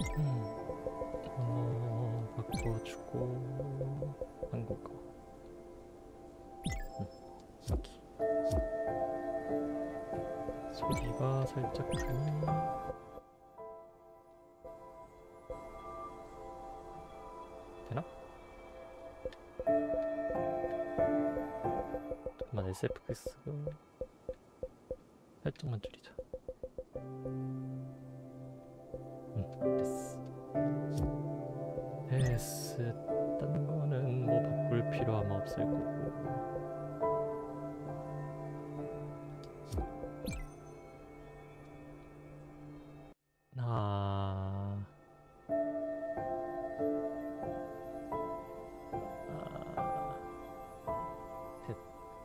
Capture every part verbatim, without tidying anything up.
음, 언어 바꿔주고 한국어. 음, 여기 소리가 살짝 크니 되나? 잠깐만 에스에프엑스 살짝만 줄이자. 음, 됐어. 됐어. 딴 거는 뭐 바꿀 필요 아마 없을 거고. 아, 아, 됐.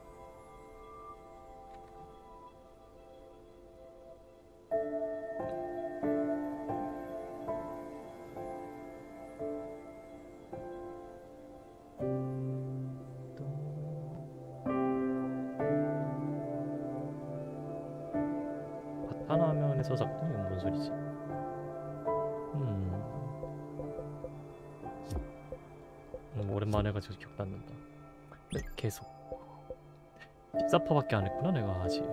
또 바탕 화면에서 작동? 이건 뭔 소리지? 음, 음 오랜만에 해가지고 기억도 안 난다. 네, 계속 십사 퍼센트밖에 안 했구나 내가 아직.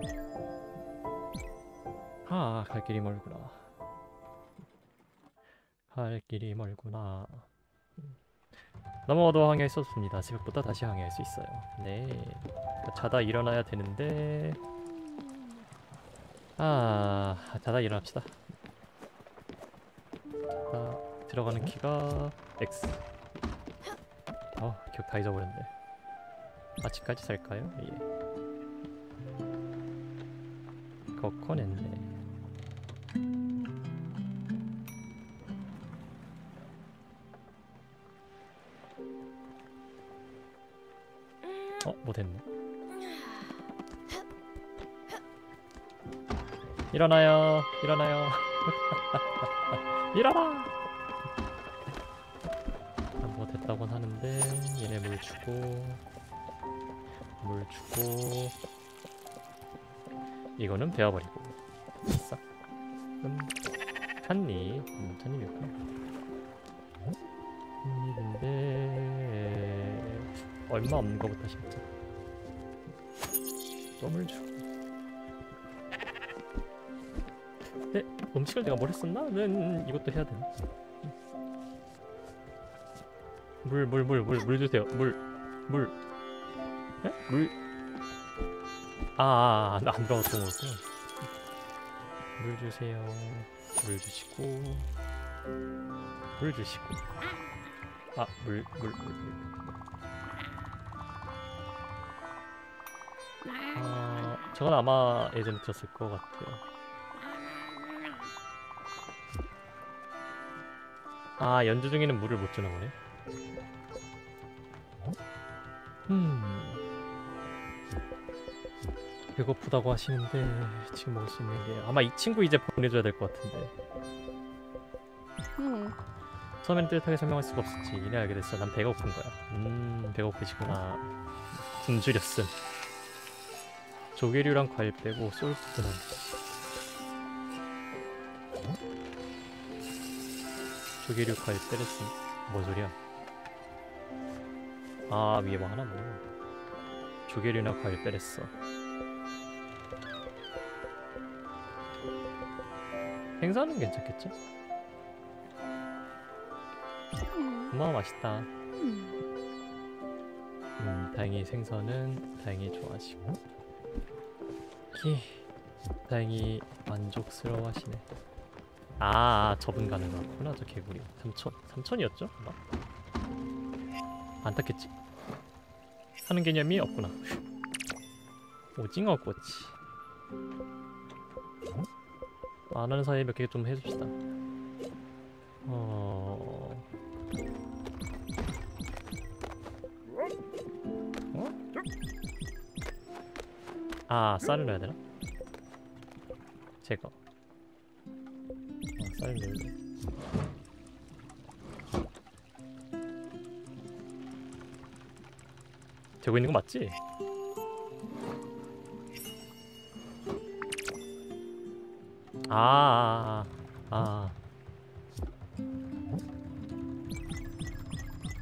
아, 갈 길이 멀구나. 갈 길이 멀구나. 넘어도 항해할 수 없습니다. 새벽보다 다시 항해할 수 있어요. 네. 자다 일어나야 되는데. 아, 자다 일어납시다. 자, 들어가는 키가 X. 어, 기억 다 잊어버렸네. 아직까지 살까요? 예. 거커냈네. 어, 못했네. 일어나요. 일어나요. 일어나! 뭐 됐다곤 하는데 얘네 물 주고 물 주고 이거는 베어버리고 싹. 음, 찻잎. 음, 찻잎이었구나. 찻잎인데 얼마 없는 거부터 심자. 껌을 주고. 네? 음식을 내가 뭘 했었나? 는 이것도 해야 되나? 물, 물, 물, 물, 물 주세요. 물, 물. 에? 물. 아, 아, 아, 안 들어갔던 거구나. 물 주세요. 물 주시고. 물 주시고. 아, 물, 물, 물, 물. 아, 저건 아마 예전에 들었을 것 같아요. 아, 연주 중에는 물을 못 주나 보네. 음. 배고프다고 하시는데 지금 먹을 수 있는 게 아마 이 친구 이제 보내줘야 될 것 같은데. 음. 처음에는 뚜렷하게 설명할 수가 없었지. 이래 알게 됐어. 난 배가 고픈 거야. 음, 배고프시구나. 굶주렸음. 조개류랑 과일 빼고 소울푸드는 조개류 과일 빼랬음. 뭔 소리야? 아, 위에 뭐 하나 먹어. 조개류나 과일 빼랬어. 생선은 괜찮겠지? 고마워, 맛있다. 음, 다행히 생선은 다행히 좋아하시고. 히, 다행히 만족스러워하시네. 아, 저분 가는 거구나. 저 개구리. 삼천? 삼천이었죠? 뭐? 안 탔겠지? 하는 개념이 없구나. 오징어 꼬치. 안 하는 사이에 몇 개 좀 해줍시다. 어... 어? 아, 쌀을 넣어야 되나? 제거. 아, 쌀을 넣어야 돼. 되고 있는 거 맞지? 아, 아, 아, 아.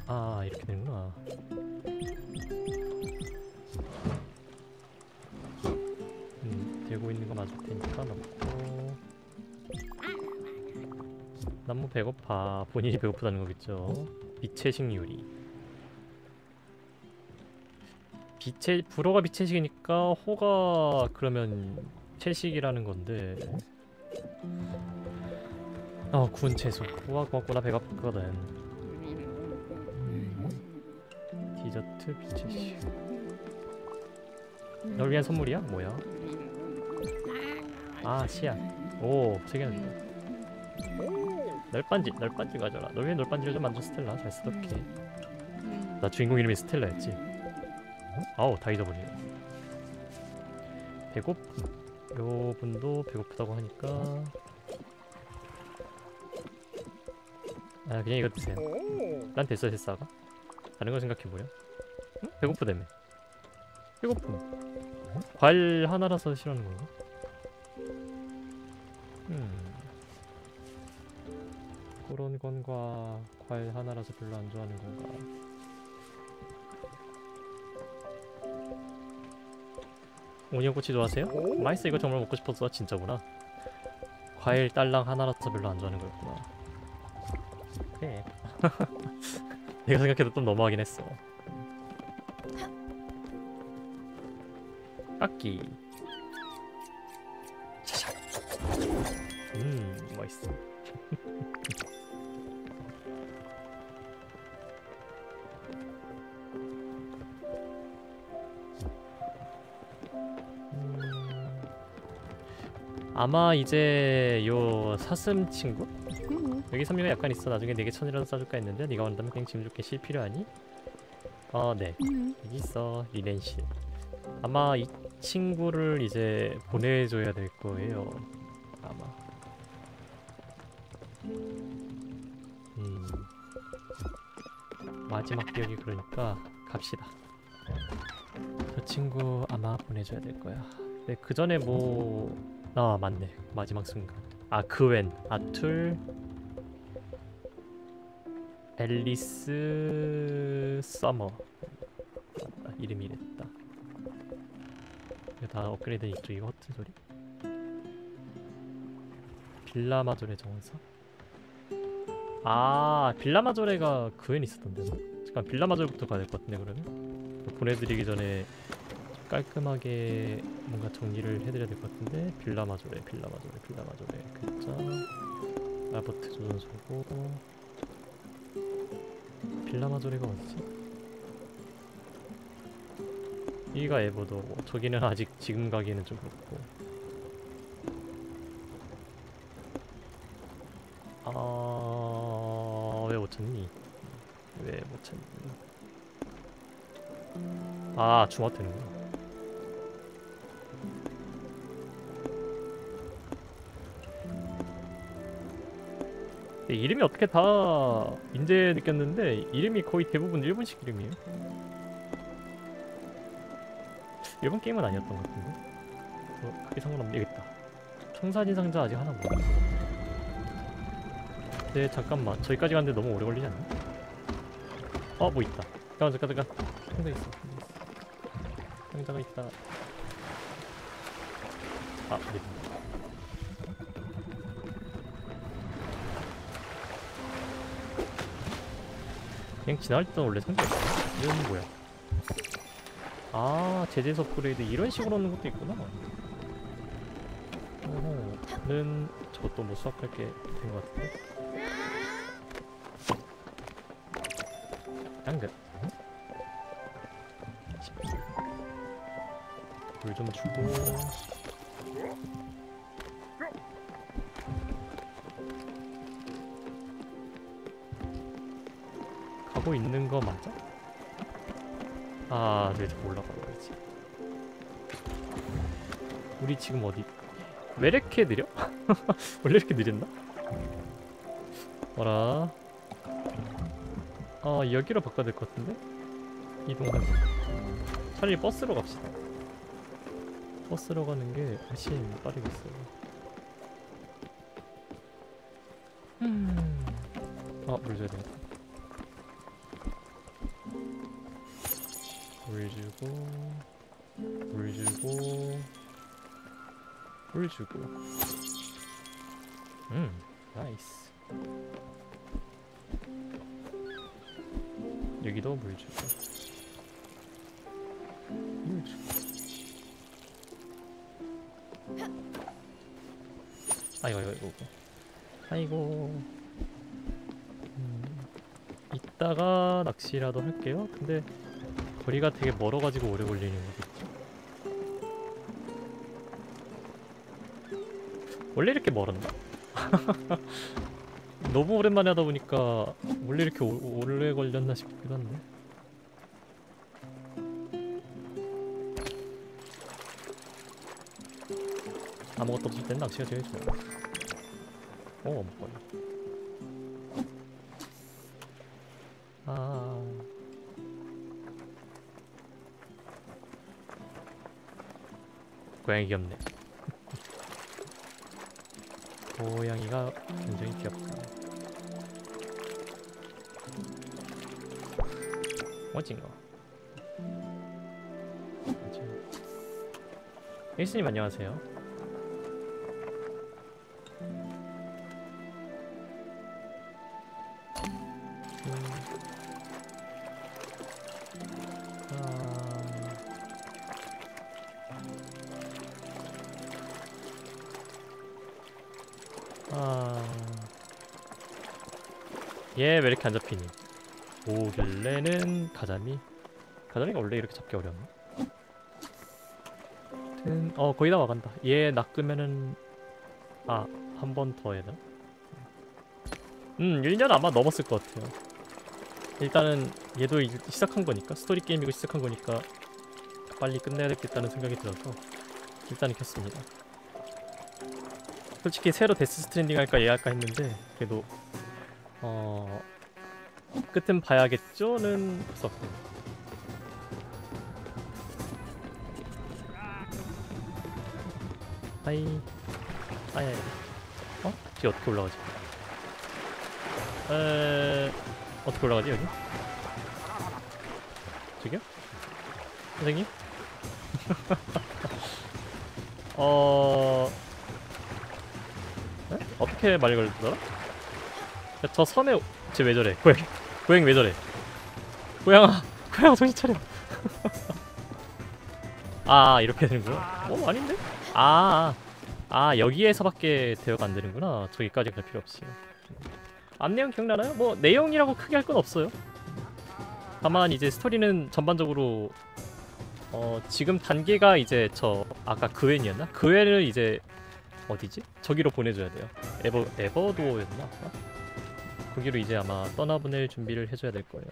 아 이렇게 되는구나. 음 들고 있는 거 맞을 테니까 넣고. 나무 배고파. 본인이 배고프다는 거겠죠. 빛의 식요리. 빛의 불어가 빛의 식이니까 호가 그러면 채식이라는 건데. 어 구운 채소. 우와 고맙구나. 배가 고팠거든. 음. 디저트 빛의 식. 널 위한 선물이야? 뭐야? 아 씨앗. 오 세개는 널빤지 널빤지 가져라. 널 위한 널빤지를 좀 만져. 스텔라 잘 쓰덕해. 나 주인공 이름이 스텔라였지. 아우 다 잊어버리네. 배고픔. 요 분도 배고프다고 하니까 아 그냥 이거 드세요. 난 됐어 됐어 아가. 다른 거 생각해보려. 응? 배고프다며. 배고픔. 과일 하나라서 싫어하는 건가? 음 그런 건가 과일 하나라서 별로 안 좋아하는 건가. 오니언꼬치 좋아하세요? 맛있어. 이거 정말 먹고 싶었어. 진짜구나. 과일 딸랑 하나라서 별로 안 좋아하는 거였구나. 그래. 내가 생각해도 좀 너무하긴 했어. 깎기. 음 맛있어. 아마 이제 요 사슴 친구? 여기 섬유가 약간 있어. 나중에 네개 천이라도 싸줄까 했는데 네가 원한다면 그냥 지금 줄게. 실 필요하니? 어 네 여기 있어. 리넨실. 아마 이 친구를 이제 보내줘야 될 거예요 아마. 음 마지막 기억이 그러니까 갑시다. 저 친구 아마 보내줘야 될 거야. 근데 그 전에 뭐 아 맞네. 마지막 순간. 아 그웬, 아툴, 앨리스, 서머. 맞다. 이름이 이랬다. 이거 다 업그레이드 있죠. 이거 허튼 소리. 빌라마조레 정사. 아 빌라마조레가 그웬 있었던데. 잠깐 빌라마조레부터 가야 될 것 같은데 그러면. 보내드리기 전에 깔끔하게 뭔가 정리를 해드려야 될 것 같은데. 빌라마조레 빌라마조레 빌라마조레 글자 알버트 조선소고. 빌라마조레가 어디지? 여기가 에버더고 저기는 아직 지금 가기에는 좀 그렇고. 아... 왜 못 찾니? 왜 못 찾니? 아 중화되는구나. 이름이 어떻게 다 인제 느꼈는데 이름이 거의 대부분 일본식 이름이에요. 일본 게임은 아니었던 것 같은데. 어, 크게 상관없네. 여기 있다. 청사진 상자 아직 하나 모르겠어. 네 잠깐만. 저기까지 가는데 너무 오래 걸리지 않나? 어 뭐 있다. 잠깐 잠깐 잠깐. 상자 있어. 상자가 있다. 아 여기. 그냥 지나갈 때는 원래 상자 있어. 이건 뭐야? 아 제재서 업그레이드 이런 식으로 하는 것도 있구나. 어허는 저것도 뭐 수확할 게 된 것 같은데. 당근. 물 좀 주고. 가고 있는 거 맞아? 아, 네, 저 올라가고 있지. 우리 지금 어디? 왜 이렇게 느려? 원래 이렇게 느렸나? 뭐라? 아, 여기로 바꿔야 될 것 같은데? 이동하는 거. 차라리 버스로 갑시다. 버스로 가는 게 훨씬 빠르겠어요. 음. 아, 물 줘야 되겠다. 물 주고 물 주고 물 주고. 음 나이스. 여기도 물 주고 물 주고. 아이고 아이고 아이고 아이고. 음, 이따가 낚시라도 할게요. 근데 거리가 되게 멀어가지고 오래 걸리는 거겠죠? 원래 이렇게 멀었나? 너무 오랜만에 하다 보니까 원래 이렇게 오, 오래 걸렸나 싶기도 한데. 아무것도 없을 땐 낚시가 제일 좋아. 오, 먹거리. 아. 고양이 귀엽네. 고양이가 굉장히 귀엽다. 오징어. 일스님 안녕하세요. 얘 왜 이렇게 안 잡히니? 오길래는 가자미? 가자미가 원래 이렇게 잡기 어려웠나? 아무튼 어 거의 다 와간다. 얘 낚으면은 아 한 번 더 해야 되나? 음 일 년 아마 넘었을 것 같아요. 일단은 얘도 일, 시작한 거니까 스토리 게임이고 시작한 거니까 빨리 끝내야 되겠다는 생각이 들어서 일단은 켰습니다. 솔직히 새로 데스 스트랜딩 할까 얘 할까 했는데 그래도 어... 끝은 봐야겠죠는 없었고. 하이 아야 어? 뒤 어떻게 올라가지? 에... 어떻게 올라가지 여기? 저기요? 선생님? 어... 에? 어떻게 말을 걸더라? 저 섬에 쟤 왜 저래? 고양 고양 왜 저래? 고양아 고양아 정신 차려. 아 이렇게 되는구나. 어 아닌데? 아, 아 여기에서밖에 대화가 안 되는구나. 저기까지 갈 필요 없이. 앞내용 기억나나요? 뭐 내용이라고 크게 할 건 없어요. 다만 이제 스토리는 전반적으로 어 지금 단계가 이제 저 아까 그웬이었나? 그웬을 이제 어디지? 저기로 보내줘야 돼요. 에버 에버도였나? 거기로 이제 아마 떠나보낼 준비를 해줘야 될 거예요.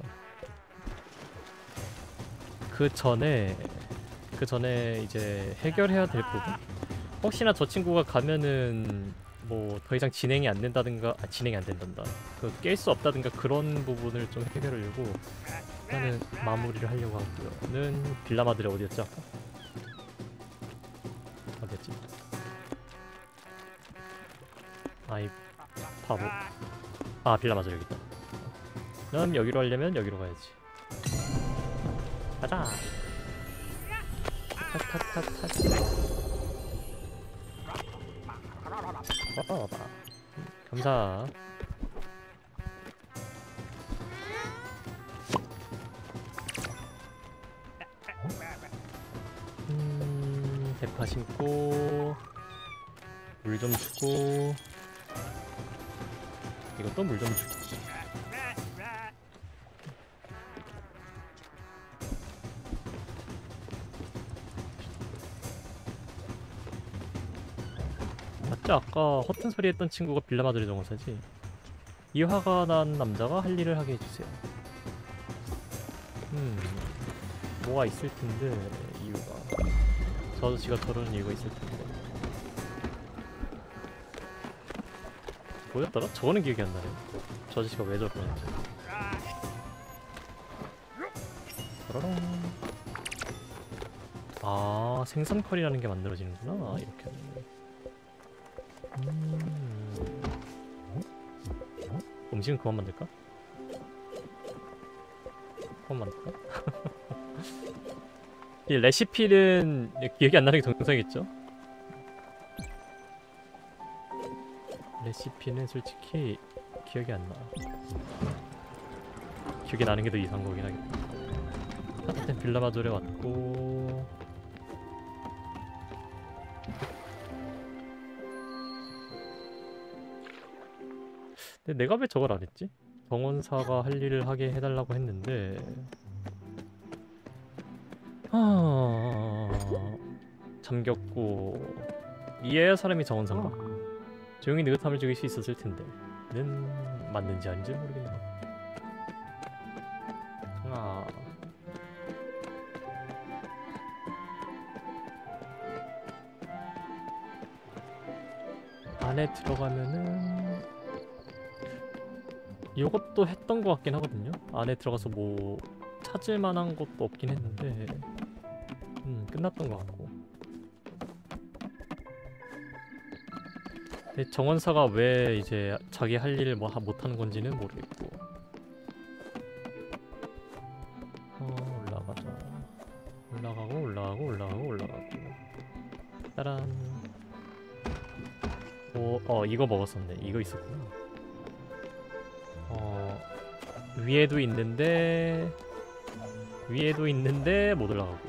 그 전에 그 전에 이제 해결해야 될 부분? 혹시나 저 친구가 가면은 뭐 더 이상 진행이 안 된다든가 아 진행이 안 된단다. 그 깰 수 없다든가 그런 부분을 좀 해결하려고 일단은 마무리를 하려고 하고요.는 빌라마들이 어디였죠 아까? 어디였지? 아이 바보. 아 빌라마들 여기 있다. 그럼 여기로 하려면 여기로 가야지. 가자. 탓탓탓탓. 봐봐. 감사. 음, 대파 심고 물 좀 주고 이것도 물 좀 주고. 맞지? 아까 허튼 소리 했던 친구가 빌라마드리 정원사지. 이 화가 난 남자가 할 일을 하게 해주세요. 음 뭐가 있을 텐데 이유가 저 아저씨가 저러는 이유가 있을 텐데 뭐였더라? 저거는 기억이 안 나네. 저 아저씨가 왜 저러는지. 짜라랑. 아 생선 컬이라는 게 만들어지는구나. 이렇게 하면. 음... 음식은 그만 만들까? 그건 많다. 이 레시피는 기억이 안 나는 게 정상이겠죠? 레시피는 솔직히 기억이 안 나. 기억이 나는 게 더 이상한 거긴 하겠다. 하여튼 빌라마돌에 왔고 근데 내가 왜 저걸 안 했지? 정원사가 할 일을 하게 해달라고 했는데 하... 잠겼고 이해야 사람이 정원사인가? 조용히 느긋함을 즐길 수 있었을 텐데 는 맞는지 아닌지 모르겠네. 아... 안에 들어가면은 이것도 했던 것 같긴 하거든요. 안에 들어가서 뭐 찾을 만한 것도 없긴 했는데 음 끝났던 것 같고. 근데 정원사가 왜 이제 자기 할 일을 뭐 못하는 건지는 모르겠고. 어 올라가자. 올라가고 올라가고 올라가고 올라가고. 따란. 오, 어 이거 먹었었네. 이거 있었구나. 어 위에도 있는데 위에도 있는데 못 올라가고.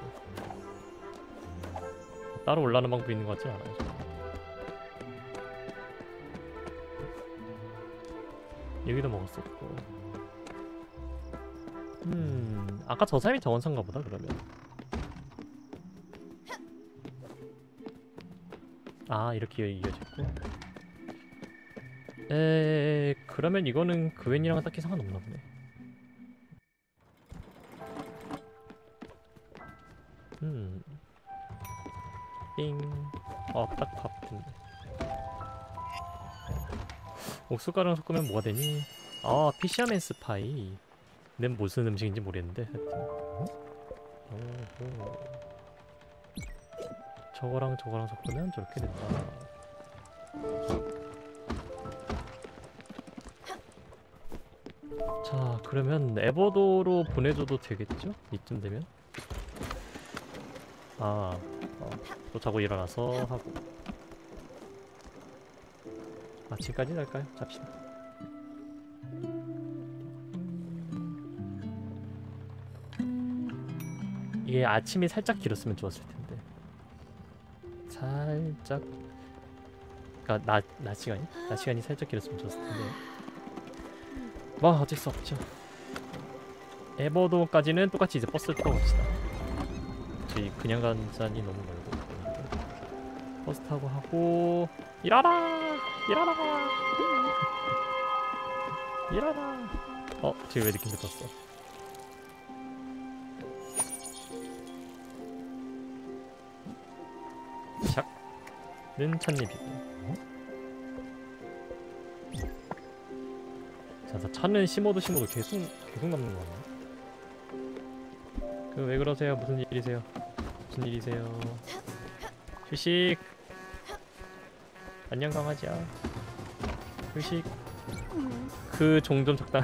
따로 올라가는 방법이 있는 것 같진 않아요. 여기도 먹었었고. 음 아까 저 사람이 정원사인가 보다 그러면. 아 이렇게 이어졌고. 에 그러면 이거는 그웬이랑 딱히 상관없나 보네. 음. 띵. 어, 딱 밥인데. 옥수가루랑 섞으면 뭐가 되니? 아, 피셔맨 스파이. 는 무슨 음식인지 모르겠는데 하여튼. 오호. 저거랑 저거랑 섞으면 저렇게 된다. 자, 그러면 에버도로 보내줘도 되겠죠? 이쯤 되면? 아, 어, 또 자고 일어나서 하고. 아침까지 갈까요? 잡시다. 이게 아침이 살짝 길었으면 좋았을 텐데. 살짝. 그니까 낮, 낮 시간이? 낮 시간이 살짝 길었으면 좋았을 텐데. 뭐 어쩔 수 없죠. 에버도까지는 똑같이 이제 버스를 타고 갑시다. 저희 그냥 간 잔이 너무 멀고. 버스 타고 하고 일어나! 일어나! 일어나! 어? 쟤 왜 늦게 늦었어? 샥는 찻잎이고. 자, 차는 심어도 심어도 계속 계속 남는 거 같네. 그 왜 그러세요? 무슨 일이세요? 무슨 일이세요? 휴식. 안녕 강아지야. 휴식. 그 종 좀 적당.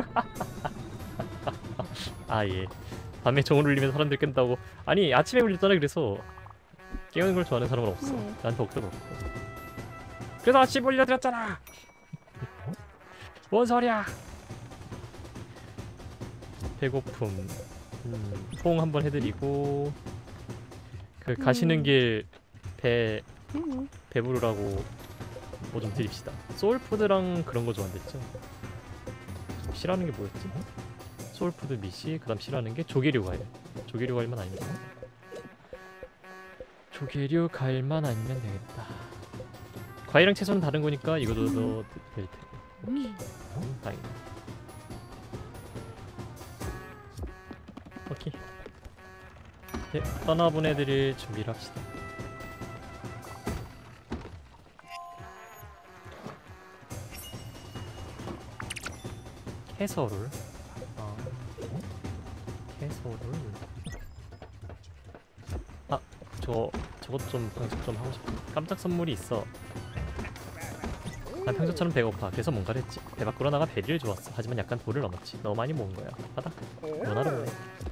아 예. 밤에 종을 울리면 사람들 깬다고. 아니 아침에 울렸잖아. 그래서 깨우는 걸 좋아하는 사람은 없어. 나한테 억지로 없고. 그래서 아침에 울려드렸잖아. 뭔 소리야? 배고픔. 음, 포옹 한번 해드리고 그 가시는 길 배 배부르라고 뭐 좀 드립시다. 소울푸드랑 그런 거 좋아한댔죠? 싫어하는 게 뭐였지? 소울푸드 미시, 그 다음 싫어하는 게 조개류 과일. 조개류 과일만 아니면 조개류 과일만 아니면 되겠다. 과일이랑 채소는 다른 거니까 이거도 더 될 테고. 오케이. 음, 다행이다. 오케이. 네, 떠나보내드릴 준비를 합시다. 해서를 아, 해서를 아, 저 저것 좀 방식 좀 하고 싶어. 깜짝 선물이 있어. 난 평소처럼 배고파. 그래서 뭔가를 했지. 배 밖으로 나가 베리를 주웠어. 하지만 약간 도를 넘었지. 너무 많이 모은 거야. 받아. 원하러 오네.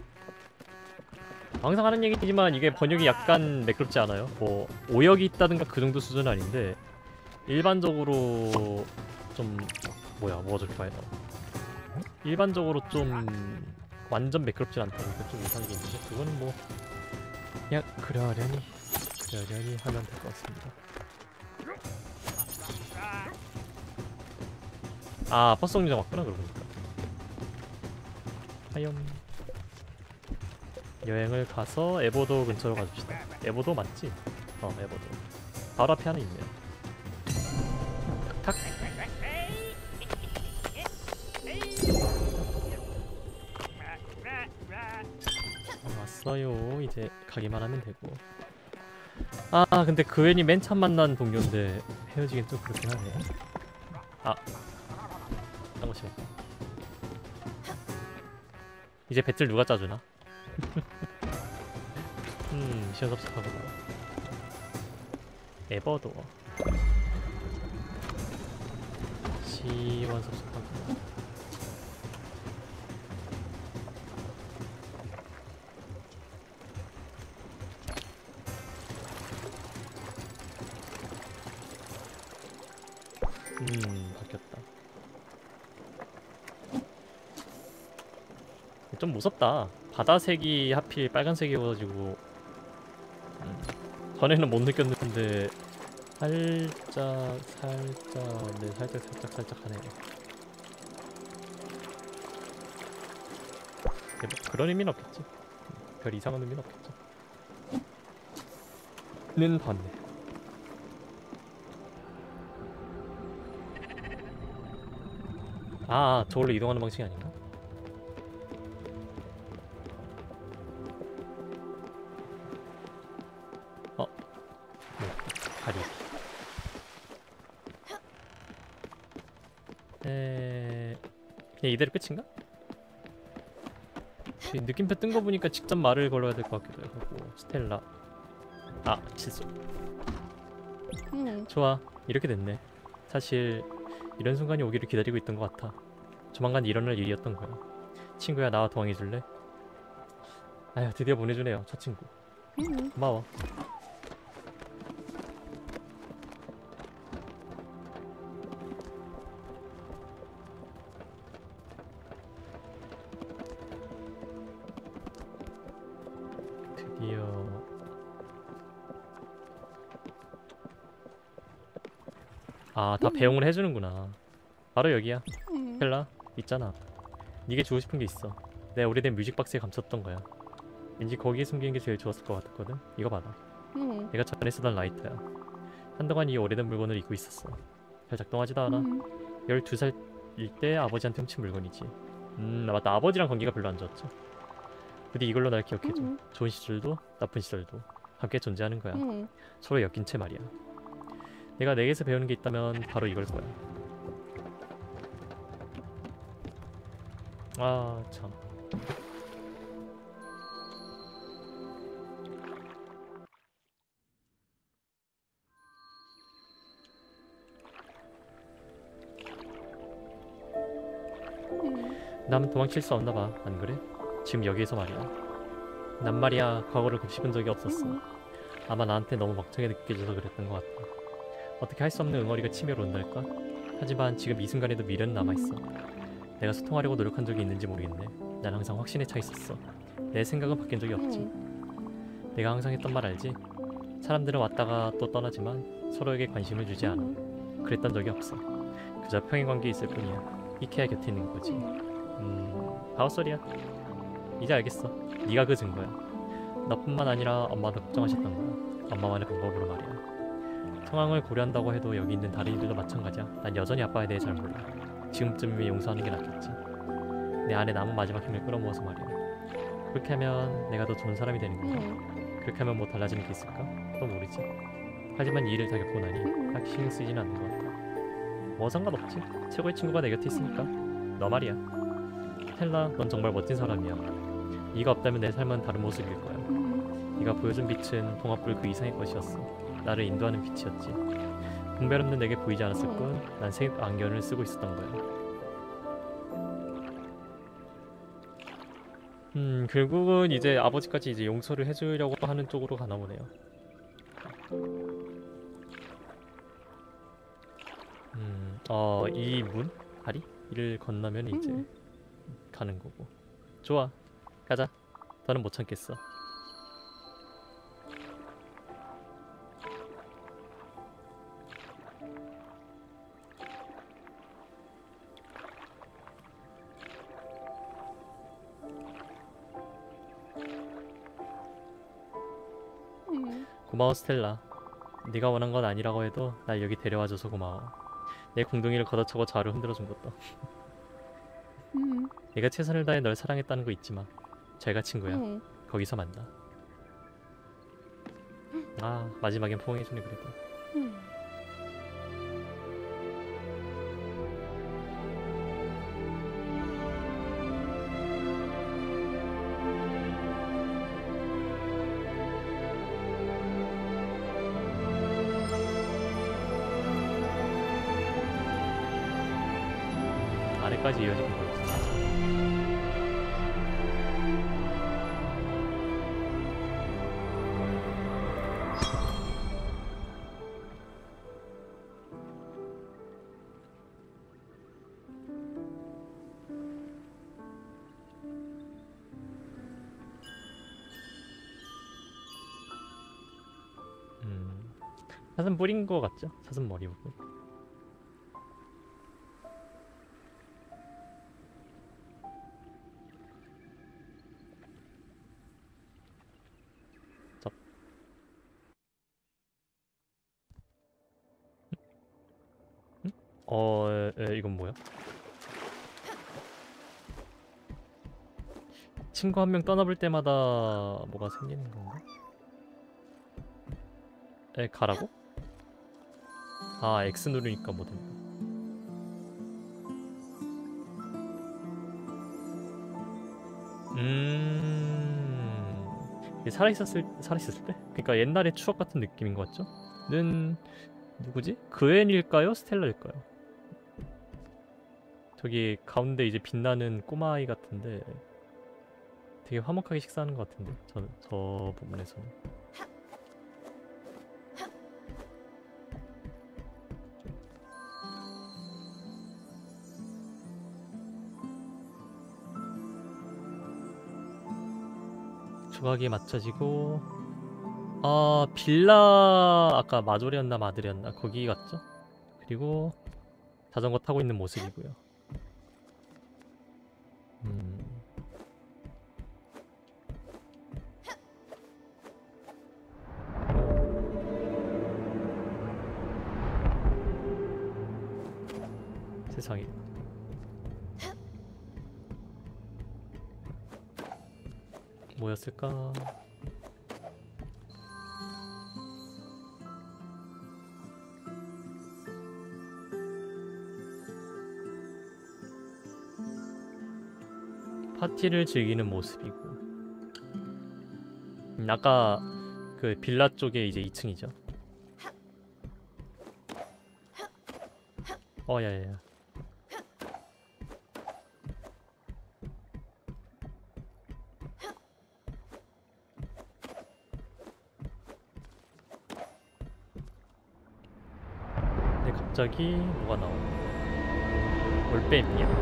항상 하는 얘기지만 이게 번역이 약간 매끄럽지 않아요? 뭐 오역이 있다든가 그 정도 수준은 아닌데 일반적으로 좀 뭐야 뭐가 저렇게 많이 나와. 일반적으로 좀 완전 매끄럽진 않다니까 좀 이상하게 있는데 그거는 뭐 그냥 그러려니 그러려니 하면 될 것 같습니다. 아 버스 정류장 왔구나 그러고 보니까. 하염 여행을 가서 에보도 근처로 가줍시다. 에보도 맞지? 어 에보도 바로 앞에 하나 있네요. 탁! 왔어요. 이제 가기만 하면 되고. 아 근데 그 괜히 맨 처음 만난 동료인데 헤어지긴 좀 그렇긴 하네. 아 딴거 심어. 이제 배틀 누가 짜주나? 음 시원섭섭하구나. 에버도 시원섭섭하구나. 음 바뀌었다. 좀 무섭다. 바다색이 하필 빨간색이어가지고 음, 전에는 못 느꼈는데 살짝 살짝 네 살짝 살짝 살짝 하네요. 뭐 그런 의미는 없겠지. 별 이상한 의미는 없겠죠. 는 봤네. 아 저걸로 이동하는 방식이 아닌가? 어? 네 다리 에... 그냥 이대로 끝인가? 느낌표 뜬 거 보니까 직접 말을 걸어야 될 것 같기도 하고. 스텔라 아 칫솔. 응. 좋아 이렇게 됐네. 사실 이런 순간이 오기를 기다리고 있던 것 같아. 조만간 일어날 일이었던 거야. 친구야 나와 동행해줄래? 아휴 드디어 보내주네요 첫 친구. 응. 고마워. 드디어 아 다 배웅을 해주는구나. 바로 여기야. 응. 헬라 있잖아. 네게 주고 싶은 게 있어. 내 오래된 뮤직박스에 감췄던 거야. 왠지 거기에 숨기는 게 제일 좋았을 것 같았거든. 이거 받아. 응. 내가 전에 쓰던 라이터야. 한동안 이 오래된 물건을 잊고 있었어. 잘 작동하지도 않아. 응. 열두 살일 때 아버지한테 훔친 물건이지. 음 맞다 아버지랑 관계가 별로 안 좋았죠. 부디 이걸로 날 기억해줘. 응. 좋은 시절도 나쁜 시절도 함께 존재하는 거야. 응. 서로 엮인 채 말이야. 내가 내게서 배우는 게 있다면 바로 이걸 거야. 아 참. 남 도망칠 수 없나 봐. 안 그래? 지금 여기에서 말이야. 난 말이야 과거를 곱씹은 적이 없었어. 응. 아마 나한테 너무 멍청하게 느껴져서 그랬던 것 같아. 어떻게 할 수 없는 응어리가 치밀어 온달까? 하지만 지금 이 순간에도 미련은 남아있어. 내가 소통하려고 노력한 적이 있는지 모르겠네. 난 항상 확신에 차 있었어. 내 생각은 바뀐 적이 없지. 응. 내가 항상 했던 말 알지? 사람들은 왔다가 또 떠나지만 서로에게 관심을 주지 않아. 응. 그랬던 적이 없어. 그저 평행관계에 있을 뿐이야. 이케야 곁에 있는 거지. 응. 음... 바우소리야. 이제 알겠어. 네가 그 증거야. 너뿐만 아니라 엄마도 걱정하셨던 거야. 엄마만의 방법으로 말이야. 상황을 고려한다고 해도 여기 있는 다른 이들도 마찬가지야. 난 여전히 아빠에 대해 잘 몰라. 지금쯤이면 용서하는 게 낫겠지. 내 안에 남은 마지막 힘을 끌어모아서 말이야. 그렇게 하면 내가 더 좋은 사람이 되는 건가? 응. 그렇게 하면 뭐 달라지는 게 있을까? 또 모르지. 하지만 이 일을 다 겪고 나니 응. 딱히 신경 쓰이지는 않는 것 같아. 뭐 상관없지. 최고의 친구가 내 곁에 있으니까. 너 말이야. 텔라, 넌 정말 멋진 사람이야. 네가 없다면 내 삶은 다른 모습일 거야. 응. 네가 보여준 빛은 동화불 그 이상의 것이었어. 나를 인도하는 빛이었지. 분별 없는 내게 보이지 않았을 뿐 난 색 안경을 쓰고 있었던 거야. 음 결국은 이제 아버지까지 이제 용서를 해주려고 하는 쪽으로 가나 보네요. 음, 어, 이 문? 다리? 이를 건너면 이제 음. 가는 거고. 좋아, 가자. 더는 못 참겠어. 음. 고마워 스텔라. 네가 원한 건 아니라고 해도 날 여기 데려와줘서 고마워. 내 공둥이를 걷어차고 좌우로 흔들어준 것도. 음. 내가 최선을 다해 널 사랑했다는 거 잊지 마. 잘가 친구야. 음. 거기서 만나. 아 마지막엔 포옹해주네 그래도. 음. 아래까지 이어지는 거였구나. 음, 사슴 뿌린 거 같죠? 사슴 머리 부분. 짭. 응? 어, 에, 이건 뭐야? 친구 한 명 떠나볼 때마다 뭐가 생기는 건가? 에, 가라고? 아, X 누르니까 뭐 된다. 음, 이게 살아있었을, 살아있었을 때? 그러니까 옛날의 추억 같은 느낌인 것 같죠? 는, 누구지? 그앤일까요? 스텔라일까요? 저기 가운데 이제 빛나는 꼬마아이 같은데 되게 화목하게 식사하는 것 같은데 저, 저 부분에서는. 조각이 맞춰지고 아 빌라 아까 마조리였나 마들이었나 거기 같죠? 그리고 자전거 타고 있는 모습이고요. 음. 세상에. 뭐였을까? 파티를 즐기는 모습이고. 음, 아까 그 빌라 쪽에 이제 이 층이죠. 어 야야야. 근데 갑자기 뭐가 나오네. 올빼미야?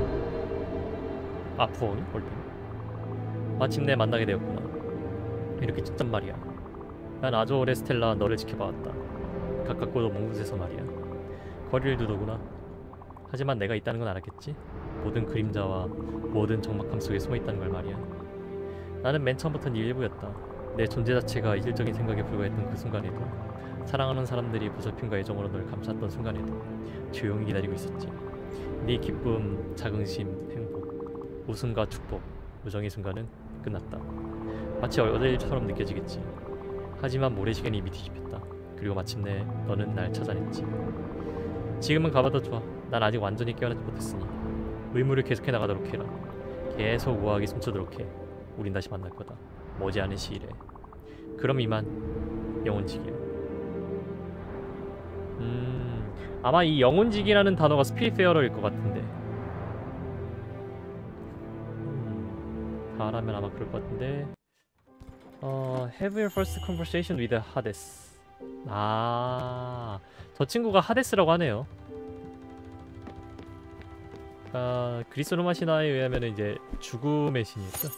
아 부엉이? 올빼미? 마침내 만나게 되었구나. 이렇게 찢단 말이야. 난 아주 오래 스텔라 너를 지켜봐왔다. 가깝고도 먼 곳에서 말이야. 거리를 두더구나. 하지만 내가 있다는 건 알았겠지? 모든 그림자와 모든 적막함 속에 숨어있다는 걸 말이야. 나는 맨 처음부터 네 일부였다. 내 존재 자체가 이질적인 생각에 불과했던 그 순간에도, 사랑하는 사람들이 보살핌과 애정으로 널 감쌌던 순간에도 조용히 기다리고 있었지. 네 기쁨, 자긍심, 행복, 웃음과 축복, 우정의 순간은 끝났다. 마치 어제 일처럼 느껴지겠지. 하지만 모래시계는 이미 뒤집혔다. 그리고 마침내 너는 날 찾아냈지. 지금은 가봐도 좋아. 난 아직 완전히 깨어나지 못했으니 의무를 계속해 나가도록 해라. 계속 우아하게 숨추도록 해. 우린 다시 만날 거다. 머지않은 시일에. 그럼 이만 영원지기야. 음 아마 이 영혼직이라는 단어가 스피릿페어러일 것 같은데. 음, 다라면 아마 그럴 것 같은데. 어 have your first conversation with Hades. 아, 저 친구가 하데스라고 하네요. 아, 그리스 로마 신화에 의하면 이제 죽음의 신이었죠.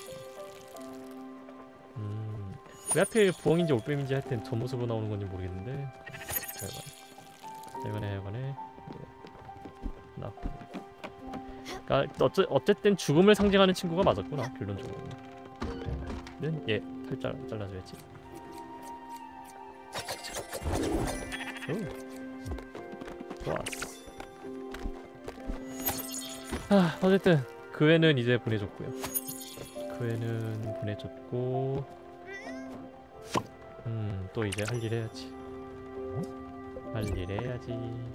음, 왜 하필 부엉인지 올빼미인지 하여튼 저 모습으로 나오는 건지 모르겠는데. 이번에 이번에 나. 그러니까 어째, 어쨌든 죽음을 상징하는 친구가 맞았구나 결론적으로는. 예, 털 잘라 잘라줘야지. 오, 좋았어. 아, 어쨌든 그 애는 이제 보내줬고요. 그 애는 보내줬고, 음, 또 이제 할 일 해야지. 할 일 해야지.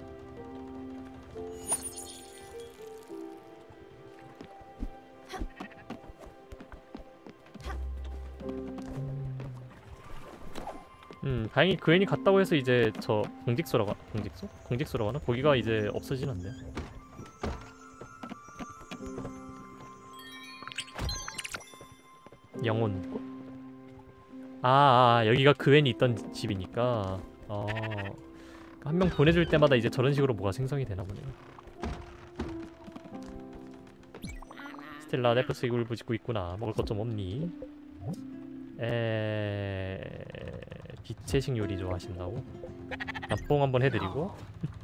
음, 다행히 그 애니 갔다고 해서 이제 저 공직소라고, 공직소? 공직소라고 하나? 거기가 이제 없어지진 않네요. 영혼꽃? 아, 아, 여기가 그 애니 있던 집이니까. 어, 한 명 보내줄 때마다 이제 저런 식으로 뭐가 생성이 되나 보네요. 스텔라 네프스 이걸 부짓고 있구나. 먹을 것 좀 없니? 에... 빛의식 요리 좋아하신다고? 뽕 한번 해드리고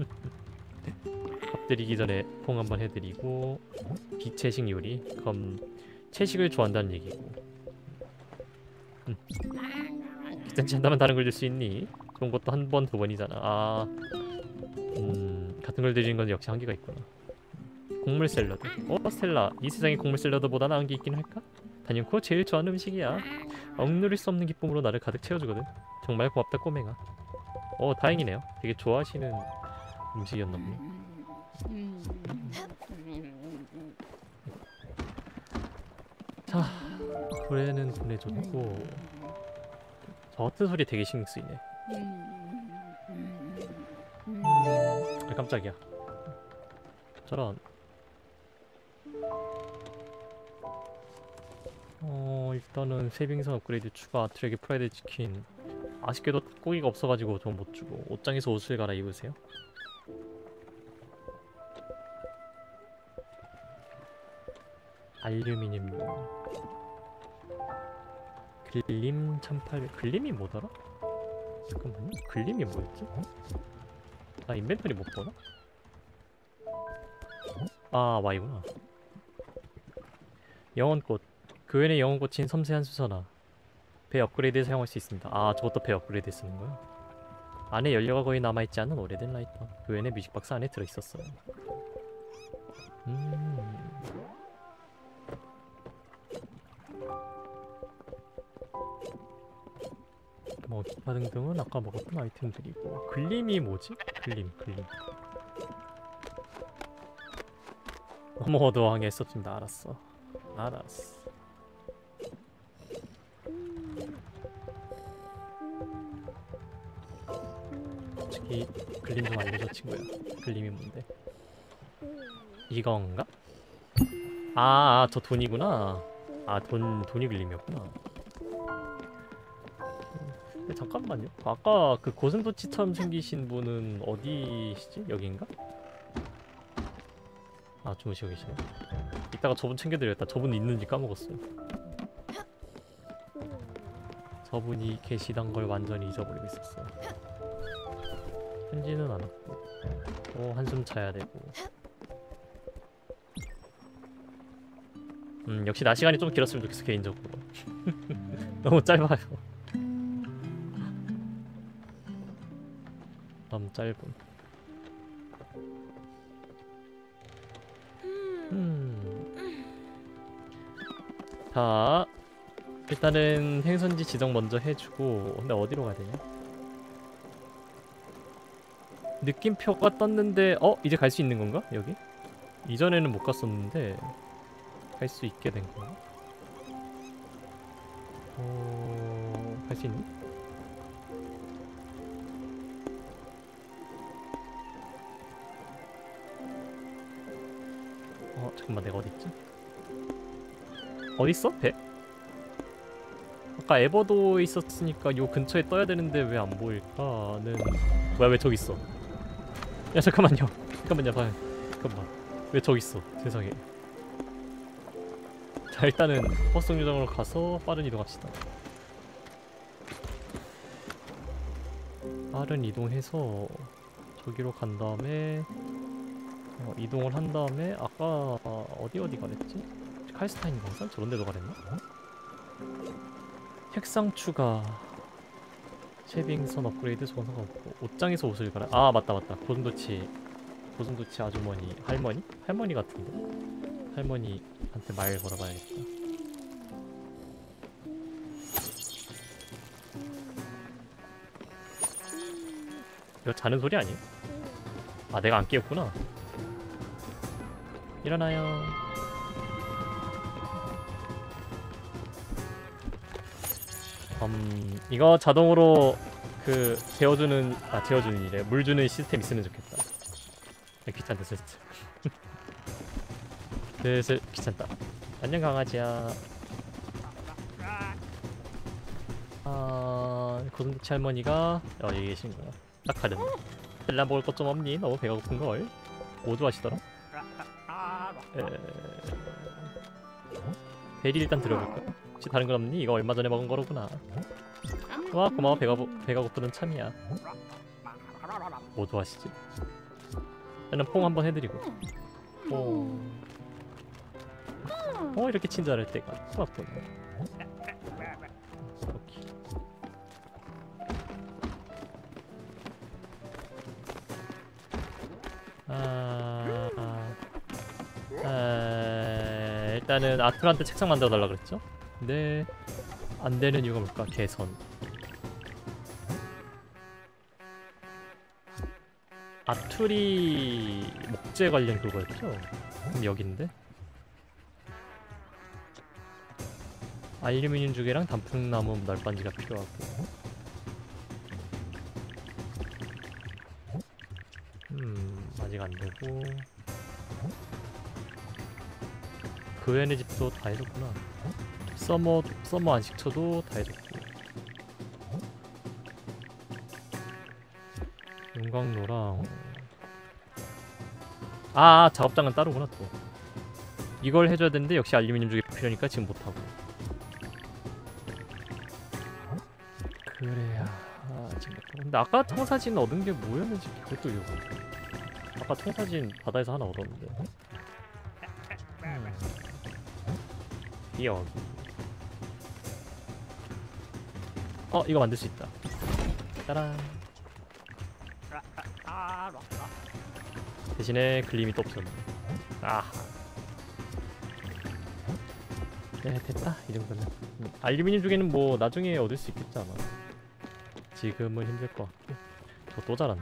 밥 드리기 전에 뽕 한번 해드리고 빛의식 요리 그럼 채식을 좋아한다는 얘기고. 음. 귀찮지 않다면 다른 걸 줄 수 있니? 그런 것도 한 번, 두 번이잖아. 아, 음, 같은 걸 드리는 건 역시 한계가 있구나. 곡물 샐러드. 어, 스텔라. 이 세상에 곡물 샐러드보다 나은 게 있긴 할까? 단연코 제일 좋아하는 음식이야. 억누를 수 없는 기쁨으로 나를 가득 채워주거든. 정말 고맙다 꼬맹아. 어, 다행이네요. 되게 좋아하시는 음식이었나 보네. 자, 고래는 보내줬고 저 허튼 소리 되게 신경 쓰이네. 음, 아, 깜짝이야. 저런. 어, 일단은 세빙선 업그레이드 추가, 트랙에 프라이드 치킨. 아쉽게도 고기가 없어가지고 전 못주고 옷장에서 옷을 갈아입으세요. 알루미늄 글림 천팔백. 글림이 뭐더라? 잠깐만요. 글림이 뭐였지? 나 인벤토리 못 보나? 아, Y구나. 영혼꽃. 그 외에 영혼꽃인 섬세한 수선화. 배 업그레이드에 사용할 수 있습니다. 아, 저것도 배 업그레이드에 쓰는 거야? 안에 연료가 거의 남아있지 않은 오래된 라이터. 그 외에 뮤직박스 안에 들어있었어요. 음... 뭐 기타 등등은 아까 먹었던 아이템들이고. 글림이 뭐지? 글림, 글림. 너무 어두워하게 했었습니다. 알았어. 알았어. 솔직히 글림 좀 알려줘 친구야. 글림이 뭔데? 이건가? 아, 아, 저 돈이구나. 아, 돈, 돈이 글림이었구나. 근데 잠깐만요. 아까 그 고슴도치처럼 생기신 분은 어디시지? 여긴가? 아, 주무시고 계시네. 이따가 저분 챙겨드려야겠다. 저분 있는지 까먹었어요. 저분이 계시단 걸 완전히 잊어버리고 있었어요. 편지는 안 왔고. 또 한숨 자야 되고. 음, 역시 낮 시간이 좀 길었으면 좋겠어, 개인적으로. 너무 짧아요. 너무 짧음. 음. 자, 일단은 행선지 지정 먼저 해주고. 근데 어디로 가야 되냐? 느낌표가 떴는데, 어? 이제 갈 수 있는 건가? 여기? 이전에는 못 갔었는데 갈 수 있게 된 건가? 어... 갈 수 있니? 잠깐만, 내가 어딨지? 어딨어? 배? 아까 에버도 있었으니까 요 근처에 떠야 되는데 왜 안 보일까는. 뭐야, 왜 저기 있어? 야, 잠깐만요. 잠깐만요, 봐요. 잠깐만. 왜 저기 있어? 세상에. 자, 일단은 버스 정류장으로 가서 빠른 이동합시다. 빠른 이동해서 저기로 간 다음에 어, 이동을 한 다음에 아까 어디 어디 가랬지? 칼스타인 광산? 저런 데도 가랬나? 색상 추가, 쉐빙선 업그레이드, 저건 상관없고 옷장에서 옷을 갈아. 아, 맞다 맞다. 고슴도치 고슴도치 아주머니, 할머니? 할머니 같은데? 할머니한테 말 걸어봐야겠다. 이거 자는 소리 아니에요? 아, 내가 안 깨웠구나. 일어나요. 음, 이거 자동으로 그 재워주는, 아 재워주는 이래 물 주는 시스템 있으면 좋겠다. 아, 귀찮다 진짜. 슬슬 귀찮다. 안녕 강아지야. 아, 고슴도치 할머니가 어 여기 계신구나. 딱 가렸네. 벨라 먹을 것 좀 없니? 너무 배가 고픈걸? 뭐 좋아하시더라? 에... 베리 일단 들어볼까? 혹시 다른 건 없니? 이거 얼마 전에 먹은 거로구나. 와, 고마워. 배가, 고, 배가 고프는 참이야. 뭐 좋아하시지? 저는 퐁 한번 해드리고. 퐁. 어, 이렇게 친절할 때가 고맙군. 오케이. 아, 아, 아, 일단은 아툴한테 책상 만들어 달라 그랬죠? 근데 안 되는 이유가 뭘까? 개선. 아툴이 목재 관련 그거였죠? 그럼 여긴데? 알루미늄 주개랑 단풍나무 널빤지가 필요하고. 음, 아직 안 되고. 그웬의 집도 다 해줬구나. 서머, 서머 안식처도 다 해줬고. 용광로랑. 아, 작업장은 따로구나 또. 이걸 해줘야 되는데 역시 알루미늄 주개 필요하니까 지금 못하고. 그래야 아, 지금 못하고. 근데 아까 청사진 얻은 게 뭐였는지 그것도 이거. 아까 청사진 바다에서 하나 얻었는데. 음. 여기. 어, 이거 만들 수 있다. 따란. 대신에 글림이 또 없었네. 아하. 네, 됐다. 이 정도면. 음, 알루미늄 주개는 뭐 나중에 얻을 수 있겠지 아마. 지금은 힘들 것 같고. 저 또 자랐네.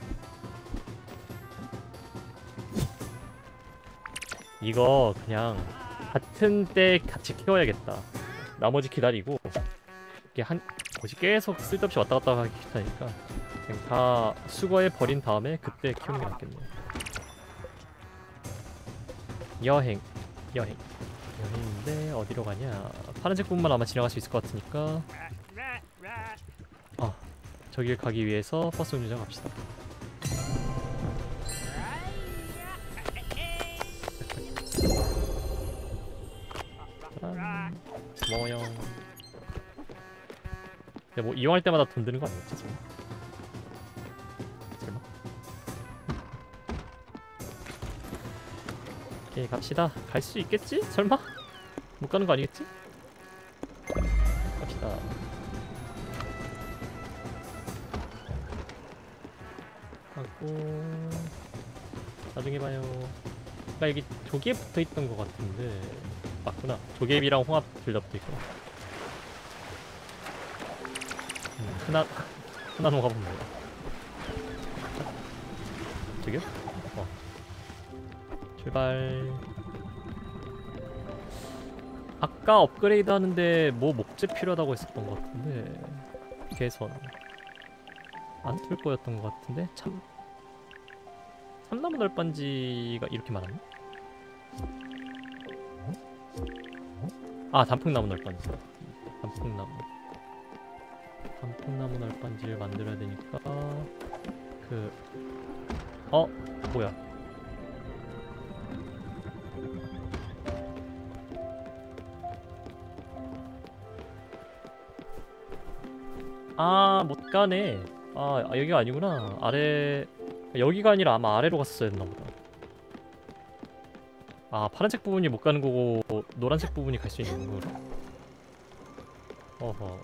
이거 그냥 같은 때 같이 키워야겠다. 나머지 기다리고 이게 한 뭐지 계속 쓸데없이 왔다 갔다 하기 귀찮으니까 그냥 다 수거해 버린 다음에 그때 키우는 게 낫겠네. 여행, 여행, 여행인데 어디로 가냐? 파란색 부분만 아마 지나갈 수 있을 것 같으니까. 아, 저길 가기 위해서 버스 정류장 갑시다. 짜란. 고마워요. 근데 뭐 이용할 때마다 돈 드는 거 아니겠지 지금? 설마? 오케이, 갑시다. 갈 수 있겠지? 설마? 못 가는 거 아니겠지? 갑시다. 하고 나중에 봐요. 나 여기 조개 붙어있던 거 같은데 맞구나. 조개비랑 홍합 둘 다 붙어있구나. 음, 흔한 흔한 홍합은 뭐야? 저기요? 어. 출발. 아까 업그레이드 하는데 뭐 목재 필요하다고 했었던 것 같은데 개선 안 틀 거였던 것 같은데 참 참나무 널빤지가 이렇게 많았나? 아 단풍나무 널빤지. 단풍나무. 단풍나무 널빤지를 만들어야 되니까 그 어? 뭐야? 아, 못 가네. 아, 아, 여기가 아니구나. 아래 여기가 아니라 아마 아래로 갔었어야 했나 보다. 아, 파란색 부분이 못 가는 거고 노란색 부분이 갈 수 있는 거구나. 어허.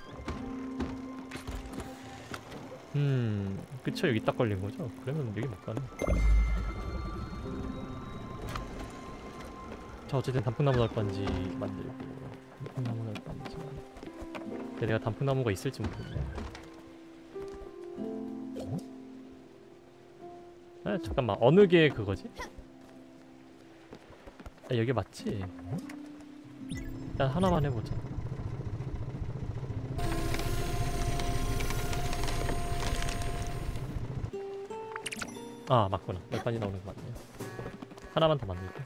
음, 그쵸. 여기 딱 걸린 거죠? 그러면 여기 못 가네. 자, 어쨌든 단풍나무 널빤지 만들고. 단풍나무 널빤지. 근데 내가 단풍나무가 있을지 모르겠네. 아, 잠깐만. 어느 게 그거지? 아, 여기 맞지? 일단 하나만 해보자. 아, 맞구나. 널빤지 나오는 거 맞네요. 하나만 더 만들고.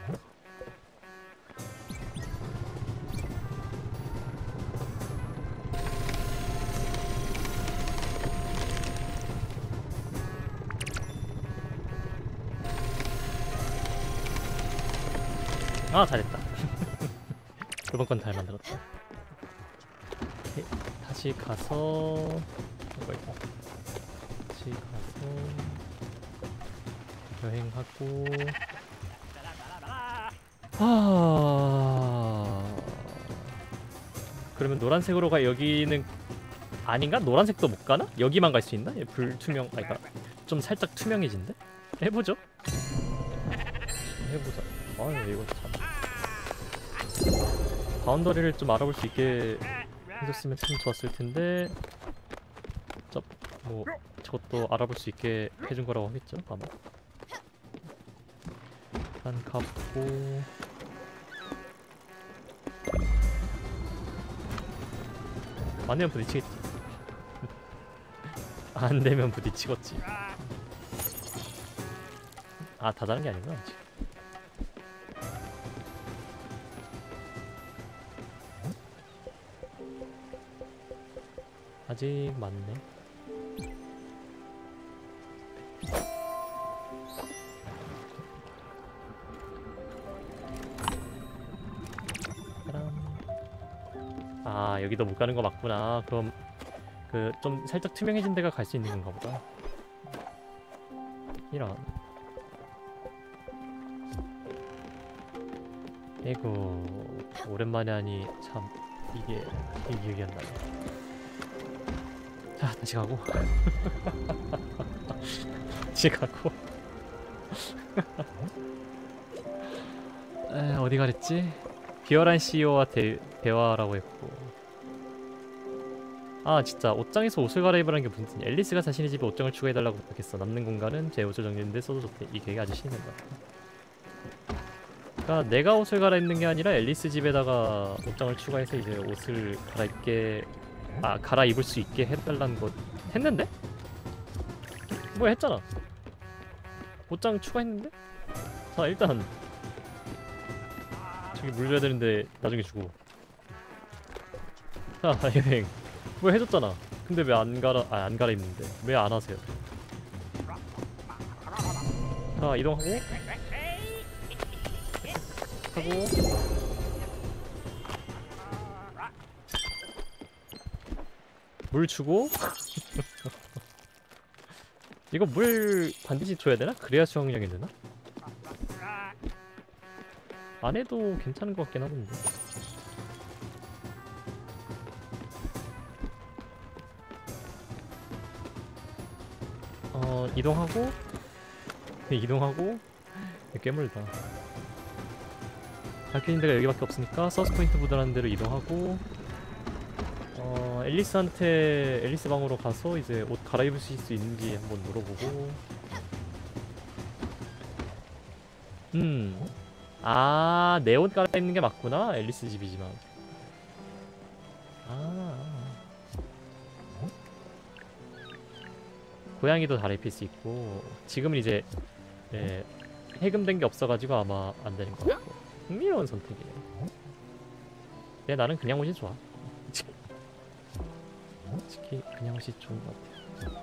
아, 잘했다. 이번 건 잘 만들었다. 오케이. 다시 가서 이거 이거. 다시 가서 여행하고. 아. 그러면 노란색으로 가. 여기는 아닌가? 노란색도 못 가나? 여기만 갈 수 있나? 얘 불투명. 아니, 그러니까 좀 살짝 투명해진데? 해보죠. 해보자. 아유, 이거 참. 바운더리를 좀 알아볼 수 있게 해줬으면 참 좋았을 텐데. 저, 뭐 저것도 알아볼 수 있게 해준 거라고 하겠죠, 아마. 일단 가보고. 안 되면 부딪히겠지. 안 되면 부딪히겠지. 아, 다 다른 게 아니구나 아직. 아직 많네. 짜란. 아, 여기도 못 가는 거 맞구나. 그럼 그 좀 살짝 투명해진 데가 갈 수 있는 건가 보다. 이런. 에이구, 오랜만에 하니 참 이게 이게 기억이 안 나네. 자, 다시 가고. 다시 가고. 에, 어디 가랬지? 비열한 씨이오와 대, 대화라고 했고. 아, 진짜 옷장에서 옷을 갈아입으라는 게 무슨 뜻이냐. 앨리스가 자신의 집에 옷장을 추가해달라고 부탁했어. 남는 공간은 제 옷을 정리했는데 써도 좋대. 이 계획이 아주 신이 난다. 그러니까 내가 옷을 갈아입는 게 아니라 앨리스 집에다가 옷장을 추가해서 이제 옷을 갈아입게, 아, 갈아입을 수 있게 해달라는 거 했는데? 뭐야, 했잖아. 옷장 추가했는데? 자, 일단 저기 물 줘야 되는데 나중에 주고. 자, 여행 뭐 해줬잖아. 근데 왜 안 갈아, 아, 안 갈아입는데 왜 안 하세요? 자, 이동하고 하고 물 주고. 이거 물 반드시 줘야 되나? 그래야 수확량이 되나? 안 해도 괜찮은 것 같긴 하던데. 어, 이동하고 이동하고 꽤 멀다. 밝혀진 데가 여기밖에 없으니까 서스 포인트 보드라는 데로 이동하고, 어, 앨리스한테 앨리스 방으로 가서 이제 옷 갈아입을 수 있는지 한번 물어보고. 음, 아, 내 옷 갈아입는 게 맞구나. 앨리스 집이지만. 아, 고양이도 갈아입힐 수 있고. 지금은 이제 예, 해금된 게 없어가지고 아마 안 되는 것 같고. 흥미로운 선택이네. 근데 나는 그냥 옷이 좋아. 솔직히 그냥 옷이 좋은 것 같아.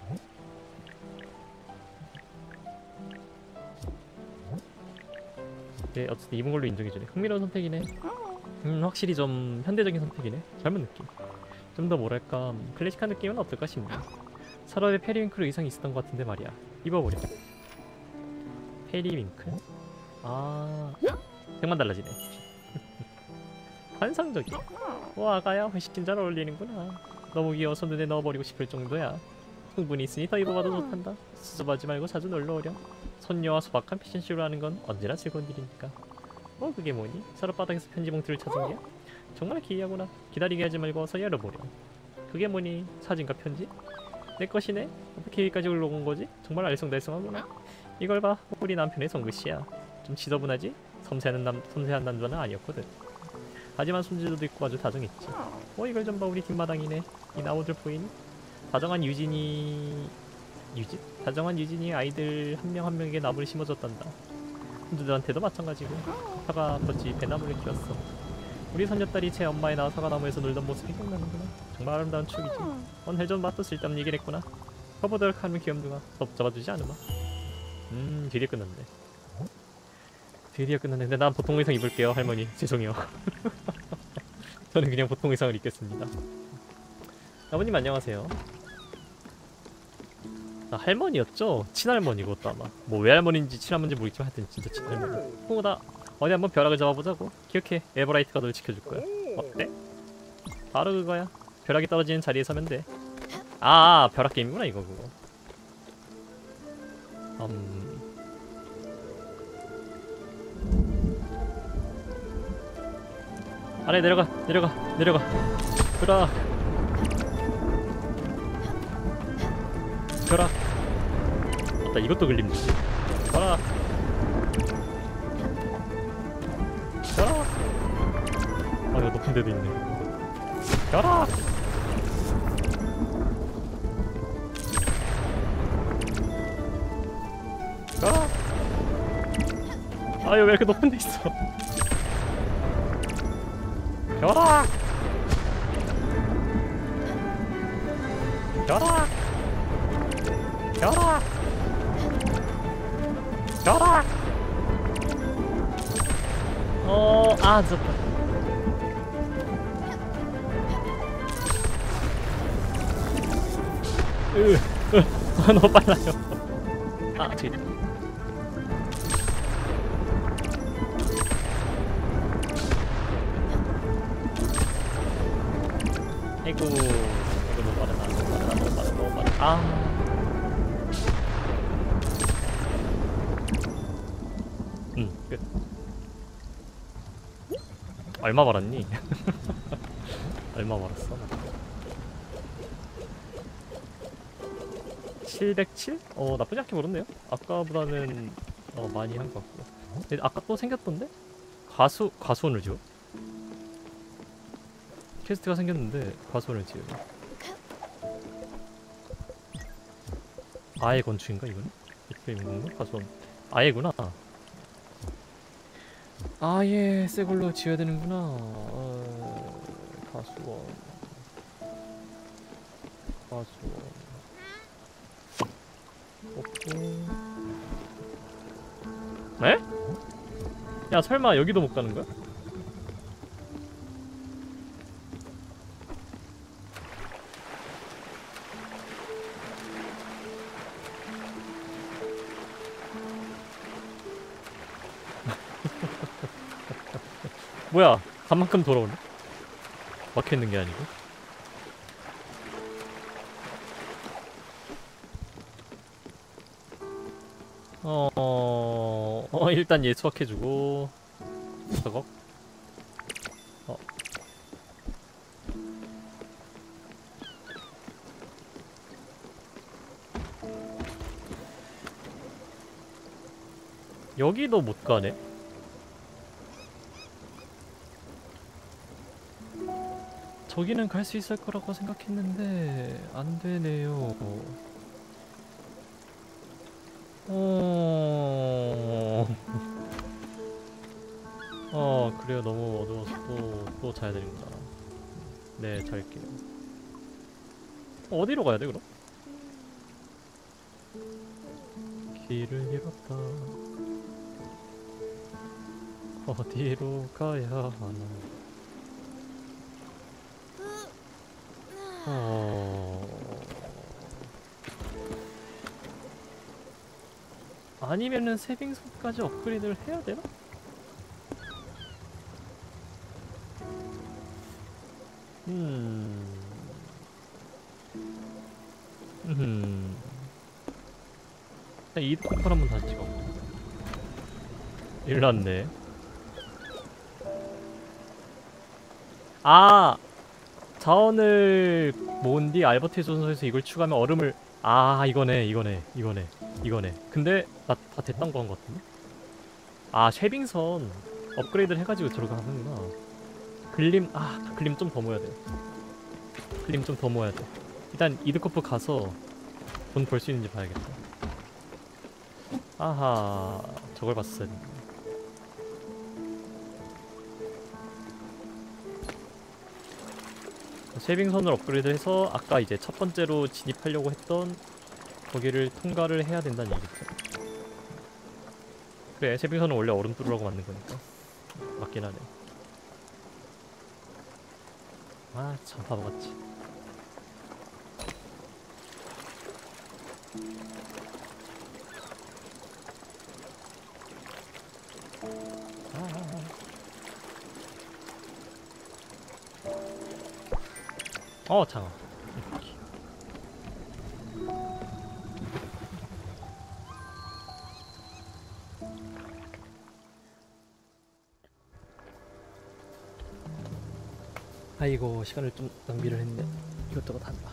네, 어쨌든 입은 걸로 인정해주네. 흥미로운 선택이네. 음, 확실히 좀 현대적인 선택이네. 젊은 느낌. 좀 더 뭐랄까 클래식한 느낌은 어떨까 싶네. 서랍에 페리윙클 의상이 있었던 것 같은데 말이야. 입어보려. 페리윙클? 아... 색만 달라지네. 환상적이야. 와, 아가야 훨씬 잘 어울리는구나. 너무 귀여워서 눈에 넣어버리고 싶을 정도야. 충분히 있으니 더 입어봐도 좋단다. 수줍하지 말고 자주 놀러오렴. 손녀와 소박한 패션쇼를 하는 건 언제나 즐거운 일이니까. 어, 그게 뭐니? 서랍바닥에서 편지 봉투를 찾은 게? 정말 기이하구나. 기다리게 하지 말고 어서 열어보렴. 그게 뭐니? 사진과 편지? 내 것이네? 어떻게 여기까지 올라온 거지? 정말 알쏭달쏭하구나. 이걸 봐. 우리 남편의 손글씨야. 좀 지저분하지? 섬세한, 남, 섬세한 남자는 아니었거든. 하지만 손재주도 있고 아주 다정했지. 어, 이걸 좀 봐. 우리 뒷마당이네. 이 나무들 보이니? 다정한 유진이... 유진? 다정한 유진이 아이들 한 명 한 명에게 나무를 심어줬단다. hun들한테도 마찬가지고. 카카가 아버지 배나무를 키웠어. 우리 손녀딸이 제 엄마의 나 사과나무에서 놀던 모습이 생각나는구나. 정말 아름다운 추억이지. 넌 헬전 맛도 쓸데없는 얘기를 했구나. 커버도록 하면 귀염둥아. 더 잡아주지 않으마. 음, 드디어 끝났네. 드디어 끝났네. 근데 난 보통 의상 입을게요, 할머니. 죄송해요. 저는 그냥 보통 의상을 입겠습니다. 아버님 안녕하세요. 아, 할머니였죠? 친할머니고 또 아마 뭐 외할머니인지 친할머니인지 모르겠지만 하여튼 진짜 친할머니. 홍우다. 어디 한번 벼락을 잡아보자고. 기억해. 에버라이트가 널 지켜줄 거야. 어때? 바로 그거야. 벼락이 떨어지는 자리에 서면 돼. 아, 아 벼락 게임이구나 이거 그거. 음... 아래 내려가 내려가 내려가. 벼락 벼락. 맞다, 이것도 걸리면 되지. 벼락 벼락. 아, 이거 높은 데도 있네. 벼락 벼락. 아, 이거 왜 이렇게 높은 데 있어. 벼락 벼락 벼락 벼락. 어... 아, 늦었다. 으, 으, 너무 빨라요. 아, 저기 있다. 아이고, 이거 너무 빠르다. 너무 빠르다. 너무 빠르다. 너무 빠르다. 아. 응, 끝. 얼마 벌었니? 얼마 벌었어? 칠백칠? 어, 나쁘지 않게 벌었네요. 아까보다는 어, 많이 한 것 같고. 근데 아까 또 생겼던데? 과수, 과수원을 지어? 퀘스트가 생겼는데 과수원을 지어. 아예 건축인가 이건? 이렇게 있는 건가? 과수원. 아예구나. 아예 새 걸로 지어야 되는구나. 어... 과수원. 과수원. 오케이. 에? 야, 설마 여기도 못 가는 거야? 뭐야, 간 만큼 돌아오네? 막혀있는 게 아니고. 어... 어... 어 일단 얘 수확해주고. 저거? 어. 여기도 못 가네? 저기는 갈 수 있을 거라고 생각했는데 안 되네요. 어... 어 그래요. 너무 어두워서 또, 또 자야 되는구나. 네 잘게요. 어디로 가야 돼 그럼? 길을 잃었다. 어디로 가야 하나. 어... 아니면은 세빙선까지 업그레이드를 해야 되나? 음... 음... 일단 이드 쿠폰 한번 다시 찍어. 일났네. 아! 자원을 모은 뒤 알버트 조선소에서 이걸 추가하면 얼음을 아 이거네 이거네 이거네 이거네. 근데 나 다 됐던 거 한 것 같은데? 아 쉐빙선 업그레이드를 해가지고 들어가는구나. 글림 아 글림 좀 더 모아야 돼. 글림 좀 더 모아야 돼. 일단 이드코프 가서 돈 벌 수 있는지 봐야겠다. 아하 저걸 봤어야 돼. 쉐빙선을 업그레이드해서 아까 이제 첫 번째로 진입하려고 했던 거기를 통과를 해야 된다는 얘기죠. 그래 쉐빙선은 원래 얼음 뚫으라고 만든 거니까 맞긴 하네. 아 참 바보같이. 어 장어. 이렇게. 아이고 시간을 좀 낭비를 했네. 이것저것 한다.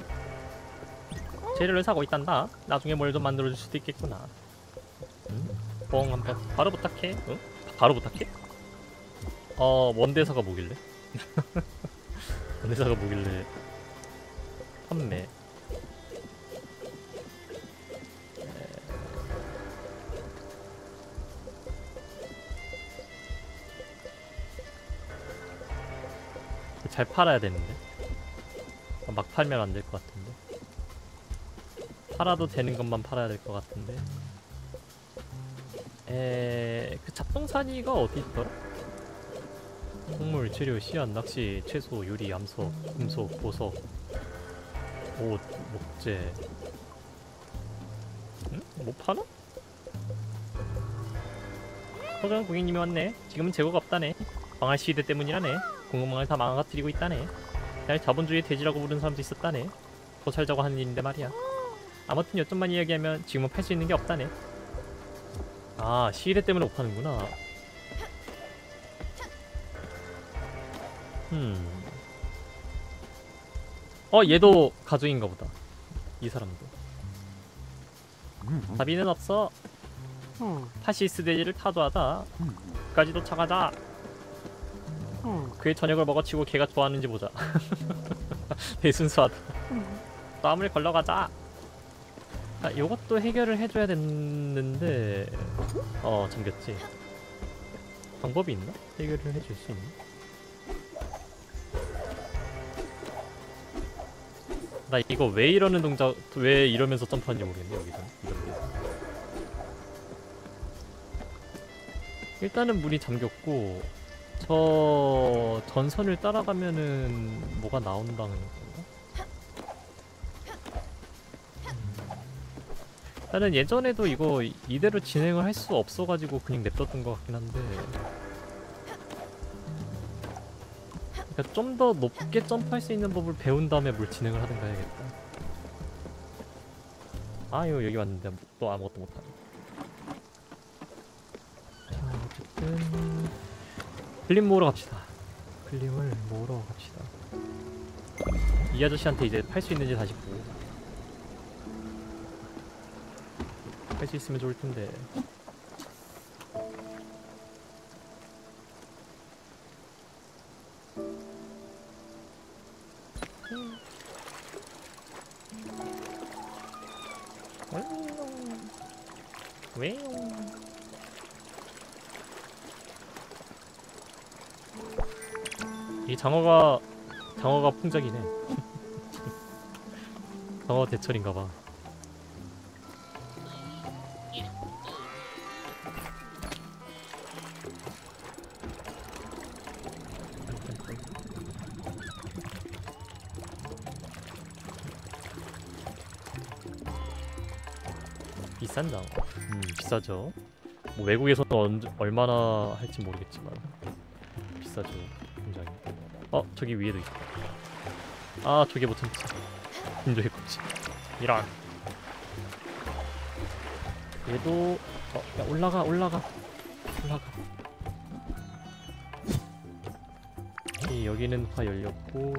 재료를 사고 있단다. 나중에 뭘 좀 만들어줄 수도 있겠구나. 응? 뻥 한번 바로 부탁해. 응? 바로 부탁해? 어 원대사가 뭐길래? 원대사가 뭐길래? 판매. 잘 팔아야 되는데 막 팔면 안 될 것 같은데. 팔아도 되는 것만 팔아야 될 것 같은데. 에... 그 잡동사니가 어디 있더라? 곡물, 재료, 씨앗, 낚시, 채소, 유리, 암석, 금속, 보석, 옷, 목재. 응? 뭐 파나? 허gan 고객님이 왔네. 지금은 재고가 없다네. 망할 시대 때문이라네. 공급망을 다 망가뜨리고 있다네. 날 자본주의 돼지라고 부르는 사람도 있었다네. 더 살자고 하는 일인데 말이야. 아무튼 요점만 이야기하면 지금은 팔 수 있는 게 없다네. 아 시대 때문에 못 파는구나. 음. 어 얘도 가족인가 보다. 이 사람도. 다비는 없어. 파시스 돼지를 타도하다. 끝까지 도착하자. 그의 저녁을 먹어치고 걔가 좋아하는지 보자. 되게 순수하다. 싸움을 걸러가자. 아, 요것도 해결을 해줘야 됐는데 어 잠겼지. 방법이 있나? 해결을 해줄 수 있나? 나 이거 왜 이러는 동작, 왜 이러면서 점프하는지 모르겠네. 여기서 이런 게. 일단은 문이 잠겼고 저 전선을 따라가면은 뭐가 나온다는 건가? 나는 예전에도 이거 이대로 진행을 할 수 없어가지고 그냥 냅뒀던 것 같긴 한데 그러니까 좀 더 높게 점프할 수 있는 법을 배운 다음에 뭘 진행을 하든가 해야겠다. 아유 여기 왔는데 또 아무것도 못하네. 자 어쨌든 글림 모으러 갑시다. 글림을 모으러 갑시다. 이 아저씨한테 이제 팔 수 있는지 다시 보고 할 수 있으면 좋을 텐데. 왜요? 이 장어가 장어가 풍작이네. 장어 대철인가봐. 비싼 장어. 음 비싸죠. 뭐 외국에서는 언제, 얼마나 할지 모르겠지만 비싸죠. 굉장히. 어 저기 위에도 있다. 아 저게 못 참지. 인조의 껍질. 이런. 얘도 어 야 올라가 올라가 올라가. 오케이, 여기는 다 열렸고.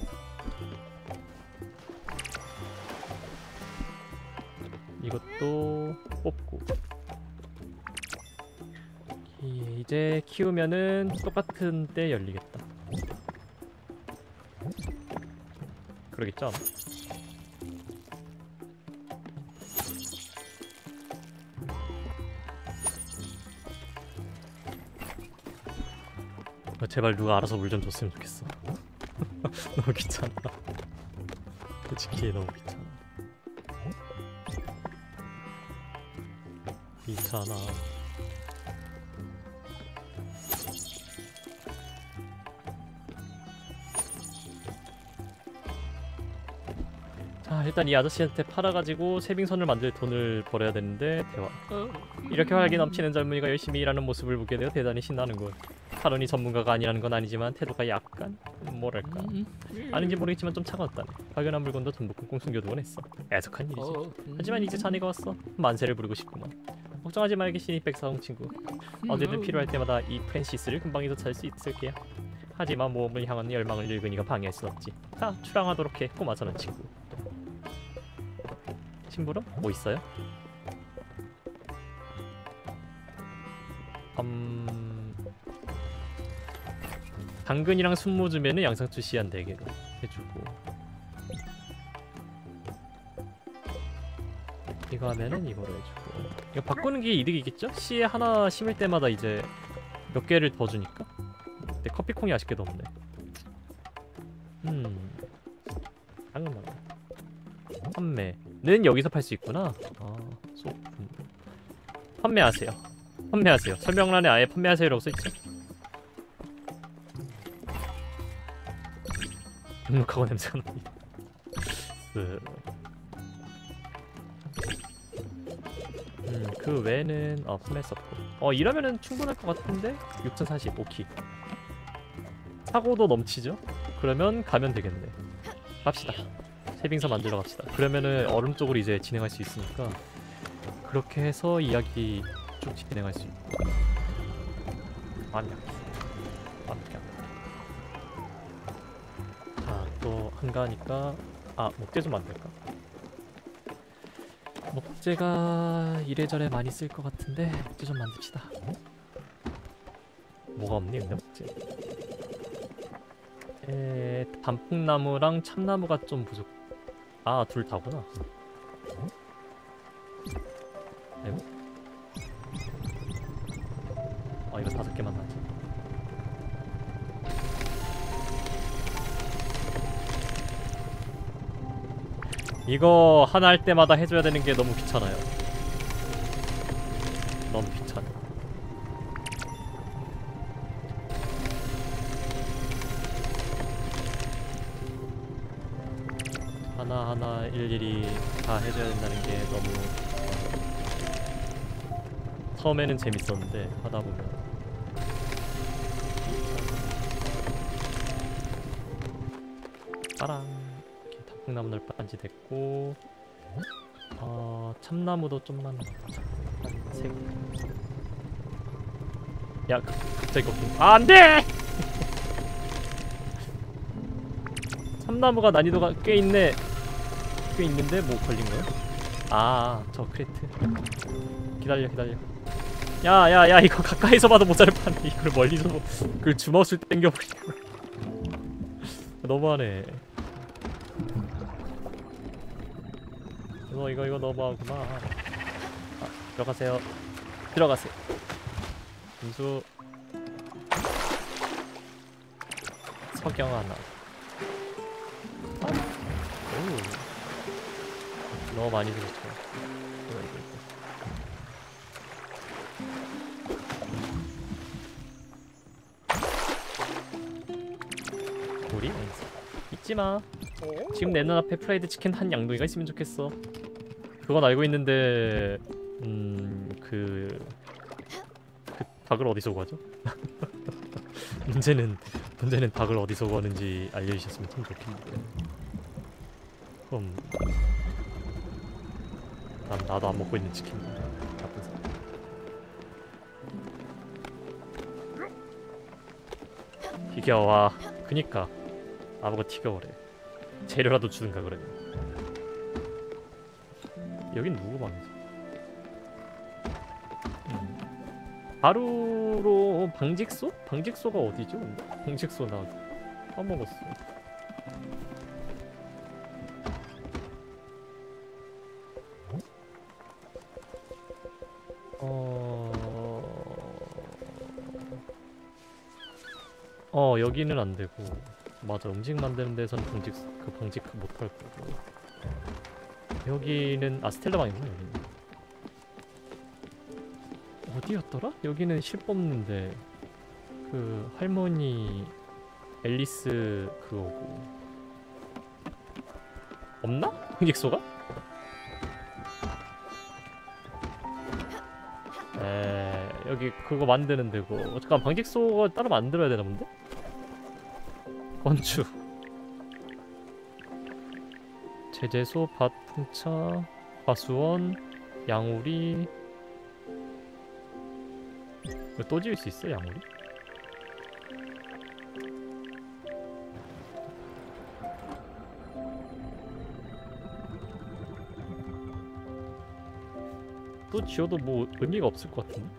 이것도 뽑고. 오케이, 이제 키우면은 똑같은 때 열리겠다. 그러겠죠 아마? 어, 제발 누가 알아서 물 좀 줬으면 좋겠어. 너무 귀찮아. 솔직히 너무 귀찮아. 귀찮아. 자 일단 이 아저씨한테 팔아가지고 세빙선을 만들 돈을 벌어야 되는데 대화. 이렇게 활기 넘치는 젊은이가 열심히 일하는 모습을 보게 되어 대단히 신나는군. 카론이 전문가가 아니라는 건 아니지만 태도가 약간 뭐랄까 아닌지 모르겠지만 좀 차가웠다네. 박연한 물건도 전부 꽁꽁 숨겨두곤 했어. 애석한 일이지. 하지만 이제 자네가 왔어. 만세를 부르고 싶구만. 걱정하지 말겠시니 백사홍 친구. 언제든 필요할 때마다 이 프랜시스를 금방이도 찾을 수 있을 게야. 하지만 모험을 향한 열망을 늙은이가 방해할 순 없지. 자 출항하도록 해 꼬마 전원 친구. 심부름? 뭐 있어요? 음... 당근이랑 순무 주면은 양상추 씨 한 네 개로 해주고, 이거 하면은 이거로 해주고. 이거 바꾸는 게 이득이겠죠? 씨에 하나 심을 때마다 이제 몇 개를 더 주니까. 근데 커피콩이 아쉽게도 없네. 음... 당근 나라 판매는 여기서 팔 수 있구나. 아, 소품. 판매하세요. 판매하세요. 설명란에 아예 판매하세요라고 써있죠? 눅눅하고 냄새가 납니다. 음, 그 외에는 어 판매했었고. 어 이러면은 충분할 것 같은데? 육천사십 오키. 사고도 넘치죠? 그러면 가면 되겠네. 갑시다. 세빙선 만들러 갑시다. 그러면은 얼음 쪽으로 이제 진행할 수 있으니까 그렇게 해서 이야기 쭉 진행할 수 있고. 완벽. 완벽. 자, 또 한가하니까 아 목재 좀 만들까? 목재가 이래저래 많이 쓸 것 같은데 목재 좀 만듭시다. 뭐가 없니 근데 목재? 에... 단풍나무랑 참나무가 좀 부족. 아, 둘 다구나. 아이고. 아, 이거 다섯 개만 나지. 이거 하나 할 때마다 해줘야 되는 게 너무 귀찮아요. 너무 귀찮아. 하나하나 일일이 다 해줘야 된다는 게 너무 처음에는 재밌었는데 하다보면 빠랑. 이렇게 단풍나무 널빤지 됐고, 어... 참나무도 좀만 넣자. 한 세 개. 야 그, 갑자기 꺾인. 아 안돼! 참나무가 난이도가 꽤 있네. 꽤 있는데 뭐 걸린 거야? 아, 저 크레트. 기다려, 기다려. 야, 야, 야, 이거 가까이서 봐도 못 잘 파네. 이걸 멀리서 뭐, 그걸 주먹을 땡겨버리고. 너무하네. 이거, 이거, 이거 너무하구나. 아, 들어가세요. 들어가세요. 분수. 석영 하나. 아, 오. 너무 많이 들었죠. 이거, 이거, 이거. 우리 잊지마. 지금 내 눈앞에 프라이드 치킨 한 양동이가 있으면 좋겠어. 그건 알고 있는데 음그 그 닭을 어디서 구하죠? 문제는 문제는 닭을 어디서 구하는지 알려주셨으면 참 좋겠는데. 그럼 난 나도 안 먹고 있는 치킨 나쁜 사람. 튀겨와. 그니까 아무거 튀겨오래. 재료라도 주든가 그러면. 여긴 누구 방이지? 음. 바루로 방직소? 방직소가 어디죠? 근데? 방직소 나 까먹었어. 어... 어 여기는 안 되고. 맞아, 음식 만드는 데서는 방직 그 방직 못할 거고. 여기는 아 스텔라 방이구나. 여기는 어디였더라? 여기는 실 뽑는데 그 할머니 앨리스 그거고. 없나? 방직소가? 에 여기 그거 만드는 데고. 잠깐 방직소가 따로 만들어야 되나 본데? 건축 제재소, 밭, 풍차, 과수원, 양우리. 이거 또 지을 수 있어? 양우리? 또 지어도 뭐 의미가 없을 것 같은데?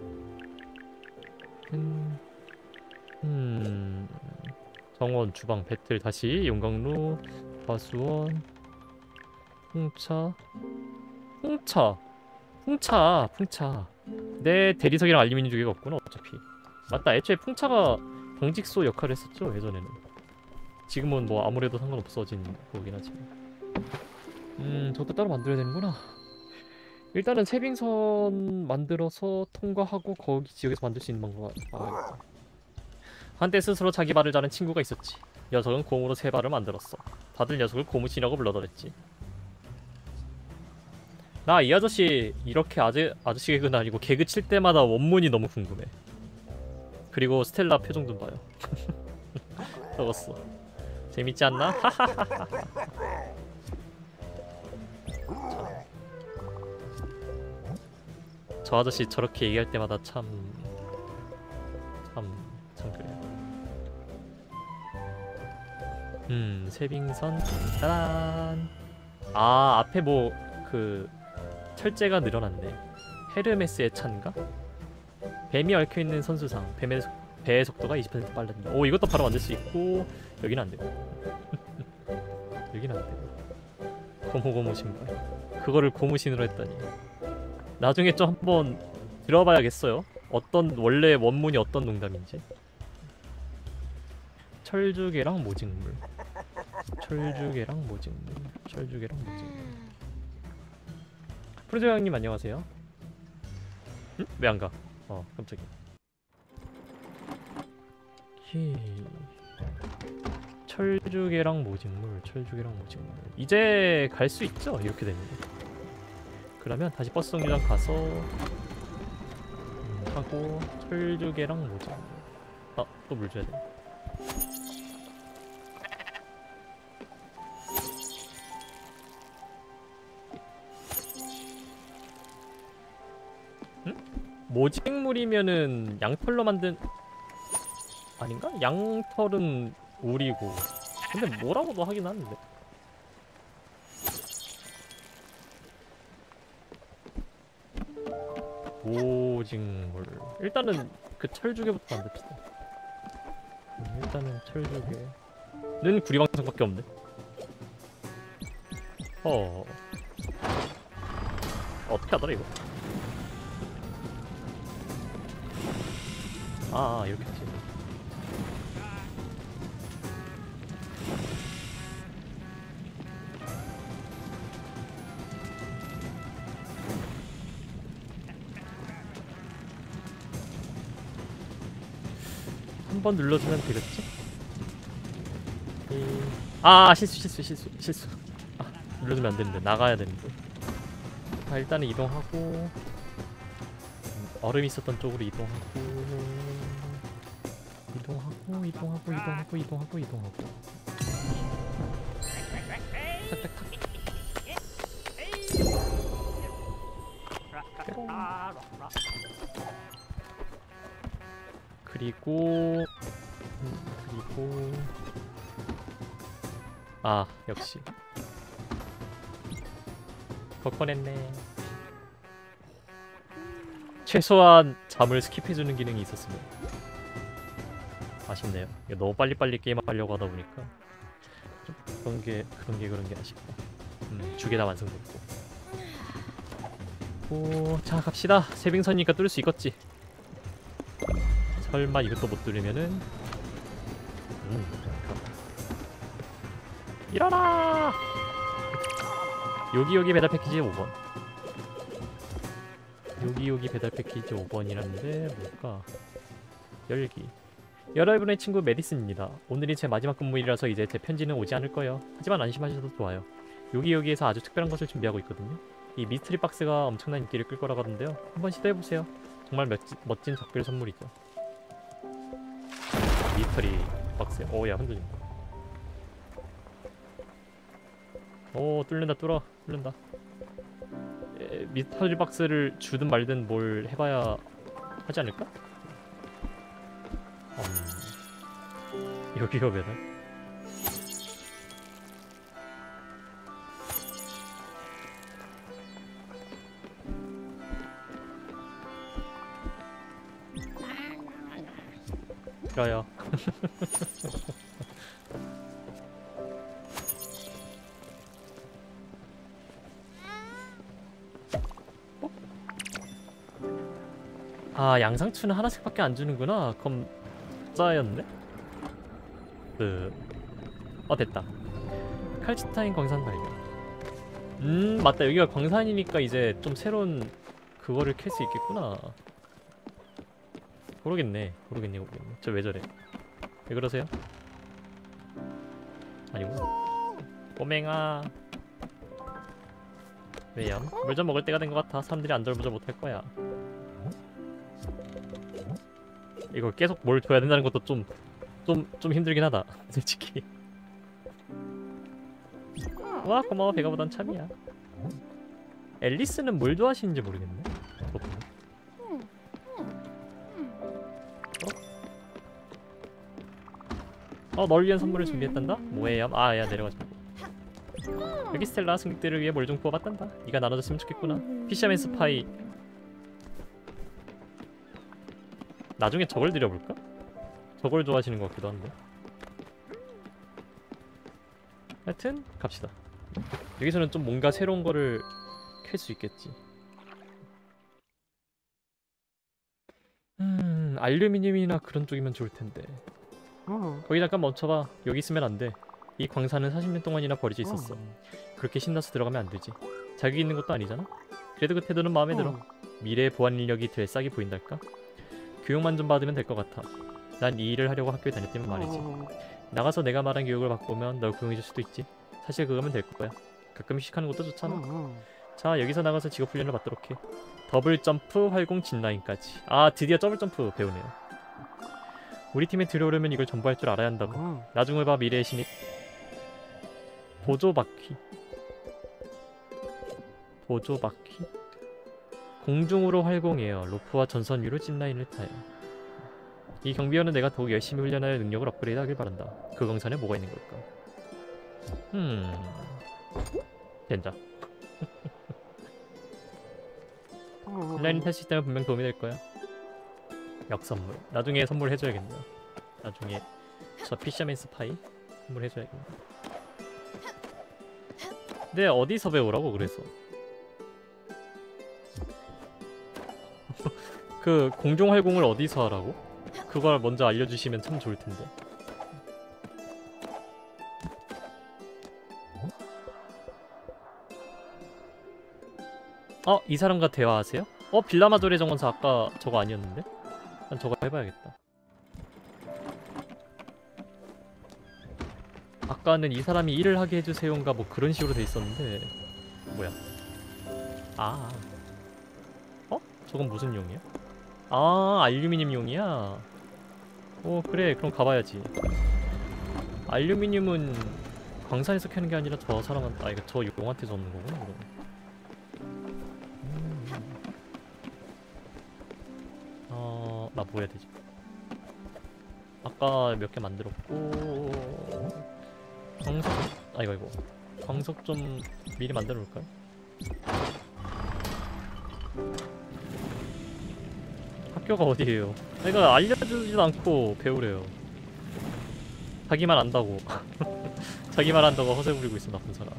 음... 음... 정원, 주방, 배틀, 다시 용광로, 과수원, 풍차, 풍차, 풍차, 풍차. 내 대리석이랑 알루미늄 두 개가 없구나 어차피. 맞다, 애초에 풍차가 방직소 역할을 했었죠 예전에는. 지금은 뭐 아무래도 상관없어진 거긴 하지만. 음, 저것도 따로 만들어야 되는구나. 일단은 세빙선 만들어서 통과하고 거기 지역에서 만들 수 있는 방법을 알아야겠다. 한때 스스로 자기 발을 자른 친구가 있었지. 녀석은 곰으로 세 발을 만들었어. 다들 녀석을 고무신이라고 불러더랬지. 나 이 아저씨 이렇게 아재, 아저씨 개그는 아니고 개그 칠 때마다 원문이 너무 궁금해. 그리고 스텔라 표정 좀 봐요. 적었어. 재밌지 않나? 저 아저씨 저렇게 얘기할 때마다 참... 참... 참 그래요. 음... 세빙선... 짜란! 아... 앞에 뭐... 그... 철제가 늘어났네. 헤르메스의 찬가? 뱀이 얽혀있는 선수상. 뱀의 속, 배의 속도가 이십 퍼센트 빨라진다. 오, 이것도 바로 만들 수 있고. 여기는 안되고. 여기는 안되고. 고무고무 신발. 그거를 고무신으로 했다니. 나중에 좀 한번 들어봐야겠어요. 어떤 원래 원문이 어떤 농담인지. 철주개랑 모직물. 철주개랑 모직물. 철주개랑 모직물. 프로조 형님 안녕하세요. 응? 왜 안 가? 어, 깜짝이야. 히... 철주개랑 모직물, 철주개랑 모직물. 이제 갈 수 있죠? 이렇게 되면. 그러면 다시 버스 정류장 가서 음, 하고 철주개랑 모직물. 아, 또 물 줘야 돼. 응? 모직물이면은 양털로 만든... 아닌가? 양털은 울이고. 근데 뭐라고도 하긴 하는데. 모직물. 일단은 그 철주개부터 만듭시다. 음, 일단은 철주개는 구리방석밖에 없네. 어... 어떻게 하더라 이거? 아, 아 이렇게 하지. 번 눌러주면 되겠지? 이... 아 실수 실수 실수 실수. 아, 눌러주면 안 되는데 나가야 되는데. 자 일단은 이동하고 음, 얼음 있었던 쪽으로 이동하고 이동하고 이동하고 이동하고 이동하고 이동하고. 탁탁탁. 그리고 음, 그리고 아 역시 벅번했네. 최소한 잠을 스킵해주는 기능이 있었으면. 아쉽네요. 이거 너무 빨리빨리 게임하려고 하다 보니까 좀 그런 게 그런 게 그런 게 아쉽다. 음, 두 개 다 완성됐고. 오, 자 갑시다. 세빙선이니까 뚫을 수 있겠지. 설마 이것도 못 뚫으면은 음, 일어나! 여기 여기 배달 패키지 오 번. 여기 여기 배달 패키지 오 번이라는데 뭘까? 열기. 여러분의 친구 메디슨입니다. 오늘이 제 마지막 근무일이라서 이제 제 편지는 오지 않을 거예요. 하지만 안심하셔도 좋아요. 여기 여기에서 아주 특별한 것을 준비하고 있거든요. 이 미스터리 박스가 엄청난 인기를 끌 거라고 하던데요. 한번 시도해보세요. 정말 멋진, 멋진 작별 선물이죠. 미스터리 박스. 오야 흔들린다. 오 뚫는다 뚫어 뚫는다. 에, 미스터리 박스를 주든 말든 뭘 해봐야 하지 않을까? 음... 여기가 배달? 싫어요. 아 양상추는 하나씩밖에 안 주는구나. 그럼 짜였네? 그... 어 됐다. 칼치타인 광산 발견. 음 맞다. 여기가 광산이니까 이제 좀 새로운 그거를 캘 수 있겠구나. 모르겠네 모르겠네 모르겠네. 저 왜 저래? 왜 그러세요? 아니구나. 꼬맹아 왜요? 물 좀 먹을 때가 된 것 같아. 사람들이 안절부절 못할 거야. 이걸 계속 뭘 줘야 된다는 것도 좀 좀 좀 힘들긴 하다 솔직히. 와 고마워. 배가 보단 참이야. 앨리스는 뭘 좋아하시는지 모르겠네. 저도. 어, 널 위한 선물을 준비했단다? 뭐예요? 아, 야 내려가지 말고. 여기 스텔라 승객들을 위해 뭘 좀 구워봤단다. 네가 나눠줬으면 좋겠구나. 피셔맨 스파이. 나중에 저걸 드려볼까? 저걸 좋아하시는 것 같기도 한데. 하여튼 갑시다. 여기서는 좀 뭔가 새로운 거를 캘 수 있겠지. 음... 알루미늄이나 그런 쪽이면 좋을 텐데. 거기 잠깐 멈춰봐. 여기 있으면 안 돼. 이 광산은 사십 년 동안이나 버려져 있었어. 그렇게 신나서 들어가면 안 되지. 자격이 있는 것도 아니잖아? 그래도 그 태도는 마음에 들어. 미래의 보안 인력이 되싸게 보인달까? 교육만 좀 받으면 될 것 같아. 난 이 일을 하려고 학교에 다녔다면 말이지. 나가서 내가 말한 교육을 받고 오면 널 고용해줄 수도 있지. 사실 그거면 될 거야. 가끔 휴식하는 것도 좋잖아. 자, 여기서 나가서 직업 훈련을 받도록 해. 더블 점프, 활공, 진라인까지. 아, 드디어 더블 점프 배우네요. 우리 팀에 들어오려면 이걸 전부 할 줄 알아야 한다고. 나중을 봐. 미래의 신입. 보조바퀴. 보조바퀴. 공중으로 활공해요. 로프와 전선 위로 찐라인을 타요. 이 경비원은 내가 더욱 열심히 훈련하여 능력을 업그레이드하길 바란다. 그 광산에 뭐가 있는 걸까? 음... 된다. 찐라인을 탈 수 있다면 분명 도움이 될 거야. 역선물. 나중에 선물해줘야겠네요. 나중에 저 피셔맨 스파이 선물해줘야겠네. 근데 어디서 배우라고 그래서? 그 공중활공을 어디서 하라고? 그걸 먼저 알려주시면 참 좋을 텐데. 어? 이 사람과 대화하세요? 어? 빌라마돌의 정원사 아까 저거 아니었는데? 난 저거 해봐야겠다. 아까는 이 사람이 일을 하게 해주세요인가 뭐 그런 식으로 돼 있었는데 뭐야? 아, 어? 저건 무슨 용이야? 아, 알루미늄 용이야? 어 그래, 그럼 가봐야지. 알루미늄은 광산에서 캐는 게 아니라 저 사람한테, 아 이거 저 용한테 줬는 거구나 그럼. 음. 어, 나 뭐 해야 되지? 아까 몇 개 만들었고 광석, 아 이거 이거 광석 좀 미리 만들어 놓을까요? 학교가 어디예요? 이거 알려주지도 않고 배우래요. 자기만 안다고. 자기만 안다고 허세 부리고 있어, 나쁜 사람.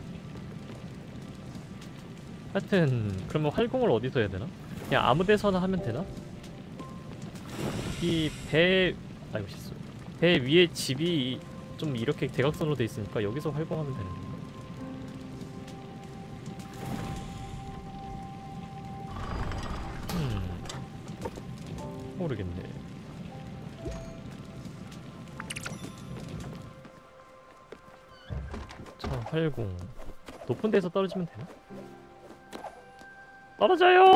하여튼 그러면 활공을 어디서 해야 되나? 그냥 아무 데서나 하면 되나? 이 배... 아이고 실수. 배 위에 집이 좀 이렇게 대각선으로 돼 있으니까 여기서 활공하면 되는 건가? 음... 모르겠네. 자, 활공 높은 데서 떨어지면 되나? 떨어져요!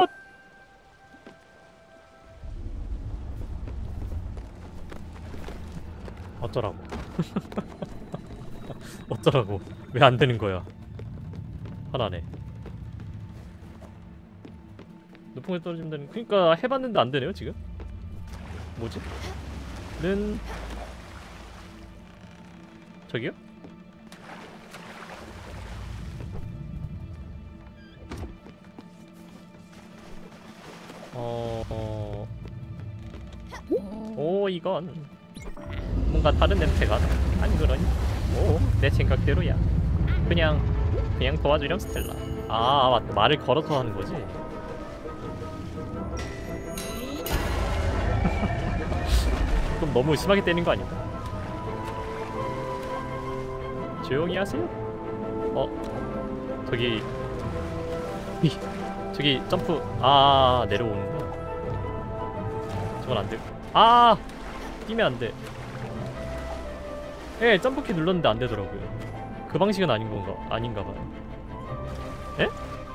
어쩌라고. 어쩌라고. 왜 안 되는 거야. 화나네. 높은 데 떨어지면 되는, 그니까 해봤는데 안 되네요 지금? 뭐지? 는 저기요? 어... 어... 오, 이건 뭔가 다른 냄새가 나. 아니 그러니? 오, 내 생각대로야. 그냥 그냥 도와주렴 스텔라. 아 맞다, 말을 걸어서 하는 거지. 그럼 너무 심하게 때리는 거 아닌가? 조용히 하세요. 어? 저기 히, 저기 점프. 아, 내려오는구나. 저건 안 돼. 아! 뛰면 안 돼. 예, 점프키 눌렀는데 안 되더라고요. 그 방식은 아닌 건가? 아닌가 봐요. 에?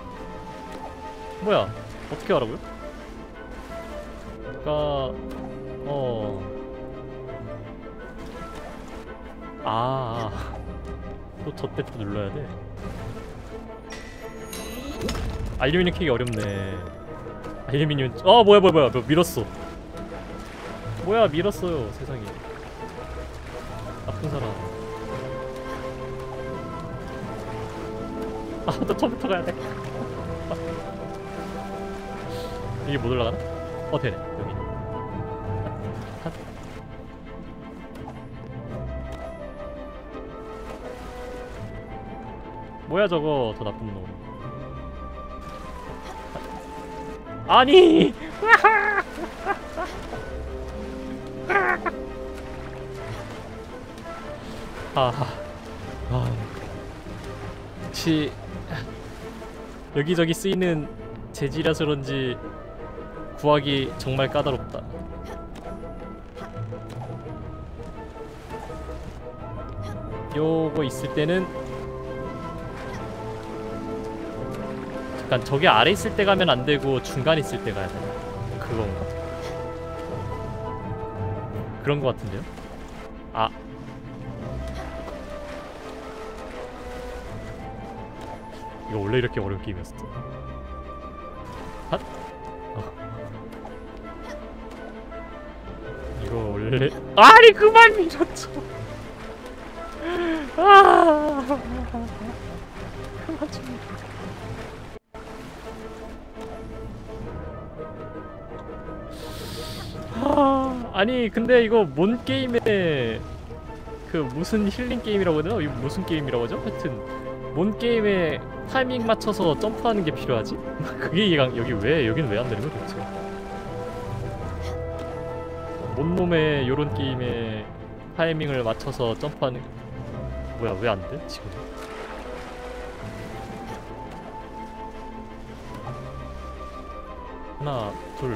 뭐야? 어떻게 하라고요? 그니까... 어... 아... 또 저때 또 눌러야 돼. 알루미늄 캐기 어렵네. 알루미늄... 아 뭐야 뭐야 뭐야, 뭐 밀었어. 뭐야, 밀었어요. 세상에. 나쁜 사람. 아, 또 처음부터 가야 돼. 이게 못 올라가나? 어, 되네. 여기. 핫. 뭐야 저거, 저 나쁜 놈. 아니! 아하. 아. 혹시 여기저기 쓰이는 재질이라서 그런지 구하기 정말 까다롭다. 요거 있을 때는 잠깐, 저게 아래 있을 때 가면 안 되고 중간에 있을 때 가야 되나? 그건가? 그런 거 같은데요? 아. 이거 원래 이렇게 어려운 게임이었어. 핫? 어. 이거 원래... 아니 그만 밀었죠. 아. 그만 좀. 아, 아니 근데 이거 뭔 게임에 그 무슨 힐링 게임이라고 해야 되나? 이거 무슨 게임이라고 하죠? 하여튼 뭔 게임에 타이밍 맞춰서 점프하는 게 필요하지? 그게 이해가, 여기 왜, 여긴 왜 안 되는 거야 도대체? 뭔 놈의 요런 게임에 타이밍을 맞춰서 점프하는... 뭐야, 왜 안 돼? 지금 하나, 둘.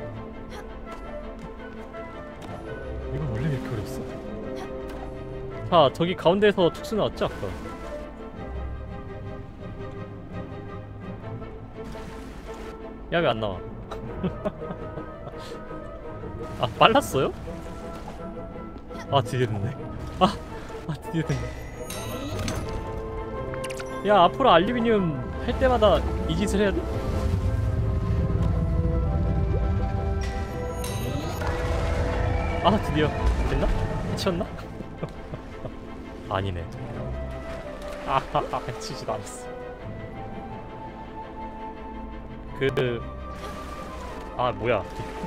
이건 원래 왜 이렇게 어렵어? 아 저기 가운데에서 툭스 나왔죠 아까. 야 왜 안 나와? 아 빨랐어요? 아 드디어 됐네. 아, 아 드디어 됐네. 야 앞으로 알루미늄 할 때마다 이 짓을 해야 돼? 아 드디어 됐나? 해치웠나? 아니네. 아하하 해치지도 않았어. 그... 아 뭐야.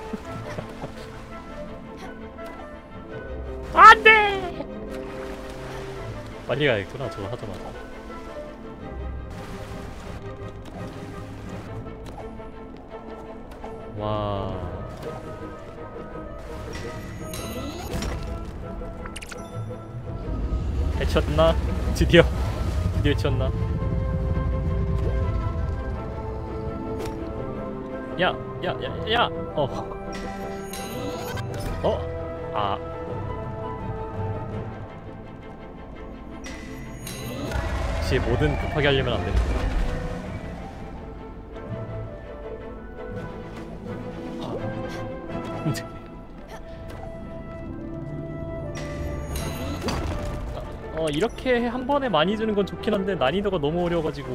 안돼! 빨리 가야겠구나 저거 하자마자. 와... 해쳤나? 드디어 드디어 해쳤나? 야! 야! 야! 야! 어! 어? 아... 역시 뭐든 급하게 하려면 안 되는구나. 어 이렇게 한 번에 많이 주는 건 좋긴 한데 난이도가 너무 어려워가지고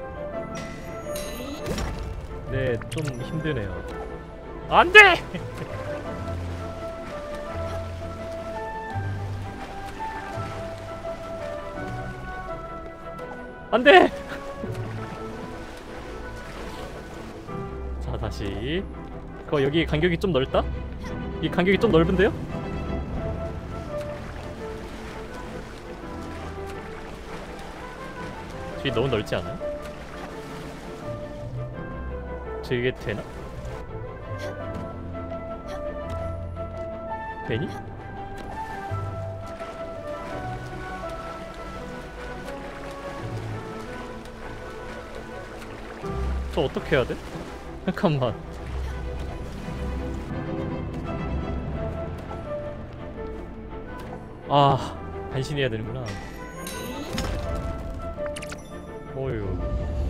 네 좀 힘드네요. 안돼! 안돼! 자 다시. 그 여기 간격이 좀 넓다? 이 간격이 좀 넓은데요? 저기 너무 넓지 않아요? 저 이게 되나? 되니? 저 어떻게 해야 돼? 잠깐만. 아, 반신해야 되는구나. 어휴.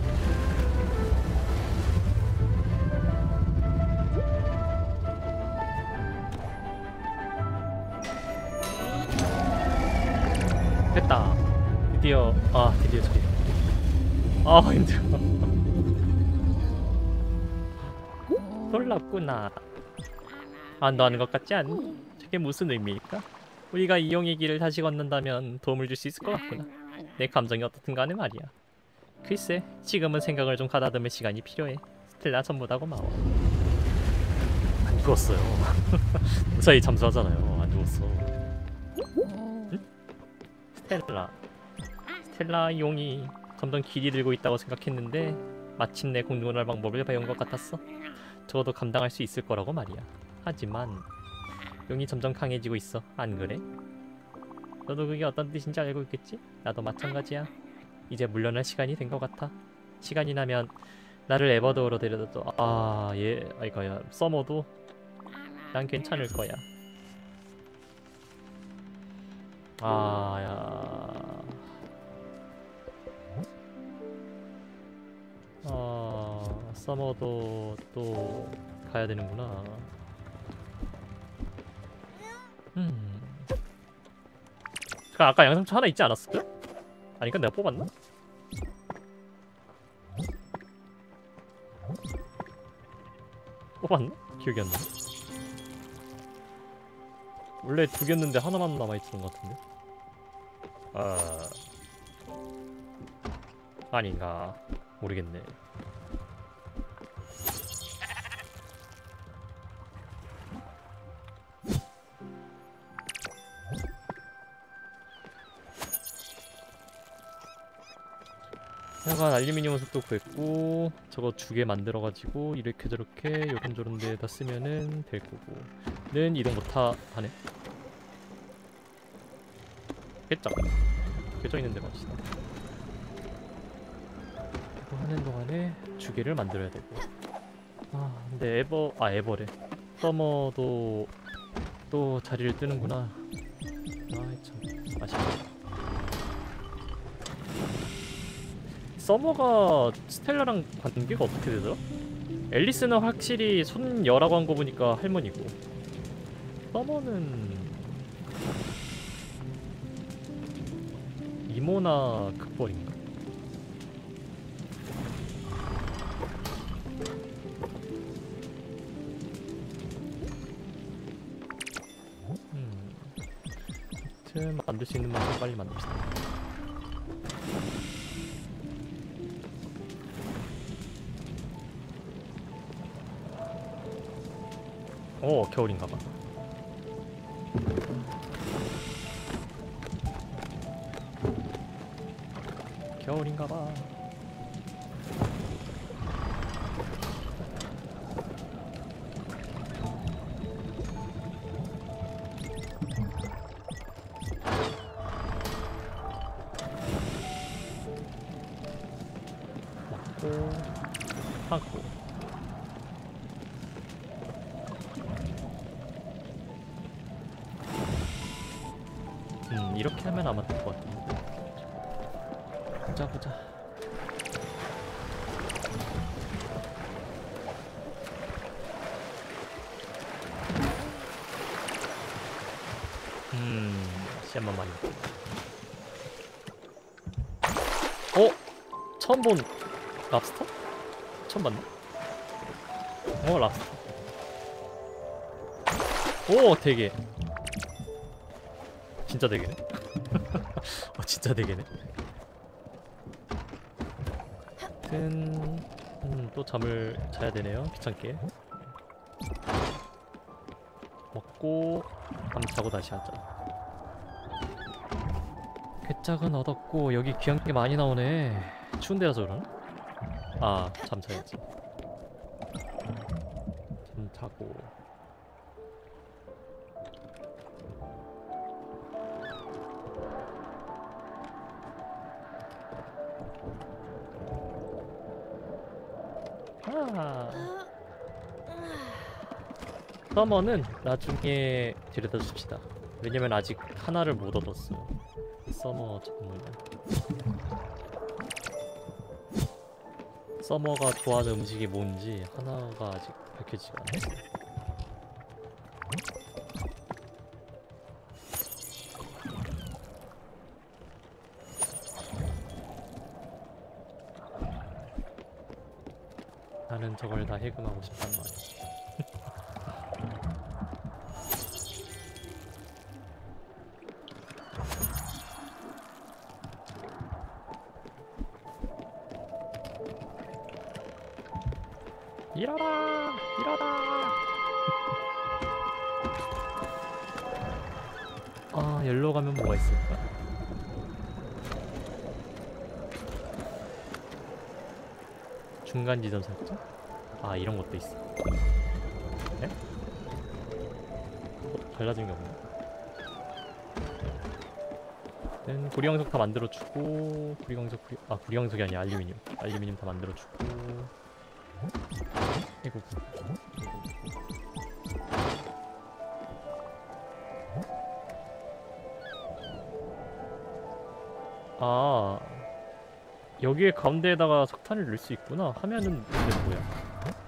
됐다. 드디어. 아 드디어 저기. 아 힘들어. 놀랍구나. 안도하는 것 같지 않니? 저게 무슨 의미일까? 우리가 이용의 길을 다시 걷는다면 도움을 줄 수 있을 것 같구나. 내 감정이 어떻든 간에 말이야. 글쎄 지금은 생각을 좀 가다듬을 시간이 필요해. 스텔라 전부 다 고마워. 안 죽었어요. 무사히 잠수하잖아요. 안 죽었어. 응? 스텔라 스텔라 용이 점점 길이 들고 있다고 생각했는데 마침내 공존할 방법을 배운 것 같았어. 적어도 감당할 수 있을 거라고 말이야. 하지만 용이 점점 강해지고 있어. 안 그래? 너도 그게 어떤 뜻인지 알고 있겠지? 나도 마찬가지야. 이제 물러날 시간이 된 것 같아. 시간이 나면 나를 에버도어로 데려다줘. 아, 얘, 아이거야. 서머도 난 괜찮을 거야. 아, 야. 아, 서머도 또 가야 되는구나. 음. 아까 양상추 하나 있지 않았어요? 아니까 내가 뽑았나? 뽑았나? 기억이 안 나네. 원래 두 개였는데 하나만 남아있던 것 같은데. 아... 아닌가 모르겠네. 하여간 알루미늄 원석도 구했고 저거 두 개 만들어가지고 이렇게 저렇게 요런저런 데에다 쓰면은 될 거고. 는 이동 못하... 하네? 깼죠? 껴져 있는 데 갑시다. 이거 하는 동안에 주개를 만들어야 되고. 아 근데 에버... 아 에버래. 서머도 또 자리를 뜨는구나. 아이 참 아쉽다. 서머가 스텔라랑 관계가 어떻게 되더라? 앨리스는 확실히 손녀라고 한 거 보니까 할머니고, 서머는 이모나 극벌인가? 음. 아무튼 만들 수 있는 만큼 빨리 만듭시다. 오, 겨울인가봐. 겨울인가봐. 먹고 하고. 음, 이렇게 하면 아마 될 것 같아. 보자 보자. 음, 씨앗만 많이 먹고. 어? 처음 본 랍스터? 처음 봤네? 어, 랍스터. 오, 대게. 진짜 대게네. 어, 진짜 대게네. 아무튼 음, 또 잠을 자야 되네요. 귀찮게. 먹고 잠 자고 다시 하자. 괴짝은 얻었고 여기 귀한 게 많이 나오네. 추운 데라서 그러나? 아, 잠 자야지. 잠 자고. 아. 서머는 나중에 데려다 줍시다. 왜냐면 아직 하나를 못 얻었어. 서머 작물은. 서머가 좋아하는 음식이 뭔지 하나가 아직 밝혀지지 않았어. 나는 저걸 다 해금하고 싶단 말이야. 일어나! 일어나! 아, 열로 가면 뭐가 있을까? 중간 지점 설정? 아, 이런 것도 있어. 네? 어, 달라진 게 없네. 일단 구리광석 다 만들어주고, 구리광석, 구리... 아, 구리광석이 아니야, 알루미늄. 알루미늄 다 만들어주고. 아이고. 아, 여기에 가운데에다가 석탄을 넣을 수 있구나. 하면은 이게 뭐야?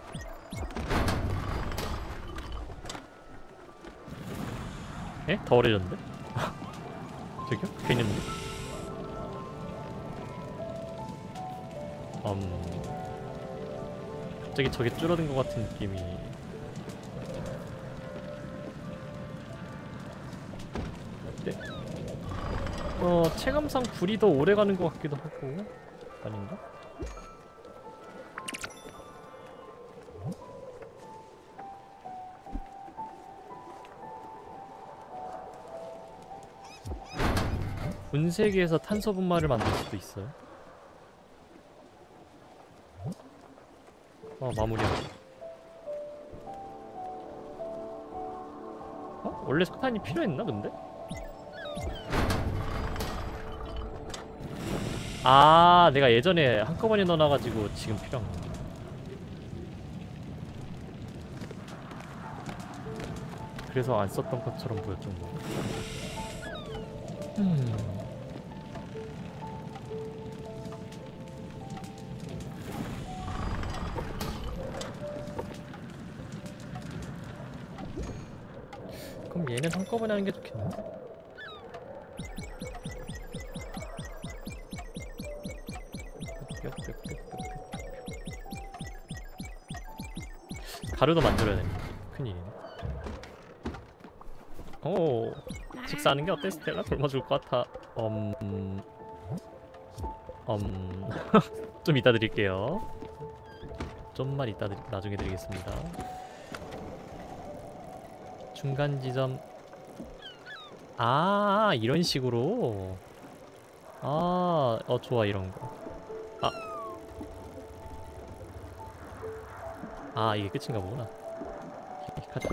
에? 더 오래졌는데? 저기요? 괜히 있는데? 음... 갑자기 저게 줄어든 것 같은 느낌이. 어때? 어, 체감상 불이 더 오래 가는 것 같기도 하고. 아닌가? 분쇄기에서 탄소 분말을 만들 수도 있어요. 어, 마무리하자. 어? 원래 석탄이 필요했나 근데? 아, 내가 예전에 한꺼번에 넣어놔가지고 지금 필요한 거. 그래서 안 썼던 것처럼 보였죠 뭐. 음. 얘는 한꺼번에 하는 게 좋겠는데? 가루도 만들어야 돼. 큰일이네. 오, 식사하는 게 어때, 스텔라? 굶어 죽을 것 같아. 음, 음, 좀 이따 드릴게요. 좀만 이따 드리, 나중에 드리겠습니다. 중간 지점. 아, 이런 식으로. 아, 어 좋아 이런 거. 아, 아 이게 끝인가 보구나. 가자.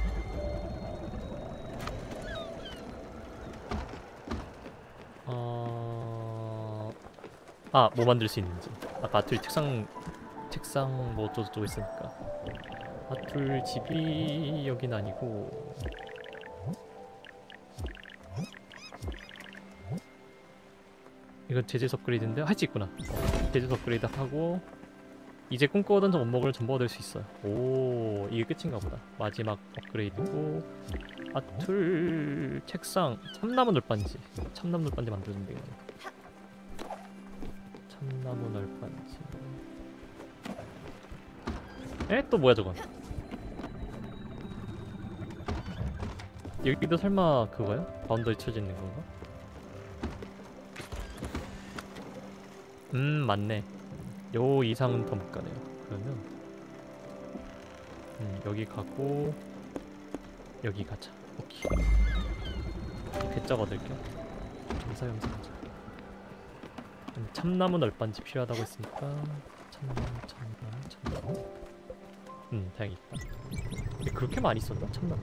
어, 아, 뭐 만들 수 있는지. 아까 아툴 책상, 책상 뭐 어쩌고저쩌고 있으니까. 아툴 집이 여긴 아니고. 이건 제재소 업그레이드인데 할 수 있구나. 제재소 업그레이드 하고 이제 꿈꿔오던 원목을 전부 얻을 수 있어요. 오, 이게 끝인가 보다. 마지막 업그레이드고 아툴 책상 참나무 널빤지. 참나무 널빤지 만들면 되겠네. 참나무 널빤지. 에? 또 뭐야 저건? 여기도 설마 그거야? 바운더리 쳐져 있는 건가? 음, 맞네. 요 이상은 더 못 가네요. 그러면 음, 여기 가고 여기 가자. 오케이. 괴짜가 얻을게요. 점사 염사 가자. 음, 참나무 널빤지 필요하다고 했으니까 참나무, 참나무, 참나무. 음, 다행이다. 근데 그렇게 많이 썼나? 참나무.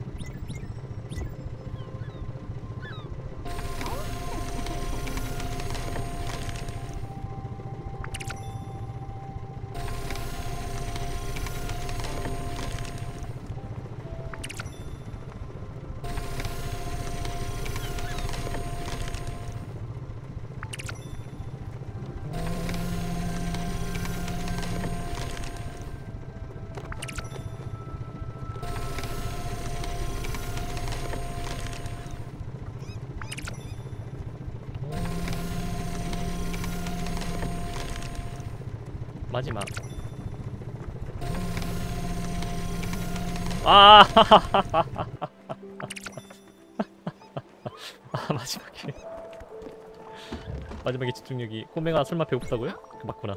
마지막. 아, 아 마지막에 마지막에 집중력이. 꼬매가 설마 배고프다고요? 그 맞구나.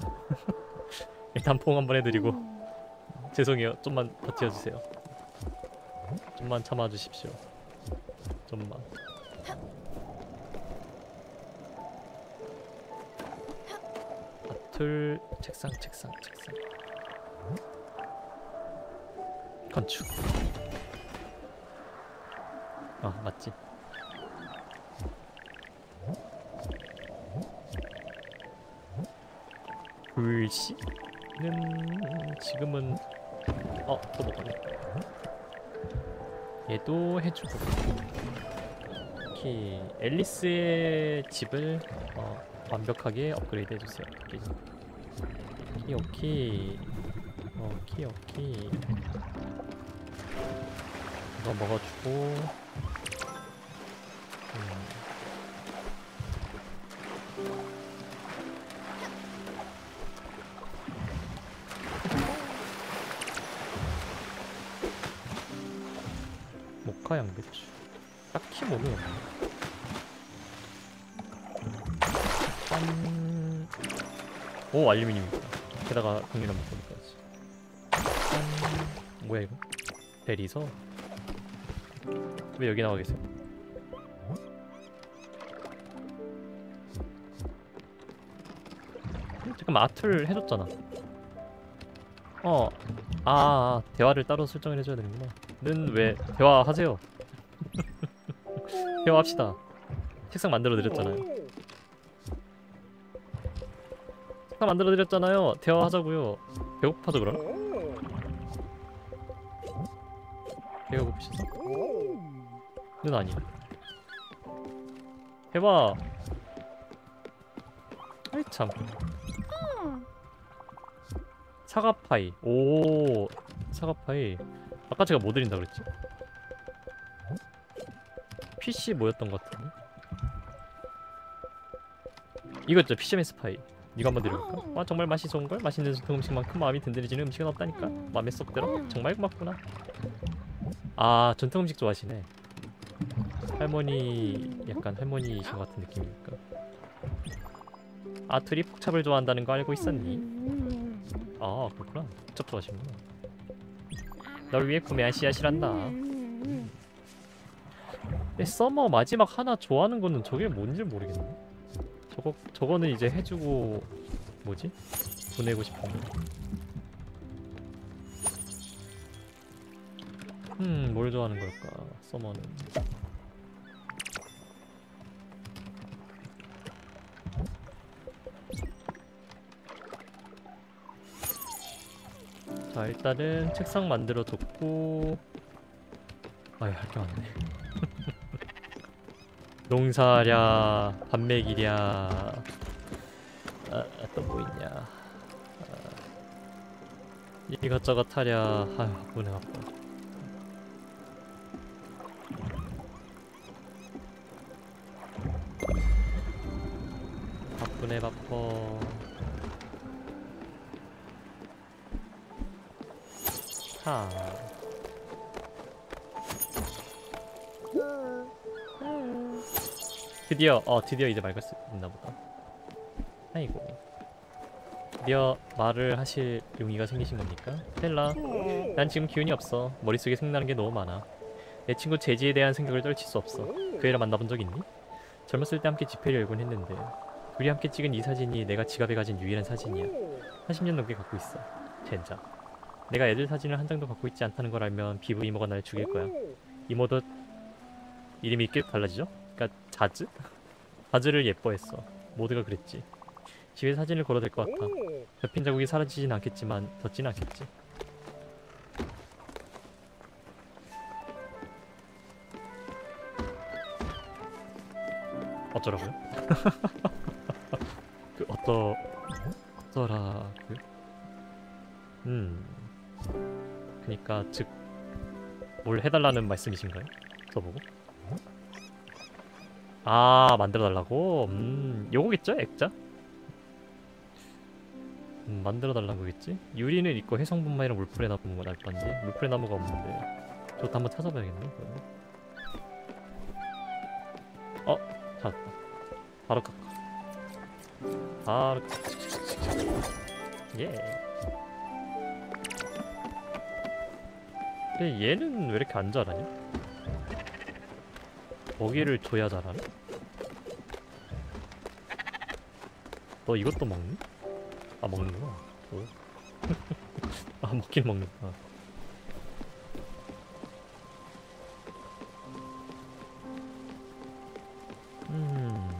일단 포옹 한번 해드리고 죄송해요. 좀만 버텨주세요. 좀만 참아주십시오. 좀만. 아툴 책상 책상 책상 건축. 아 맞지. 불씨는 지금은 어 또 먹었네. 얘도 해주고. 오케이. 앨리스의 집을 어, 완벽하게 업그레이드 해주세요. 오케이 오케이 오케이 오케이 오케이. 이거 먹어주고. 음. 모카 양배추. 딱히 뭐는 없네. 짠. 오, 알루미늄이다. 게다가 강렬한 목걸이까지. 짠. 뭐야 이거? 베리서? 왜 여기 나와 계세요? 잠깐만, 아툴 해줬잖아. 어. 아, 아, 대화를 따로 설정을 해줘야 되는구나. 는 왜 대화하세요? 대화합시다. 책상 만들어 드렸잖아요. 책상 만들어 드렸잖아요. 대화하자고요. 배고파서 그럼? 배고프시죠? 는 아니야. 해봐. 아이 참. 사과파이. 오, 사과파이. 아까 제가 뭐 드린다 그랬지? 피씨 뭐였던 것 같은데? 이거 있죠, 피셔맨 스파이. 이거 한번 드려볼까? 와, 정말 맛이 좋은걸? 맛있는 전통 음식만큼 마음이 든든해지는 음식은 없다니까. 마음에 쏙 들어? 정말 고맙구나. 아, 전통 음식 좋아하시네. 할머니, 약간 할머니이신 것 같은 느낌이니까. 아툴이 폭찹을 좋아한다는 거 알고 있었니? 아, 그렇구나. 폭찹 좋아하시는구나. 널 위해 구매한 씨앗이란다. 근데 서머 마지막 하나 좋아하는 거는 저게 뭔지 모르겠네. 저거, 저거는 이제 해주고 뭐지? 보내고 싶은데. 음, 뭘 좋아하는 걸까? 서머는. 자, 일단은 책상 만들어 뒀고. 아유, 할 게 많네. 농사랴, 반맥이랴. 아, 또 뭐 있냐. 아, 이것저것 하랴. 아유, 바쁘네, 바빠. 바쁘네, 바빠. 하. 드디어 어 드디어 이제 맑을 수 있나보다. 아이고, 드디어 말을 하실 용의가 생기신 겁니까? 스텔라, 난 지금 기운이 없어. 머릿속에 생각나는 게 너무 많아. 내 친구 제지에 대한 생각을 떨칠 수 없어. 그 애를 만나본 적 있니? 젊었을 때 함께 집회를 열곤 했는데 둘이 함께 찍은 이 사진이 내가 지갑에 가진 유일한 사진이야. 사십 년 넘게 갖고 있어. 젠장. 내가 애들 사진을 한 장도 갖고 있지 않다는 걸 알면 비부 이모가 날 죽일 거야. 이모도 이름이 이렇게 달라지죠? 그니까 자즈? 자즈를 예뻐했어. 모두가 그랬지. 집에 사진을 걸어야 될 것 같아. 접힌 자국이 사라지진 않겠지만 젖진 않겠지. 어쩌라고요? 그 어떠... 어쩌라... 그... 음... 그니까 즉... 뭘 해달라는 말씀이신가요? 저보고? 아, 만들어달라고? 음... 요거겠죠? 액자? 음, 만들어달라는 거겠지? 유리는 있고 해성분만이랑 물풀의 나무가 날 건데 물풀의 나무가 없는데 저것도 한번 찾아봐야겠네. 그러면. 어? 찾았다. 바로 깎아. 바로 깎아. 예. 근데 얘는 왜 이렇게 안 자라냐? 먹이를 줘야 자라나? 너 이것도 먹니? 아, 먹는구나. 오. 아, 먹긴 먹는구나. 음.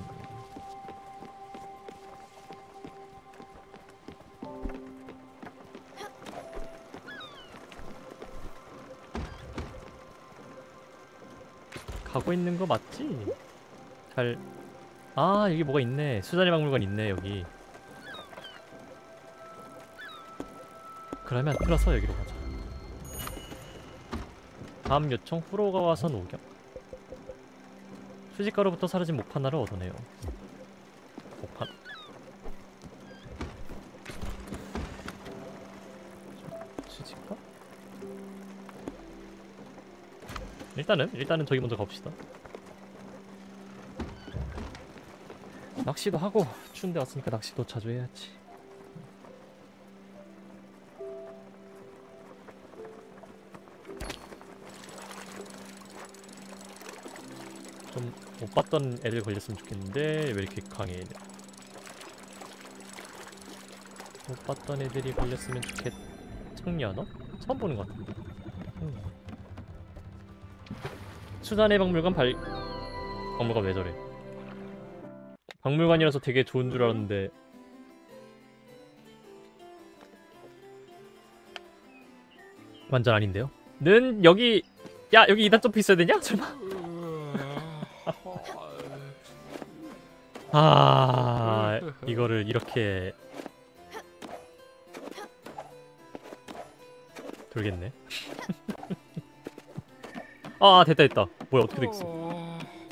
가고 있는 거 맞지? 잘... 아, 여기 뭐가 있네. 수자리 박물관 있네, 여기. 그러면 틀어서 여기로 가자. 다음 요청 후로가 와서 녹여. 수직가로부터 사라진 목 하나를 얻어내요. 목 하나. 수직가? 일단은 일단은 저기 먼저 가봅시다. 낚시도 하고 추운데 왔으니까 낚시도 자주 해야지. 좀 못 봤던 애들 걸렸으면 좋겠는데 왜 이렇게 강해? 못 봤던 애들이 걸렸으면 좋겠... 청년어? 처음 보는 것 같은데. 음. 수잔의 박물관 발... 박물관 왜 저래? 박물관이라서 되게 좋은 줄 알았는데 완전 아닌데요? 는 여기... 야, 여기 이단 점프 있어야 되냐? 설마? 아, 이거를 이렇게 돌겠네. 아, 됐다 됐다. 뭐야, 어떻게 됐어?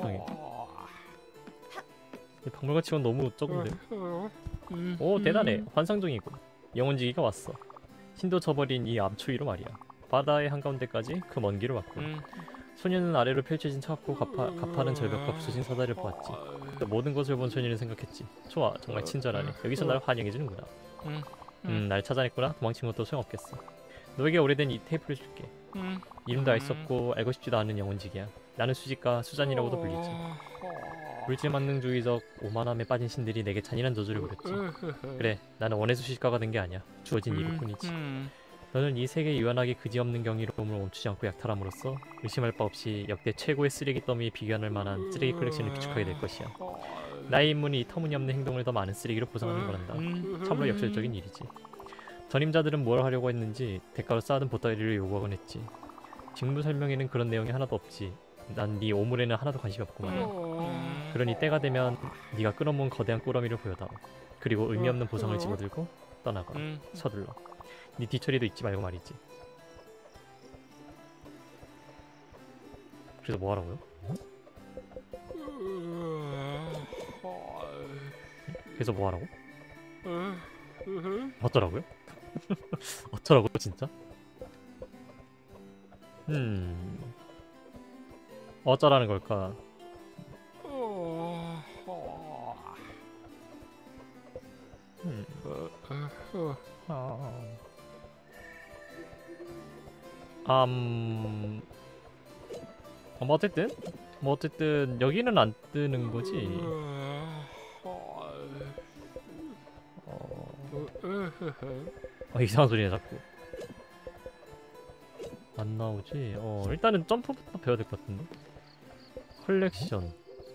이 박물관 치곤 너무 적은데. 음. 오 대단해. 환상적이고. 영혼지기가 왔어. 신도 저버린 이 암초위로 말이야. 바다의 한가운데까지 그 먼 길을 왔고. 음. 소녀는 아래로 펼쳐진 차갑고 가파, 가파른 절벽과 부서진 사다리를 보았지. 또 모든 것을 본 소녀는 생각했지. 좋아, 정말 친절하네. 여기서 날 환영해주는구나. 음. 음, 날 찾아냈구나. 도망친 것도 소용없겠어. 너에게 오래된 이 테이프를 줄게. 음. 이름도 알 수 없고 알고 싶지도 않은 영혼직이야. 나는 수직가 수잔이라고도 불리지. 물질 만능주의적 오만함에 빠진 신들이 내게 잔인한 저주를 부렸지. 그래, 나는 원해서 수직가가 된 게 아니야. 주어진 일뿐이지. 음. 너는 이 세계 유한하게 그지없는 경이로움을 멈추지 않고 약탈함으로써 의심할 바 없이 역대 최고의 쓰레기 더미에 비교할 만한 쓰레기 컬렉션을 구축하게 될 것이야. 나의 임무는 이 터무니없는 행동을 더 많은 쓰레기로 보상하는 거란다. 참으로 역설적인 일이지. 전임자들은 뭘 하려고 했는지 대가로 쌓아둔 보따리를 요구하곤 했지. 직무 설명에는 그런 내용이 하나도 없지. 난 네 오물에는 하나도 관심이 없고 말이야. 그러니 때가 되면 네가 끌어모은 거대한 꾸러미를 보여다오. 그리고 의미 없는 보상을 집어들고 떠나거라. 서둘러. 네 뒤처리도 잊지 말고 말이지. 그래서 뭐 하라고요? 그래서 뭐 하라고? 어쩌라고요? 어쩌라고 진짜? 음... 어쩌라는 걸까? 음... 아... 음... 어, 뭐 어쨌든 뭐 어쨌든 여기는 안 뜨는 거지. 어... 어 이상한 소리네 자꾸. 안 나오지. 어 일단은 점프부터 배워야 될 것 같은데. 컬렉션.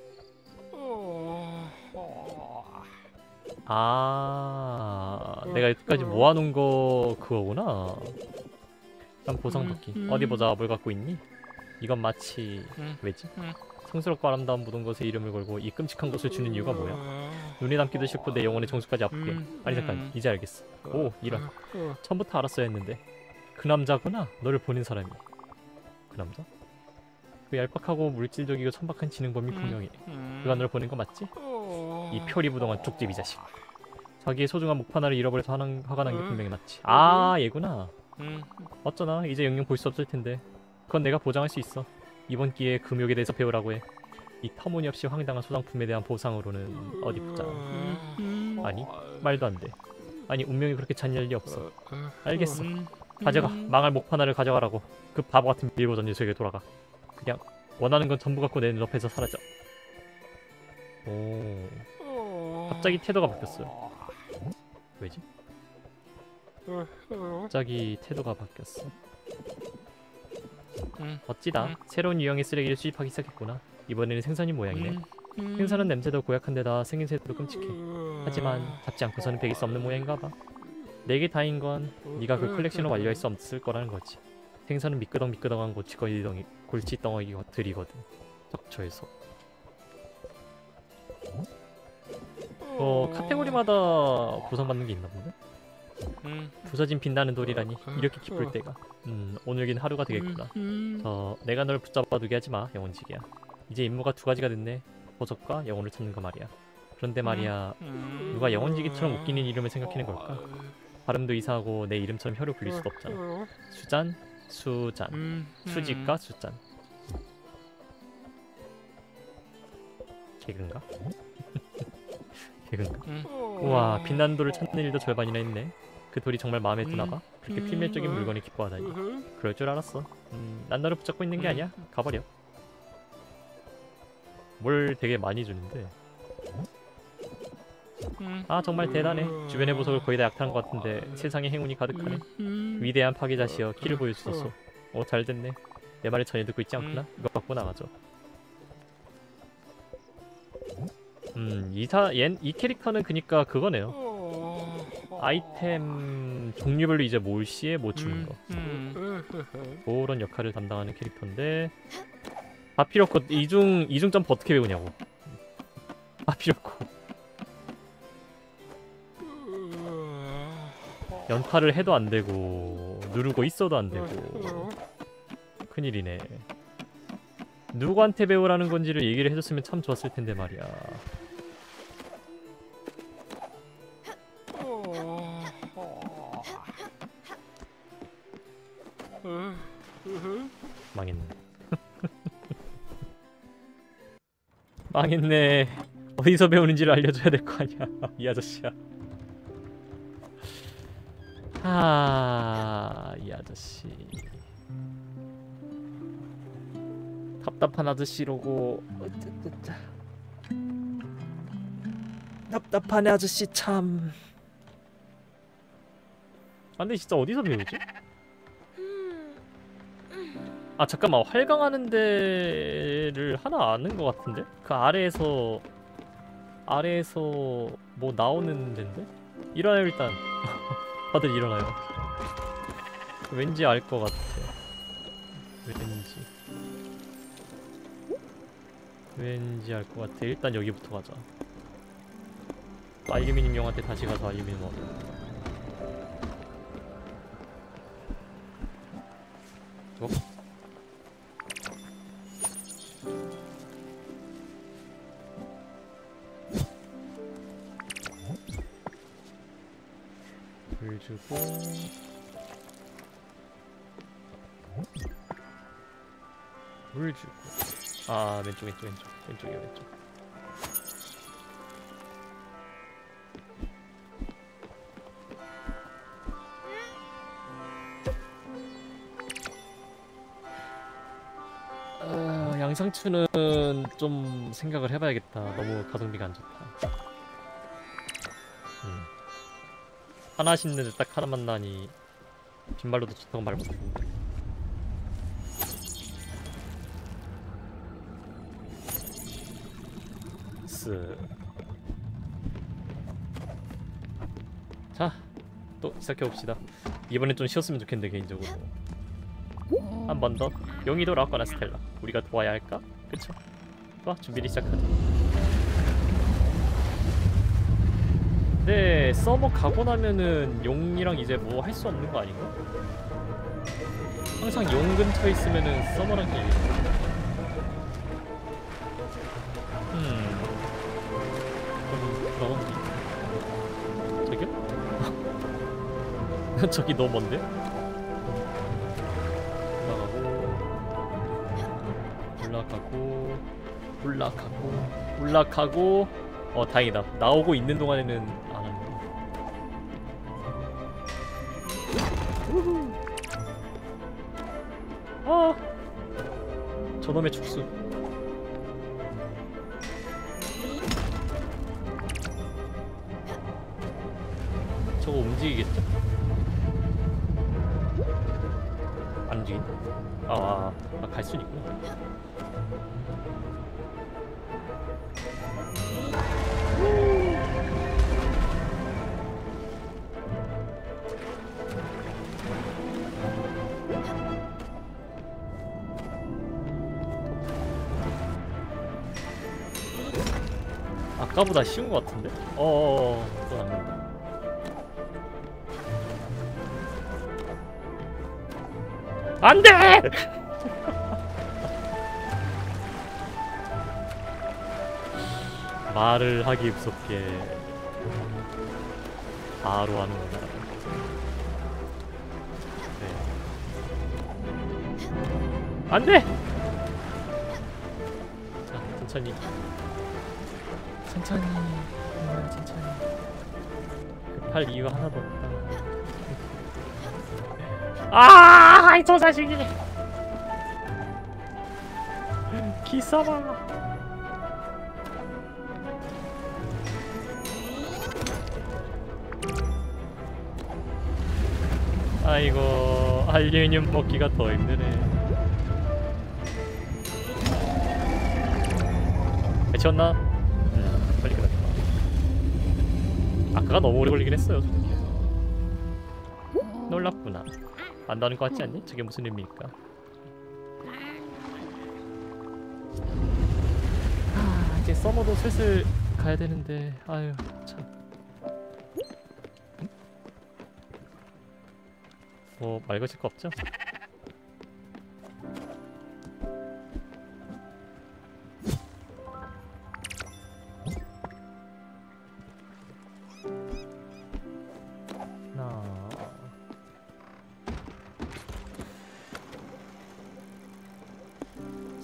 아 내가 여기까지 모아놓은 거 그거구나. 일단 보상받기. 어디 보자. 뭘 갖고 있니? 이건 마치 왜지? 성스럽고 아름다운 모든 것에 이름을 걸고 이 끔찍한 것을 주는 이유가 뭐야? 눈에 담기도 싫고 내 영혼의 정수까지 아프게. 아니 잠깐 이제 알겠어. 오 이런. 처음부터 알았어야 했는데 그 남자구나. 너를 보낸 사람이. 그 남자? 그 얄팍하고 물질적이고 천박한 지능범이 분명해. 그가 너를 보낸 거 맞지? 이 표리부동한 쪽집 이 자식. 자기의 소중한 목 하나를 잃어버려서 화난, 화가 난 게 분명히 맞지. 아 얘구나. 어쩌나 이제 영영 볼 수 없을 텐데 그건 내가 보장할 수 있어. 이번 기회에 금욕에 대해서 배우라고 해. 이 터무니없이 황당한 소장품에 대한 보상으로는 어디 보자. 아니 말도 안 돼. 아니 운명이 그렇게 잔인할 리 없어. 알겠어. 가져가. 망할 목 하나를 가져가라고. 그 바보 같은 밀고 던 녀석에게 돌아가. 그냥 원하는 건 전부 갖고 내 눈앞에서 사라져. 오. 갑자기 태도가 바뀌었어요. 왜지? 갑자기 태도가 바뀌었어. 어찌다 새로운 유형의 쓰레기를 수입하기 시작했구나. 이번에는 생선이 모양이네. 생선은 냄새도 고약한 데다 생김새도 끔찍해. 하지만 잡지 않고서는 베길 수 없는 모양인가봐. 내게 다인 건 네가 그 컬렉션을 완료할 수 없을 거라는 거지. 생선은 미끄덩미끄덩한 골치덩이, 골치덩어리들이거든. 적초에서. 어 카테고리마다 보상받는 게 있나 본데? 부서진 빛나는 돌이라니 이렇게 기쁠 때가. 음 오늘긴 하루가 되겠구나. 저 내가 널 붙잡아두게 하지마 영혼지기야. 이제 임무가 두 가지가 됐네. 보석과 영혼을 찾는 거 말이야. 그런데 말이야 누가 영혼지기처럼 웃기는 이름을 생각해낸 걸까? 발음도 이상하고 내 이름처럼 혀를 굴릴 수도 없잖아. 수잔, 수잔, 수직과 수잔. 개근가? 개근가? 우와 빛나는 돌을 찾는 일도 절반이나 했네. 그 돌이 정말 마음에 드나봐. 그렇게 필멸적인 물건이 기뻐하다니. 그럴 줄 알았어. 음, 난 너를 붙잡고 있는 게 아니야. 가버려. 뭘 되게 많이 주는데. 아 정말 대단해. 주변의 보석을 거의 다 약탈한 것 같은데 세상에 행운이 가득하네. 위대한 파괴자시여 키를 보여주소서. 어 잘됐네. 내 말을 전혀 듣고 있지 않구나. 이것 갖고 나가죠. 음 이사 얜 이 캐릭터는 그니까 그거네요. 아이템 종류별로 이제 모을 시에 못 주는 거. 그런 역할을 담당하는 캐릭터인데 다 필요 없고 이중 이중 점프 어떻게 배우냐고. 다 필요 없고 연타를 해도 안 되고 누르고 있어도 안 되고 큰일이네. 누구한테 배우라는 건지를 얘기를 해줬으면 참 좋았을 텐데 말이야. 망했네. 망했네. 어디서 배우는지를 알려줘야 될 거 아니야. 이 아저씨야. 아, 이 아저씨. 답답한 아저씨로고. 어쩌쩌쩌. 답답한 아저씨 참. 아, 근데 진짜 어디서 배우지? 아 잠깐만, 활강하는 데를 하나 아는 것 같은데? 그 아래에서 아래에서 뭐 나오는 데인데? 일어나요 일단. 다들 일어나요. 왠지 알 것 같아. 왠지 왠지 알 것 같아. 일단 여기부터 가자. 알루미늄 용한테 다시 가서 알루미늄 얻어. 어? 불 주고 물 주고. 아 왼쪽 왼쪽 왼쪽 왼쪽이야 왼쪽. 어, 양상추는 좀 생각을 해봐야겠다. 너무 가성비가 안 좋다. 음. 하나 심는데 딱 하나만 나니 빈말로도 좋다고 말 못했는데. 스. 자, 또 시작해봅시다. 이번엔 좀 쉬었으면 좋겠는데 개인적으로. 한 번 더. 용의도 라거나 스텔라. 우리가 도와야 할까? 그쵸? 좋아, 준비를 시작하자. 네, 서버 가고 나면은 용이랑 이제 뭐 할 수 없는 거 아닌가? 항상 용 근처에 있으면은 서버랑 게임. 음. 그럼 그런지. 저기요? 저기 너무 먼데? 올라가고 올라가고 올라가고. 어 다행이다. 나오고 있는 동안에는 안 하네. 아 저놈의 축수. 저거 움직이겠죠? 안 움직인다. 아, 아, 갈 수는 있구나. 아까보다 쉬운 것 같은데? 어어어, 또 남는다. 안 돼! 말을 하기 무섭게 바로 하는구나. 네. 안 돼! 자, 천천히. 천천히. 음, 천천히. 급할 이유가 하나도 없다. 아, 저 자식이. 기싸마. 아이고, 알루미늄 먹기가 더 힘드네. 해치웠나? 음, 빨리 끝났다. 아까가 너무 오래 걸리긴 했어요. 솔직히. 놀랍구나. 안다는 것 같지 않니? 저게 무슨 의미일까? 아, 이제 서머도 슬슬 가야 되는데, 아유 참. 응? 뭐 말 거실 거 없죠?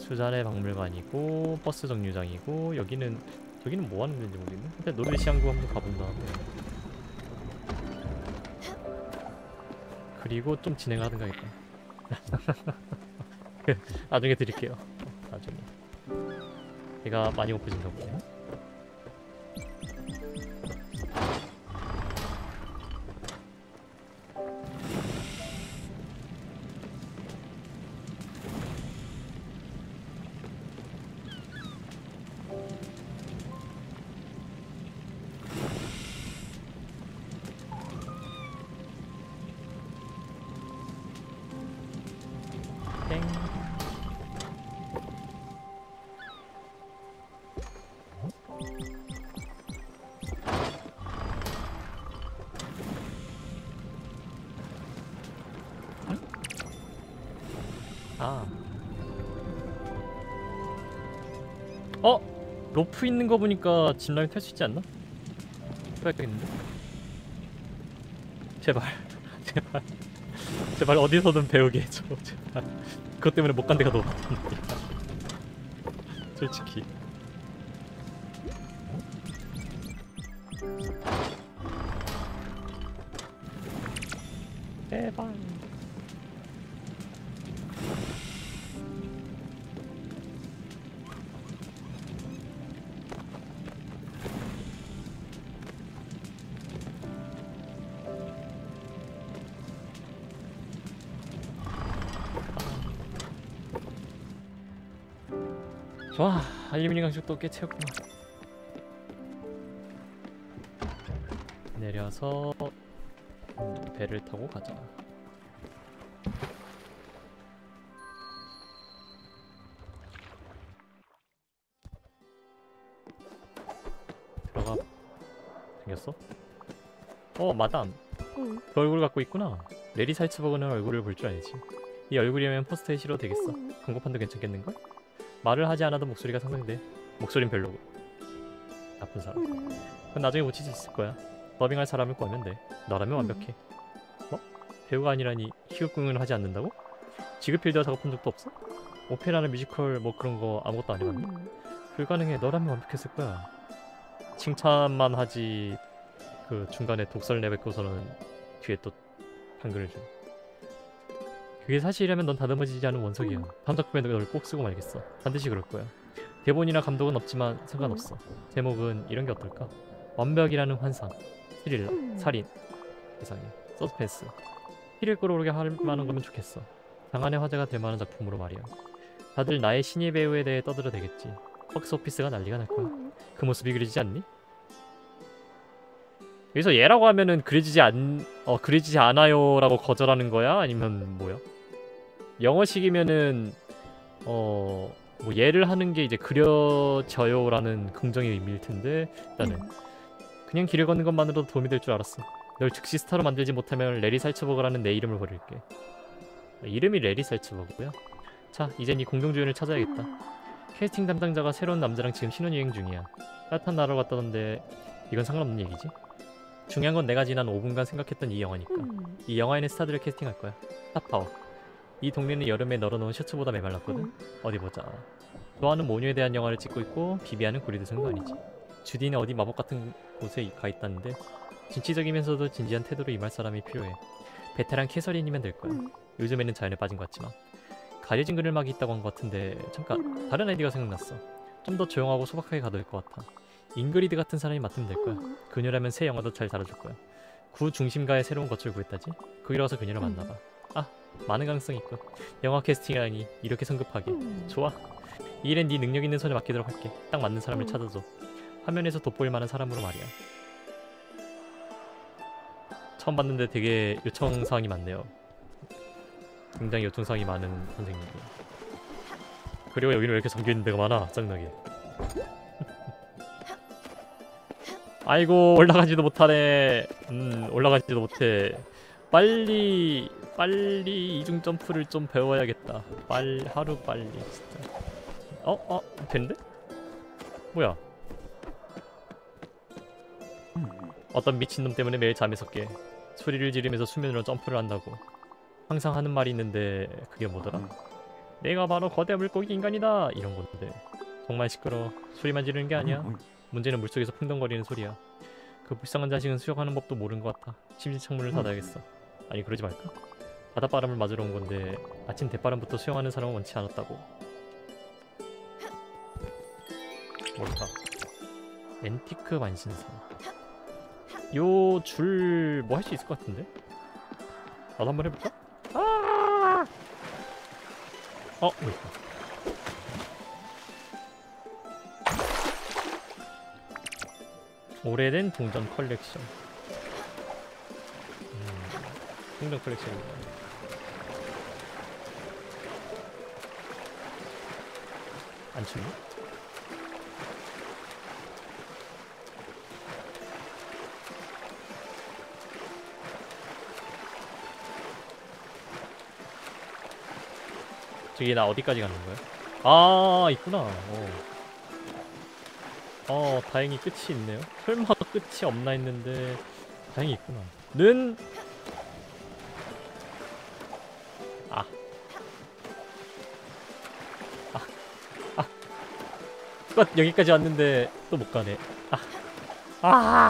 수잔의 박물관이고 버스 정류장이고 여기는 여기는 뭐 하는 데인지 모르겠네. 근데 노르시앙도 한번 가본 다음에 그리고 좀 진행을 하든가 하겠다. 나중에 드릴게요. 나중에. 배가 많이 고프신가 보네. 땡. 아. 어? 로프 있는 거 보니까 짚라인 탈 수 있지 않나? 해봐야겠는데? 제발. 제발. 제발 어디서든 배우게 해줘. 제발. 그것 때문에 못 간 데가 너무 많은데. 솔직히. 제발. 좋아, 알루미늄 강축도 꽤 채웠구나. 내려서 음, 배를 타고 가자. 들어가. 생겼어? 어, 마담. 응. 그 얼굴 갖고 있구나. 레리 살츠버그는 얼굴을 볼 줄 알지. 이 얼굴이면 포스터에 실어도 되겠어. 응. 광고판도 괜찮겠는걸? 말을 하지 않아도 목소리가 상상돼. 목소린 별로고. 나쁜 사람. 응. 그건 나중에 고칠 수 있을 거야. 더빙할 사람을 구하면 돼. 너라면 완벽해. 뭐? 배우가 아니라니 희극공연을 하지 않는다고? 지그필드와 작업한 적도 없어? 오페라나 뮤지컬 뭐 그런 거 아무것도 안 해봤니? 응. 불가능해. 너라면 완벽했을 거야. 칭찬만 하지. 그 중간에 독설 내뱉고서는 뒤에 또 판글을 줘. 그게 사실이라면 넌 다듬어지지 않은 원석이야. 음. 다음 작품에 널 꼭 쓰고 말겠어. 반드시 그럴 거야. 대본이나 감독은 없지만 상관없어. 제목은 이런 게 어떨까? 완벽이라는 환상, 스릴러, 음. 살인, 이상해, 서스펜스. 피를 끌어오르게 할 만한 거면 좋겠어. 장안의 화제가 될 만한 작품으로 말이야. 다들 나의 신예 배우에 대해 떠들어대겠지. 박스오피스가 난리가 날 거야. 응. 그 모습이 그려지지 않니? 여기서 얘라고 하면은 그려지지 않... 어 그려지지 않아요 라고 거절하는 거야? 아니면 뭐야? 영어식이면은 어... 뭐 얘를 하는 게 이제 그려져요 라는 긍정의 의미일 텐데 일단은 응. 그냥 길을 걷는 것만으로도 도움이 될 줄 알았어. 널 즉시 스타로 만들지 못하면 레리 살츠버그라는 내 이름을 버릴게. 이름이 레리 살츠버그고요. 자, 이젠 이 공동주연을 찾아야겠다. 응. 캐스팅 담당자가 새로운 남자랑 지금 신혼여행 중이야. 따뜻한 나라로 갔다던데 이건 상관없는 얘기지? 중요한 건 내가 지난 오 분간 생각했던 이 영화니까. 응. 이 영화에는 스타들을 캐스팅할 거야. 스타파워. 이 동네는 여름에 널어놓은 셔츠보다 메말랐거든. 응. 어디 보자. 좋아하는 모녀에 대한 영화를 찍고 있고 비비아는 구리대생도 아니지. 주디는 어디 마법 같은 곳에 가 있다는데 진취적이면서도 진지한 태도로 임할 사람이 필요해. 베테랑 캐서린이면 될 거야. 응. 요즘에는 자연에 빠진 것 같지만. 가려진 그늘막이 있다고 한 것 같은데 잠깐 응. 다른 아이디어가 생각났어. 좀 더 조용하고 소박하게 가도 될 것 같아. 잉그리드 같은 사람이 맡으면 될 거야. 응. 그녀라면 새 영화도 잘 다뤄줄 거야. 구 중심가에 새로운 거처를 구했다지? 거기라서 그녀를 음. 만나봐. 아, 많은 가능성이 있군. 영화 캐스팅이라니 이렇게 성급하게. 응. 좋아. 이 일엔 네 능력 있는 손에 맡기도록 할게. 딱 맞는 사람을 음. 찾아줘. 화면에서 돋보일 만한 사람으로 말이야. 처음 봤는데 되게 요청사항이 많네요. 굉장히 요청사항이 많은 선생님이고. 그리고 여기는 왜 이렇게 잠겨있는 데가 많아? 짜증나게. 아이고 올라가지도 못하네. 음 올라가지도 못해. 빨리 빨리 이중 점프를 좀 배워야겠다. 빨리 하루 빨리 진짜. 어? 어? 된대? 뭐야? 어떤 미친놈 때문에 매일 잠에서 깨. 소리를 지르면서 수면으로 점프를 한다고. 항상 하는 말이 있는데 그게 뭐더라? 내가 바로 거대 물고기 인간이다 이런 건데 정말 시끄러. 소리만 지르는 게 아니야. 문제는 물속에서 풍덩거리는 소리야. 그 불쌍한 자식은 수영하는 법도 모르는 것 같아. 침실 창문을 닫아야겠어. 아니 그러지 말까? 바닷바람을 맞으러 온 건데 아침 대바람부터 수영하는 사람은 원치 않았다고. 뭘까? 앤티크 만신사. 요 줄 뭐 할 수 있을 것 같은데? 나도 한번 해볼까? 아! 어, 뭐 있다. 오래된 동전 컬렉션. 음, 동전 컬렉션입니다. 안 춥니? 저기 나 어디까지 가는 거야? 아 있구나. 어. 어 다행히 끝이 있네요. 설마 끝이 없나 했는데 다행히 있구나. 는 아. 아. 아. 끝 여기까지 왔는데 또 못 가네. 아. 아.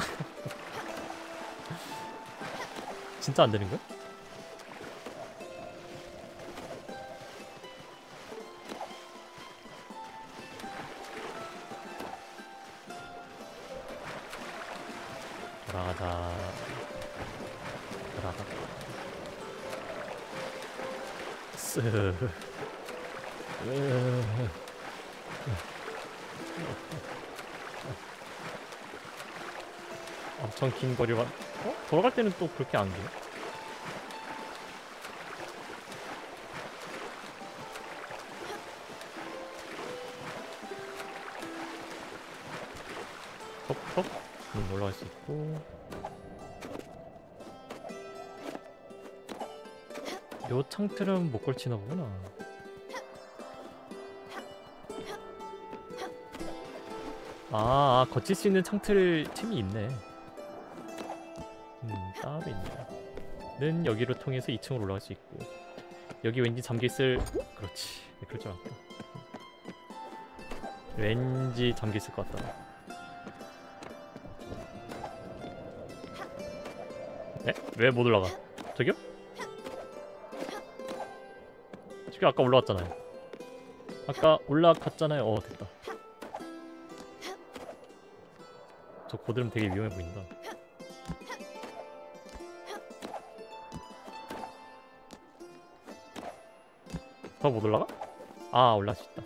진짜 안 되는 거야? 돌아가자. 돌아가. 쓰. 엄청 긴 거리가. 어? 돌아갈 때는 또 그렇게 안 기네. 톡톡. 음, 올라갈 수 있고. 요 창틀은 못 걸치나 보구나. 아, 아 거칠 수 있는 창틀 틈이 있네. 음 따로 있네. 는 여기로 통해서 이 층으로 올라갈 수 있고. 여기 왠지 잠겨있을. 그렇지. 네, 그럴 줄 알았다. 왠지 잠겨있을 것 같다. 네? 왜 못 올라가? 저기요? 저기 아까 올라왔잖아요. 아까 올라갔잖아요. 어 됐다. 저 고드름 되게 위험해 보인다. 더 못 올라가? 아 올라갈 수 있다.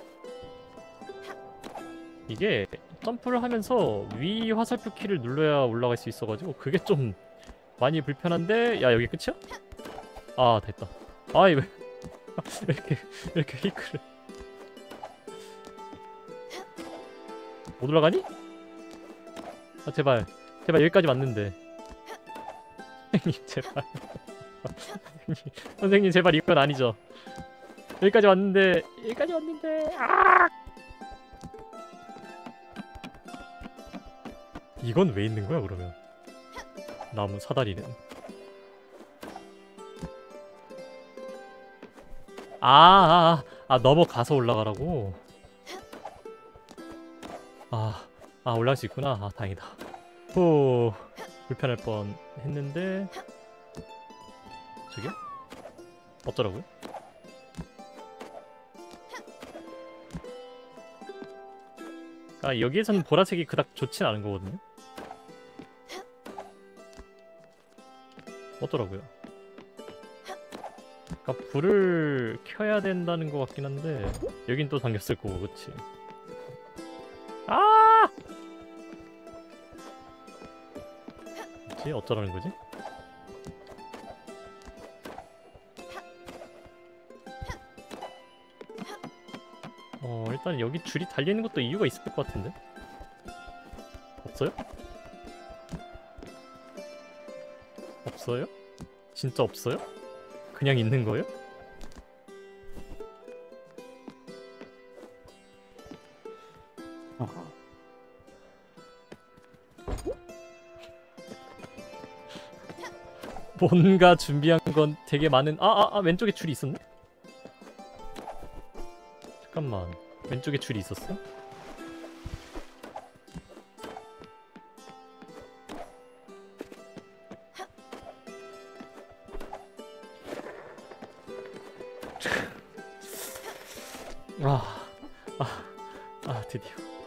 이게 점프를 하면서 위 화살표 키를 눌러야 올라갈 수 있어가지고 그게 좀 많이 불편한데. 야 여기 끝이야? 아 됐다. 아이 왜 이렇게 이렇게 페이크를. 못 올라가니? 아 제발 제발 여기까지 왔는데. 선생님 제발. 선생님, 선생님 제발 이건 아니죠. 여기까지 왔는데 여기까지 왔는데. 아! 이건 왜 있는 거야 그러면? 나무 사다리는. 아, 아, 아, 아 넘어가서 올라가라고? 아, 아 올라갈 수 있구나. 아 다행이다. 후 불편할 뻔 했는데. 저기요? 어쩌라고요? 아 여기에서는 보라색이 그닥 좋진 않은 거거든요? 어쩌라고요? 그니까 불을 켜야 된다는 것 같긴 한데 여긴 또 잠겼을 거고 그치? 아! 뭐지? 어쩌라는 거지? 어 일단 여기 줄이 달려있는 것도 이유가 있을 것 같은데? 없어요? 없어요? 진짜 없어요? 그냥 있는 거예요? 뭔가 준비한 건 되게 많은. 아아아 아, 아, 왼쪽에 줄이 있었네? 잠깐만, 왼쪽에 줄이 있었어? 아, 아, 아, 드디어.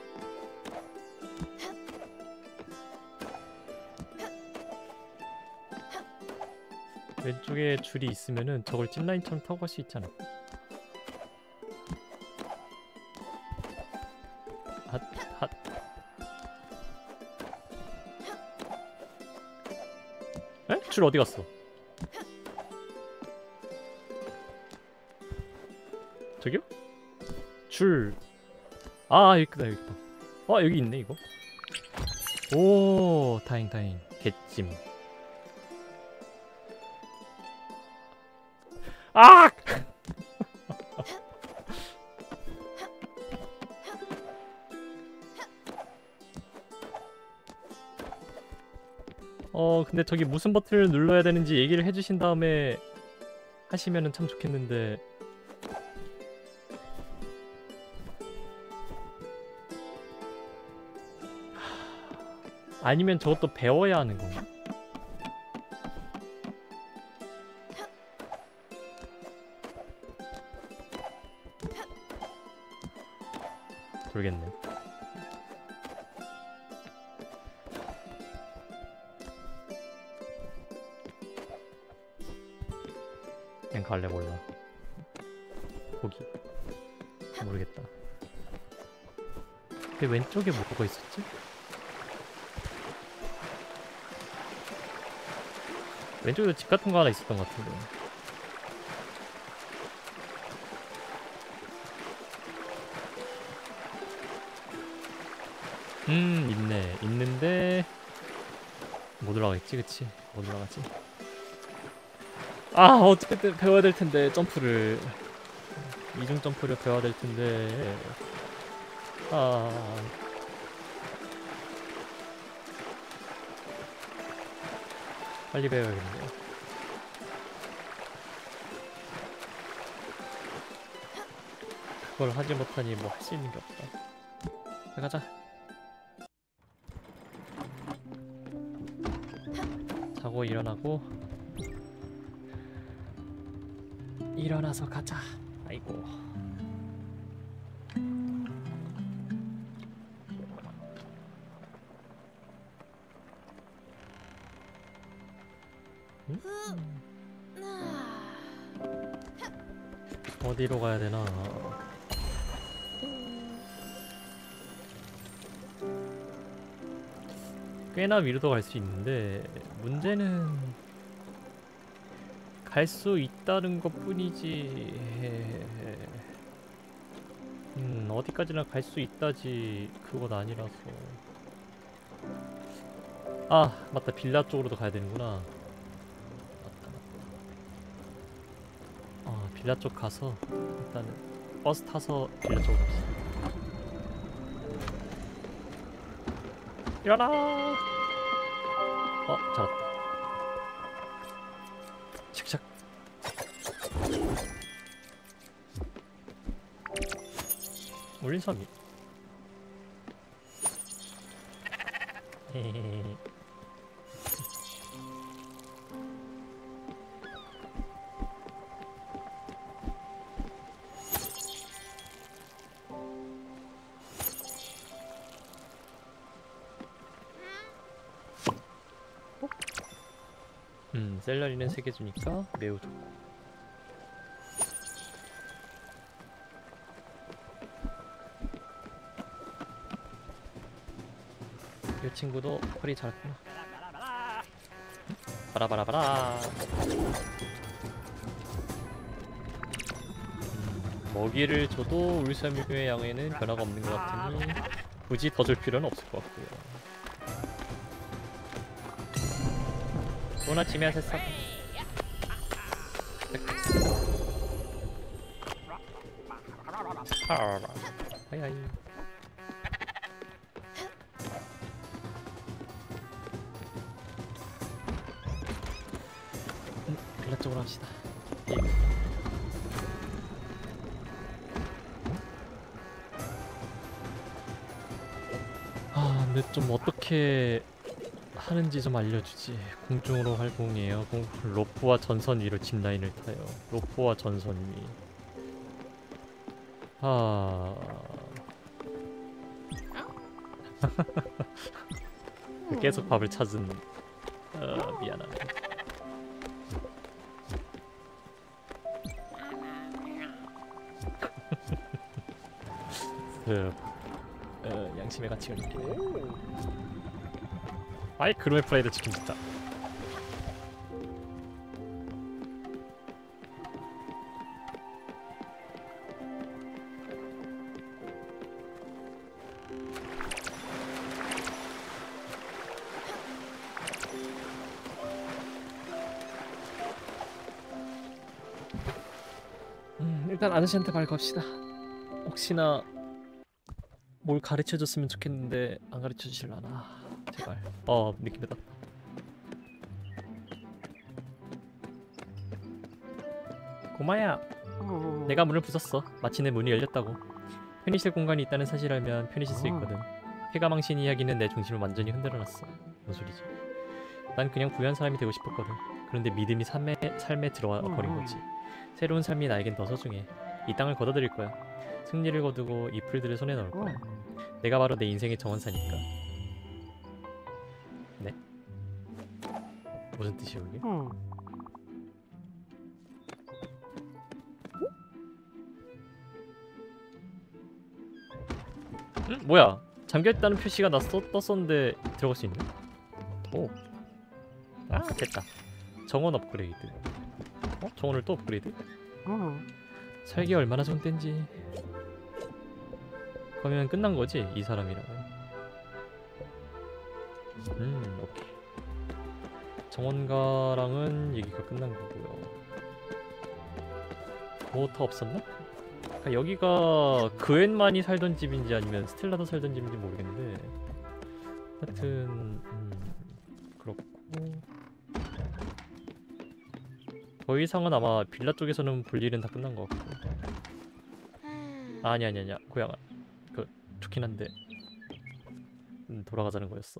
왼쪽에 줄이 있으면은 저걸 찐라인처럼 타고 갈 수 있잖아. 핫, 핫. 에? 줄 어디 갔어? 저기요? 줄. 아, 여기 있다, 여기 있다. 어, 여기 있네, 이거. 오, 다행, 다행. 개찜. 아! 어, 근데 저기 무슨 버튼을 눌러야 되는지 얘기를 해주신 다음에 하시면은 참 좋겠는데. 아니면 저것도 배워야 하는 건가? 모르겠네. 그냥 갈래 몰라. 포기. 모르겠다. 근데 왼쪽에 뭐가 있었지? 왼쪽에도 집 같은 거 하나 있었던 것 같은데. 음, 있네. 있는데 못 올라가겠지, 그치? 못 올라가지. 아, 어떻게든 배워야 될 텐데 점프를. 이중 점프를 배워야 될 텐데. 아, 빨리 배워야겠네. 그걸 하지 못하니 뭐 할 수 있는 게 없다. 자, 가자. 자고 일어나고. 일어나서 가자. 아이고. 음? 어디로 가야 되나? 꽤나 위로도 갈 수 있는데 문제는 갈 수 있다는 것 뿐이지. 음, 어디까지나 갈 수 있다지 그건 아니라서. 아, 맞다. 빌라 쪽으로도 가야 되는구나. 맞다, 맞다. 어, 빌라 쪽 가서 일단은 버스 타서 빌라 쪽으로 갑시다. 일어나! 어, 잘했다. 칙착. 울섬이. 헤헤헤. 음, 샐러리는 세 개 주니까 매우 좋고. 이 친구도 허리 잘했구나. 바라바라바라. 음, 먹이를 줘도 울섬유의 양에는 변화가 없는 것 같으니 굳이 더 줄 필요는 없을 것 같고요. 좋은 아침이야, 새싹. 하이하이. 음, 빌라 쪽으로 합시다. 예. 근데 좀 어떻게 하는지 좀 알려주지. 공중으로 활공이에요. 공, 로프와 전선 위로 짚라인을 타요. 로프와 전선 위. 아... 계속 밥을 찾은... 어, 미안하네. 그... 어, 양심의 가치가 느끼네. 아이, 그루의 프라이드 치킨 진짜. 음, 일단 아저씨한테 말 겁시다. 혹시나 뭘 가르쳐줬으면 좋겠는데 안 가르쳐주실라나. 제발. 어, 느낌 받았다. 고마야. 내가 문을 부쉈어. 마침내 문이 열렸다고. 편의실 공간이 있다는 사실 알면 편히 쉴 수 있거든. 폐가망신 이야기는 내 중심을 완전히 흔들어놨어. 뭔 소리지? 난 그냥 부유한 사람이 되고 싶었거든. 그런데 믿음이 삶에, 삶에 들어와 버린 거지. 새로운 삶이 나에겐 더 소중해. 이 땅을 걷어들일 거야. 승리를 거두고 이 풀들을 손에 넣을 거야. 내가 바로 내 인생의 정원사니까. 네? 무슨 뜻이야 이게? 응? 뭐야? 잠겨있다는 표시가 나 써, 떴었는데 들어갈 수 있네? 오. 아, 됐다. 정원 업그레이드. 어? 정원을 또 업그레이드? 살기 얼마나 좋은 땐지. 그러면 끝난 거지? 이 사람이랑은. 음, 오케이. 정원가랑은 얘기가 끝난 거고요. 뭐 더 없었나? 그러니까 여기가 그앤만이 살던 집인지 아니면 스텔라도 살던 집인지 모르겠는데 하여튼 음, 그렇고 더 이상은 아마 빌라 쪽에서는 볼 일은 다 끝난 것 같고. 아, 아니 아니 아니야 고양아. 그 좋긴 한데 음, 돌아가자는 거였어.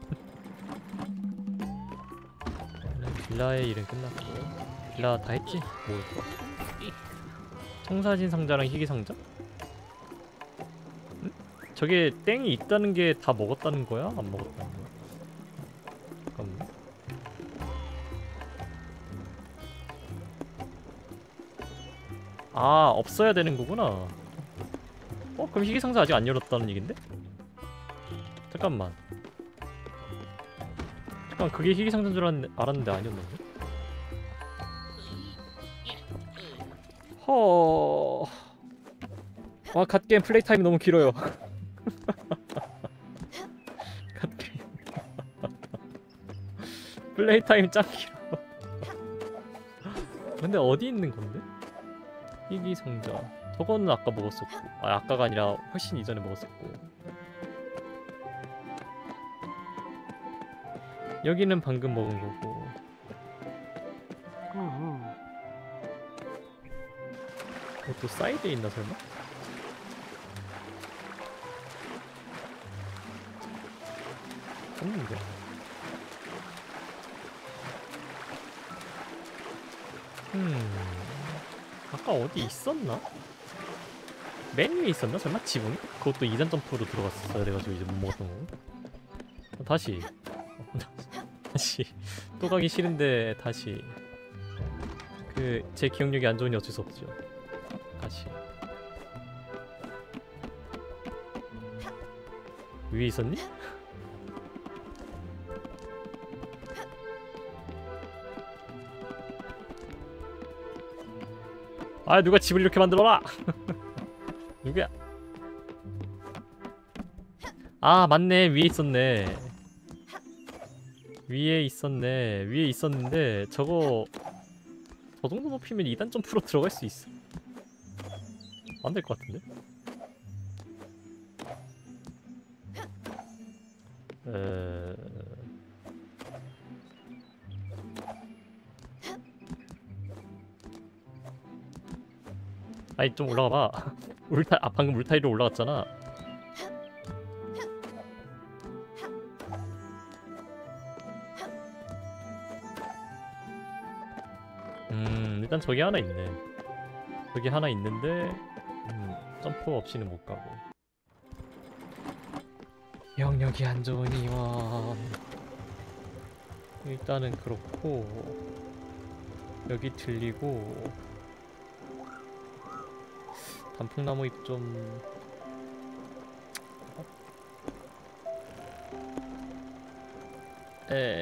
빌라의 일은 끝났고. 빌라 다 했지? 뭐 있고? 청사진 상자랑 희귀 상자? 응? 저게 땡이 있다는 게 다 먹었다는 거야? 안 먹었다는 거야? 잠깐만. 아, 없어야 되는 거구나. 어? 그럼 희귀 상자 아직 안 열었다는 얘긴데? 잠깐만. 잠깐, 그게 희귀 상자인 줄 알았는데, 알았는데 아니었는데? 허... 와, 갓게임 플레이 타임이 너무 길어요. 갓게임 플레이 타임 짱 길어. 근데 어디 있는 건데? 희귀 상자. 저거는 아까 먹었었고. 아, 아까가 아니라 훨씬 이전에 먹었었고. 여기는 방금 먹은 거고. 이것도 사이드에 있나 설마? 없는데? 음... 아까 어디 있었나? 맨 위에 있었나 설마? 지붕? 그것도 이단 점프로 들어갔었어야 돼가지고 이제 못 먹었던 거고. 어, 다시 다시 또 가기 싫은데 다시. 그 제 기억력이 안 좋으니 어쩔 수 없죠. 다시 위에 있었니? 아, 누가 집을 이렇게 만들어라! 누구야? 아, 맞네. 위에 있었네. 위에 있었네. 위에 있었는데 저거 저 정도 높이면 이 단 점프로 들어갈 수 있어. 안 될 것 같은데? 에... 아니 좀 올라가봐. 울타 아 방금 울타 위로 올라갔잖아. 음 일단 저기 하나 있네. 저기 하나 있는데 음, 점프 없이는 못 가고. 영역이 안 좋은 이원. 일단은 그렇고 여기 들리고 단풍나무 잎 좀 에...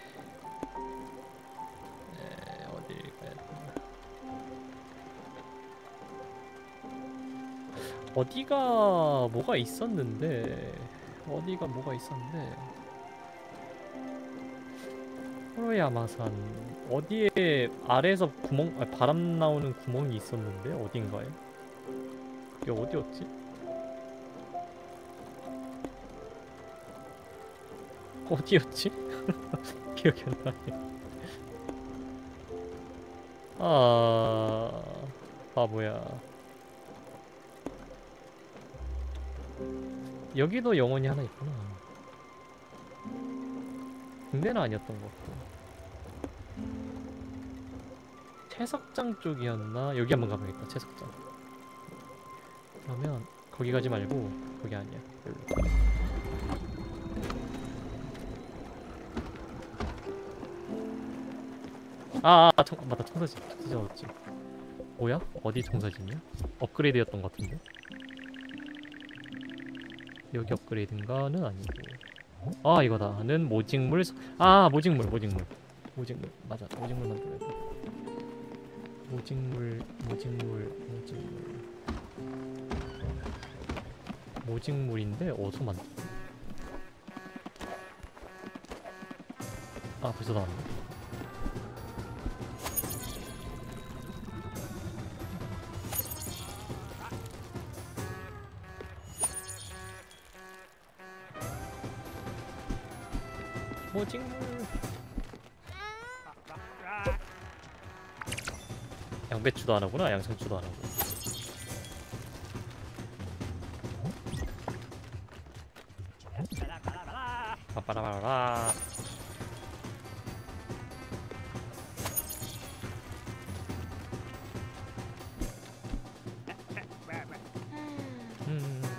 에... 어딜 가야 되나? 어디가 뭐가 있었는데 어디가 뭐가 있었는데 호로야마산 어디에 아래에서 구멍 아, 바람 나오는 구멍이 있었는데 어딘가에 그게 어디였지? 어디였지? 기억이 안 나네. 아 바보야. 여기도 영혼이 하나 있구나. 근데는 아니었던 것 같고. 채석장 쪽이었나? 여기 한번 가봐야겠다. 채석장. 그러면 거기 가지 말고 거기 아니야. 여기로. 아, 아 청, 맞다. 청사진. 잊어먹었지. 뭐야? 어디 청사진이야? 업그레이드였던 것 같은데? 여기 업그레이드인가는 아니고. 아 이거다. 는 모직물. 서- 아 모직물 모직물. 모직물 맞아. 모직물 만들어야 돼. 모직물 모직물 모직물. 모직물인데 어디서 만들? 아 벌써 나왔네. 모직물. 양배추도 안 하구나. 양상추도 안 하고. 빠빠라바라. 음.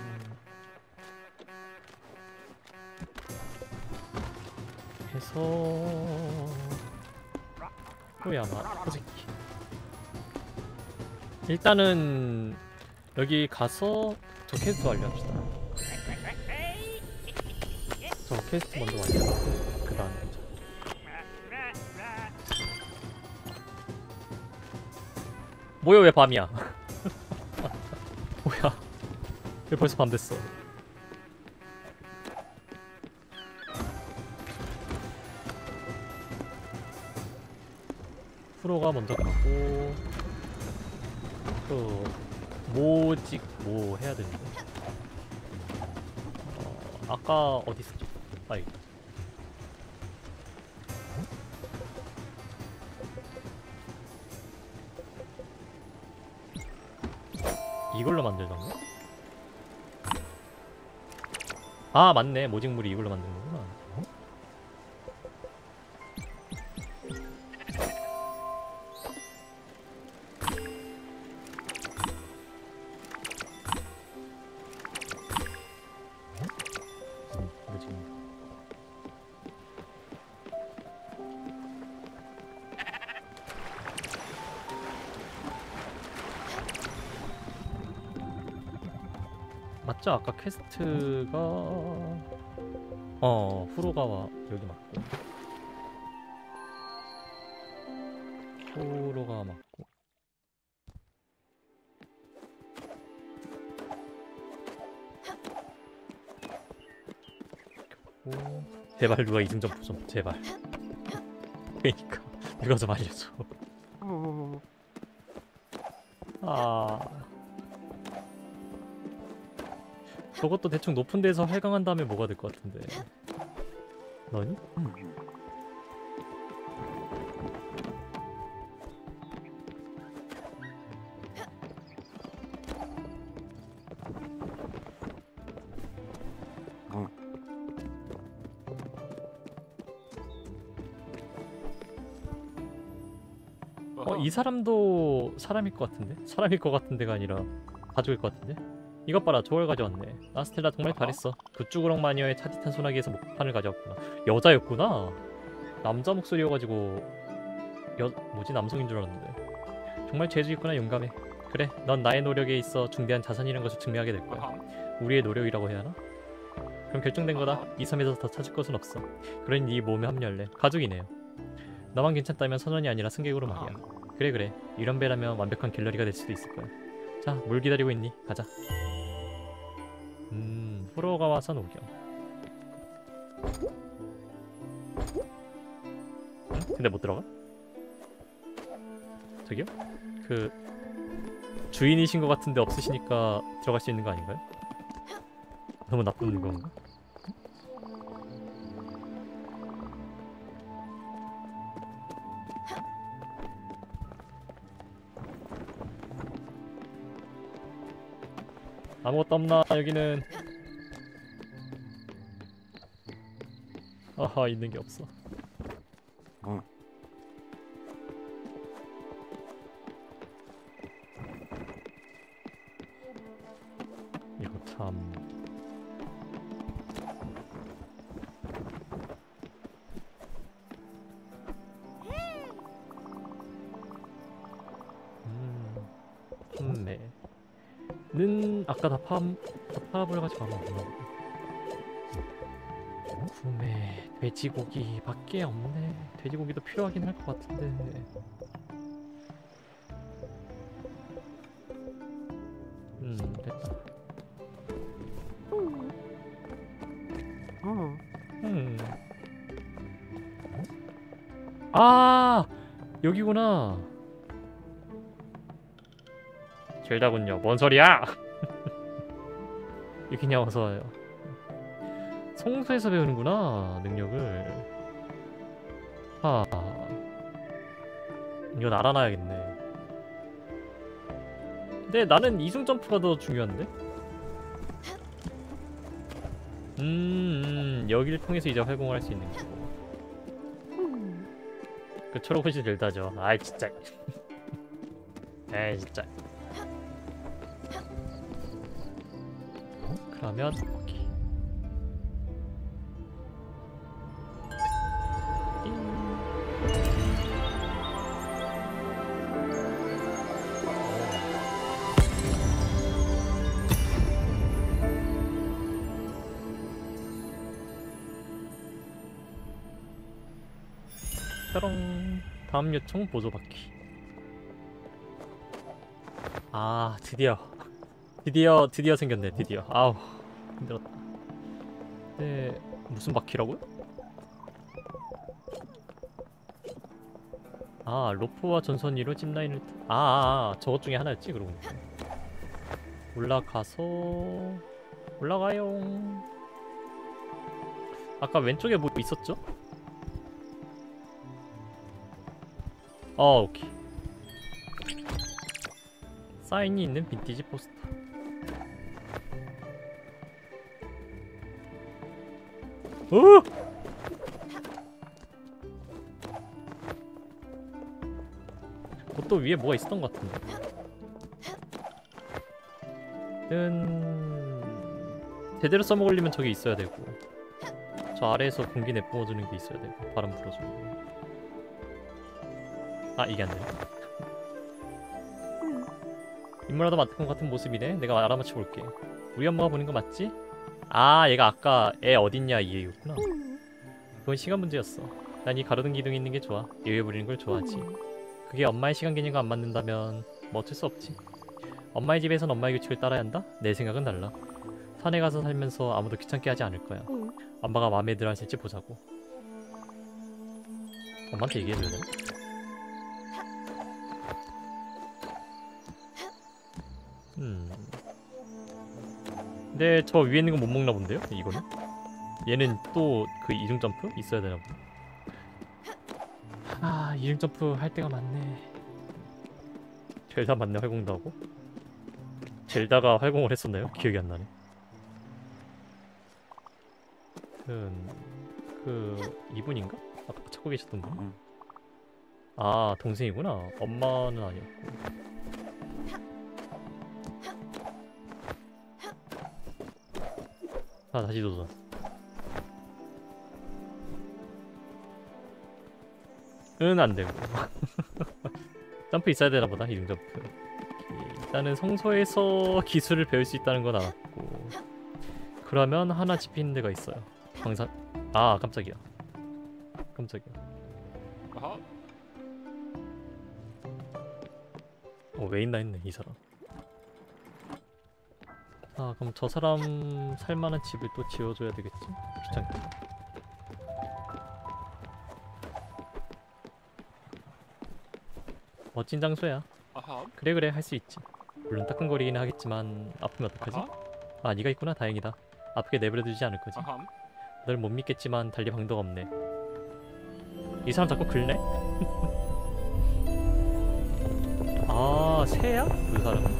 해서 호야마 호세키. 일단은 여기 가서 저 퀘스트 완료합시다. 저 퀘스트 먼저 완료하고 그 다음에 보자. 뭐야 왜 밤이야? 뭐야 왜 벌써 밤 됐어? 프로가 먼저 가고 그 모직 뭐 해야 되는데? 어, 아까 어디 있었지? 아 여기. 이걸로 만들던가? 아 맞네. 모직물이 이걸로 만드는 거구나. 모직물. 맞죠? 아까 퀘스트가 어 후로가와 여기 맞고 후로가 맞고 오, 제발 누가 이승 점프 좀 제발. 그러니까 누가 좀 알려줘. 아 저것도 대충 높은 데서 활강한 다음에 뭐가 될 것 같은데. 너니? 어, 이 사람도 사람일 것 같은데? 사람일 것 같은데가 아니라 가족일 것 같은데? 이것 봐라, 저걸 가져왔네. 아, 스텔라 정말 잘했어. 그 쭈그럭 마녀의 차디탄 소나기에서 목판을 가져왔구나. 여자였구나. 남자 목소리여가지고 여... 뭐지? 남성인 줄 알았는데. 정말 재주 있구나. 용감해. 그래, 넌 나의 노력에 있어 중대한 자산이라는 것을 증명하게 될 거야. 우리의 노력이라고 해야 하나? 그럼 결정된 거다. 이 섬에서 더 찾을 것은 없어. 그러니 네 몸에 합류할래. 가족이네요. 너만 괜찮다면 선원이 아니라 승객으로 말이야. 그래 그래. 이런 배라면 완벽한 갤러리가 될 수도 있을 거야. 자, 뭘 기다리고 있니? 가자. 음... 후로가와산 오경. 응? 근데 못 들어가? 저기요? 그... 주인이신 것 같은데 없으시니까 들어갈 수 있는 거 아닌가요? 너무 나쁜 건가? 아무것도 없나 여기는. 아하, 있는 게 없어. 응. 이거 참. 음, 판매는 아까 다 팜, 다 팔아버려가지고 아마 없나 보다. 구매 돼지고기 밖에 없네. 돼지고기도 필요하긴 할 것 같은데. 음, 됐다. 응. 음. 아, 여기구나. 젤다군요. 뭔 소리야? 여기냐, 어서 와요. 성소에서 배우는구나, 능력을. 하. 이건 알아놔야겠네. 근데 나는 이중 점프가 더 중요한데? 음, 음, 여기를 통해서 이제 활공을 할 수 있는 거고. 그 초록빛이 젤다죠. 아이 진짜. 에이 진짜. 어? 그러면 여기. 뾰롱. 다음 요청 보조바퀴. 아, 드디어 드디어 드디어 생겼네. 드디어. 아우, 힘들었다. 네, 무슨 바퀴라고요? 아, 로프와 전선위로 짚라인을 타... 아, 아, 아, 저것 중에 하나였지? 그러고 보니까. 올라가서 올라가요. 아까 왼쪽에 뭐 있었죠? 어, 오케이. 사인이 있는 빈티지 포스터. 오! 또 위에 뭐가 있었던 것 같은데. 은... 제대로 써먹으려면 저기 있어야 되고, 저 아래에서 공기 내뿜어주는 게 있어야 되고, 바람 불어주는 거. 아, 이게 안 되네. 인물하다 맡은 것 같은 모습이네. 내가 알아맞혀 볼게. 우리 엄마가 보는 거 맞지? 아, 얘가 아까 애 어딨냐 이 얘기였구나. 그건 시간 문제였어. 난 이 가로등 기둥이 있는 게 좋아. 예외 부리는 걸 좋아하지. 그게 엄마의 시간 개념과 안 맞는다면 뭐 어쩔 수 없지. 엄마의 집에선 엄마의 규칙을 따라야 한다? 내 생각은 달라. 산에 가서 살면서 아무도 귀찮게 하지 않을 거야. 엄마가 마음에 들어 하실지 보자고. 엄마한테 얘기해줘야 돼? 음. 근데 저 위에 있는 건 못 먹나 본데요? 이거는? 얘는 또 그 이중 점프 있어야 되나 보다. 아, 이중 점프 할 때가 많네. 젤다 맞네. 활공도 하고. 젤다가 활공을 했었나요? 기억이 안 나네. 그... 그... 이분인가? 아까 찾고 계셨던 분? 아 동생이구나. 엄마는 아니었고. 아 다시 도전. 은 안되고. 점프 있어야 되나보다. 이중 점프. 일단은 성소에서 기술을 배울 수 있다는 건 알았고, 그러면 하나 집히는 데가 있어요. 광산. 아 깜짝이야. 깜짝이야. 아하. 어, 왜 있나 했네 이 사람. 아 그럼 저 사람 살만한 집을 또 지어줘야 되겠지? 귀찮게. 멋진 장소야. 아하. 그래 그래 할 수 있지. 물론 따끔거리긴 하겠지만 아프면 어떡하지? 아하. 아 네가 있구나. 다행이다. 아프게 내버려두지 않을 거지. 아함. 널 못 믿겠지만 달리 방도가 없네. 이 사람 자꾸 긁네? 아 새야? 그 사람은?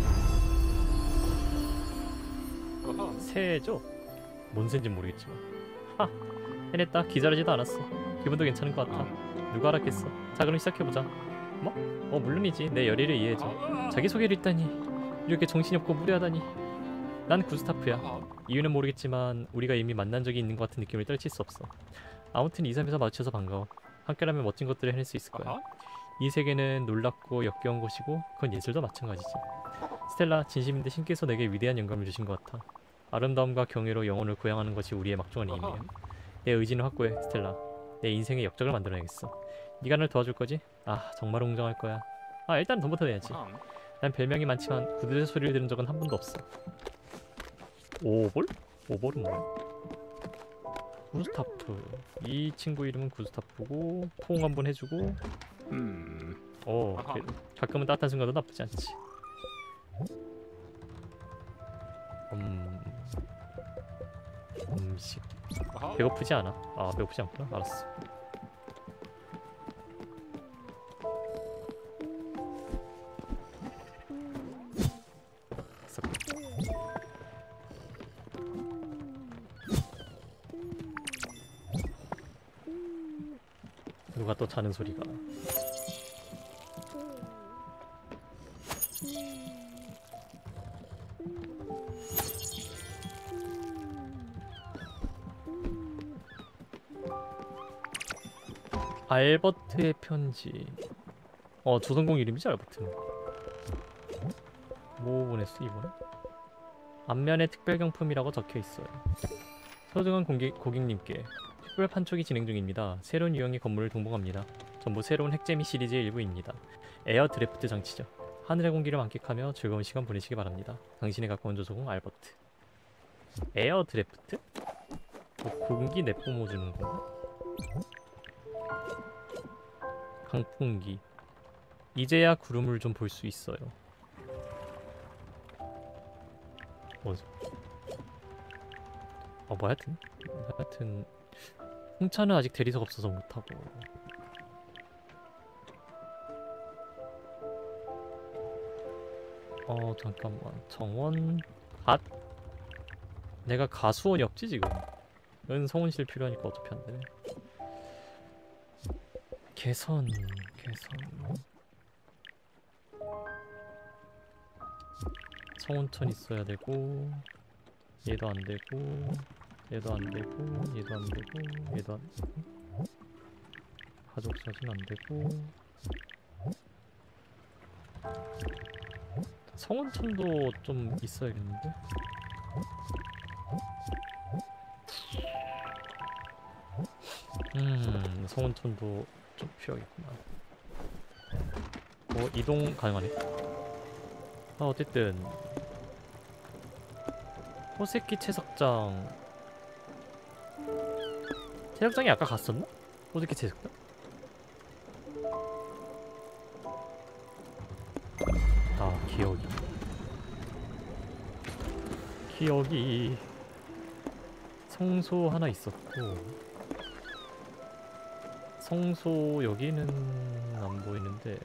아하. 새죠? 뭔 새인진 모르겠지만. 하! 해냈다. 기다리지도 않았어. 기분도 괜찮은 것 같아. 누가 알았겠어. 자 그럼 시작해보자. 뭐? 어 물론이지. 내 열의를 이해해줘. 아하. 자기소개를 했다니. 이렇게 정신이 없고 무례하다니. 난 구스타프야. 아하. 이유는 모르겠지만 우리가 이미 만난 적이 있는 것 같은 느낌을 떨칠 수 없어. 아무튼 이삼에서 마주쳐서 반가워. 함께라면 멋진 것들을 해낼 수 있을 거야. 아하. 이 세계는 놀랍고 역겨운 곳이고 그건 예술도 마찬가지지. 스텔라, 진심인데 신께서 내게 위대한 영감을 주신 것 같아. 아름다움과 경외로 영혼을 구양하는 것이 우리의 막중한 아하. 힘이야. 내 의지는 확고해, 스텔라. 내 인생의 역적을 만들어내겠어. 네가 날 도와줄 거지? 아, 정말 웅장할 거야. 아, 일단 돈부터 내야지. 아함. 난 별명이 많지만 구두쇠 소리를 들은 적은 한 번도 없어. 오볼? 오볼은 뭐야? 구스타프. 이 친구 이름은 구스타프고 포옹 한번 해주고. 음. 어, 아하. 그래도 가끔은 따뜻한 순간도 나쁘지 않지. 음... 음식. 아하. 배고프지 않아? 아 배고프지 않구나. 알았어. 섞어. 누가 또 자는 소리가. 알버트의 편지. 어 조선공 이름이지 알버트는. 뭐 보냈어 이번에? 앞면에 특별경품이라고 적혀있어요. 소중한 공기, 고객님께 특별 판촉이 진행 중입니다. 새로운 유형의 건물을 동봉합니다. 전부 새로운 핵재미 시리즈의 일부입니다. 에어 드래프트 장치죠. 하늘의 공기를 만끽하며 즐거운 시간 보내시기 바랍니다. 당신의 가까운 조소공 알버트. 에어 드래프트? 뭐 공기 내뿜어 주는 건가? 강풍기. 이제야 구름을 좀 볼 수 있어요. 뭐지? 어, 뭐 하여튼 하여튼 홍차는 아직 대리석 없어서 못하고. 어 잠깐만. 정원 갓? 내가 가수원이 없지 지금. 은 성원실 필요하니까 어차피 안 되네. 개선 개선 성운천 있어야 되고, 얘도 안 되고, 얘도 안 되고, 얘도 안 되고, 얘도 안 되고, 가족 사진 안 되고. 성운천도 좀 있어야겠는데? 음, 성운천도 좀 필요하겠구나. 뭐 이동 가능하네. 아 어쨌든 호세키 채석장. 채석장이 아까 갔었나? 호세키 채석장? 아 기억이 기억이 성소 하나 있었고, 성소 여기는 안 보이는데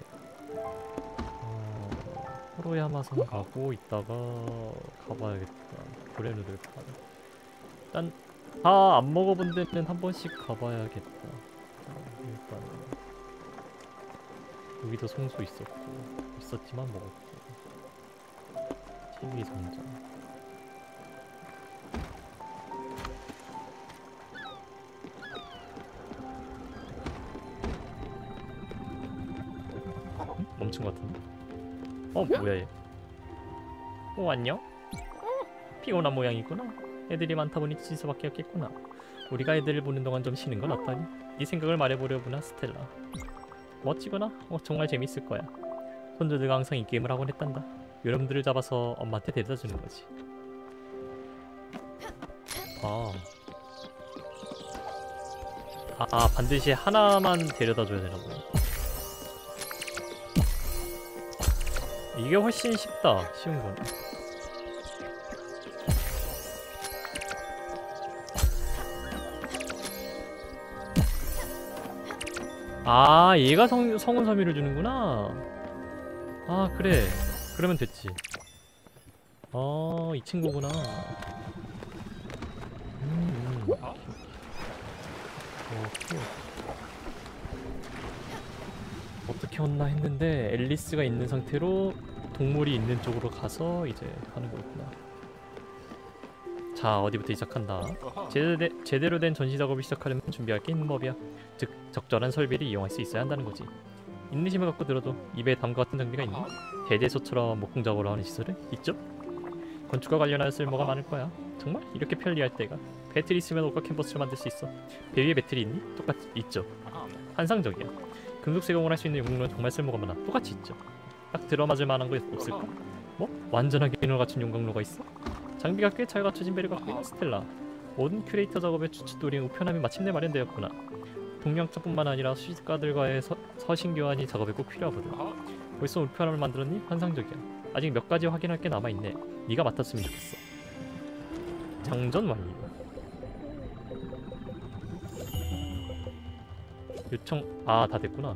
어, 호로야마산 가고 있다가 가봐야겠다. 브레누들 파. 일단 다 안 먹어본 데는 한 번씩 가봐야겠다. 어, 일단 여기도 성소 있었고 있었지만 먹었고. 티비 상자. 응? 멈춘 것 같은데? 어 뭐야 얘? 어 안녕? 피곤한 모양이구나. 애들이 많다 보니 지칠 수밖에 없겠구나. 우리가 애들을 보는 동안 좀 쉬는 건 어떠니? 네 생각을 말해보려구나 스텔라. 멋지구나. 어 정말 재밌을 거야. 손주들과 항상 이 게임을 하곤 했단다. 여러분들을 잡아서 엄마한테 데려다 주는 거지. 아. 아, 아 반드시 하나만 데려다 줘야 되나 보네. 이게 훨씬 쉽다. 쉬운 거네. 아 얘가 성, 성운 섬유를 주는구나. 아 그래 그러면 됐지. 어 이 친구구나. 음, 음. 어? 오케이. 어떻게 왔나 했는데 앨리스가 있는 상태로 동물이 있는 쪽으로 가서 이제 하는 거였구나. 자 어디부터 시작한다. 어허. 제대, 제대로 된 전시 작업을 시작하려면 준비할 게 있는 법이야. 즉 적절한 설비를 이용할 수 있어야 한다는 거지. 인내심을 갖고 들어도 입에 담과 같은 장비가 있니? 어허. 대대소처럼 목공 작업을 하는 시설은 있죠? 건축과 관련한 쓸모가 많을 거야. 정말? 이렇게 편리할 때가. 배터리 있으면 옷과 캔버스를 만들 수 있어. 배 위에 배터리 있니? 똑같이 있죠. 어허. 환상적이야. 금속 제공을 할 수 있는 용광로는 정말 쓸모가 많아. 똑같이 있죠. 딱 들어맞을 만한 거 없을까? 뭐? 완전하게 기능을 갖춘 용광로가 있어? 장비가 꽤 잘 갖춰진 배를 갖고 있는 스텔라. 모든 큐레이터 작업의 추측도리인 우편함이 마침내 마련되었구나. 동양차뿐만 아니라 수집가들과의 서, 서신 교환이 작업에 꼭 필요하거든. 어허. 벌써 우편함을 만들었니? 환상적이야. 아직 몇 가지 확인할 게 남아있네. 네가 맡았으면 좋겠어. 장전 완료. 요청... 아, 다 됐구나.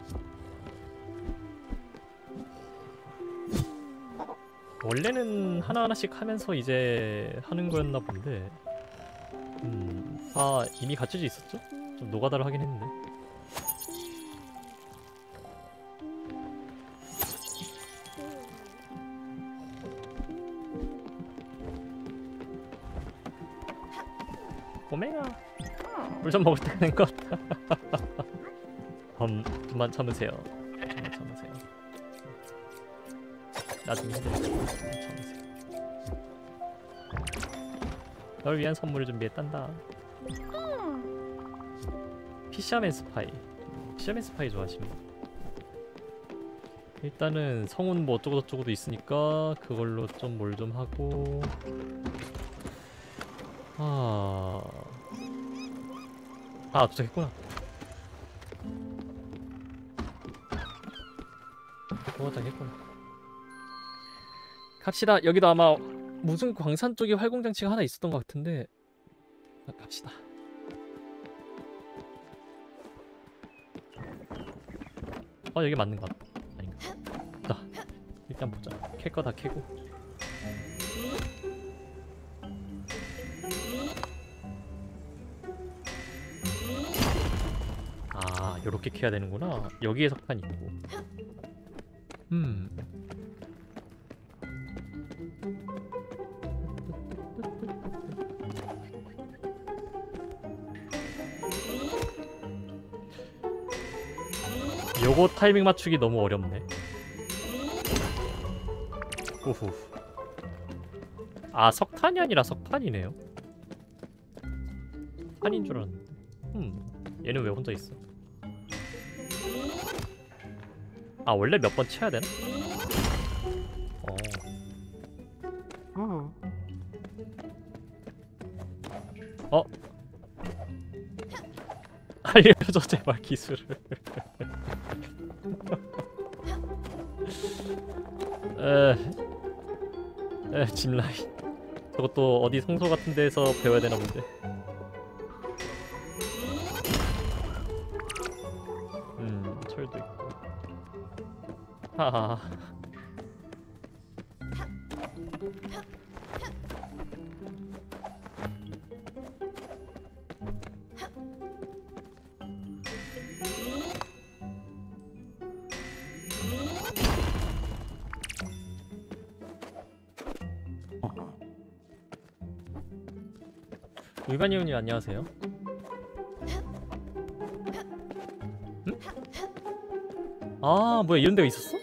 원래는 하나하나씩 하면서 이제 하는 거였나 본데 음... 아, 이미 갖춰져 있었죠? 좀 노가다를 하긴 했는데 꼬맹아 물 좀 먹을 때가 된 것 같다. 음, 좀만 참으세요. 좀만 참으세요. 나중에 해드릴게요. 참으세요. 널 위한 선물을 준비했단다. 피셔맨 스파이. 피셔맨 스파이 좋아하시는 분. 일단은 성운 뭐 어쩌고 저쩌고도 있으니까 그걸로 좀 뭘 좀 하고. 아, 아 도착했구나. 도착했구나. 갑시다. 여기도 아마 무슨 광산 쪽에 활공장치가 하나 있었던 것 같은데 아, 갑시다. 어 여기 맞는 것 같다. 아닌가? 자 일단 보자. 캘 거 다 캐고. 아 요렇게 캐야 되는구나. 여기에 석탄 있고. 음 요거 타이밍 맞추기 너무 어렵네. 오후. 아 석탄이 아니라 석판이네요. 판인 줄 알았는데. 음 얘는 왜 혼자 있어? 아 원래 몇 번 쳐야 되나? 어. 어? 알려줘 제발 기술을. 에, 에, 짚라인. 저것도 어디 성소 같은 데서 배워야 되나 본데. 음, 철도 있고. 하하. 울가니온님 안녕하세요. 응? 아 뭐야 이런 데가 있었어?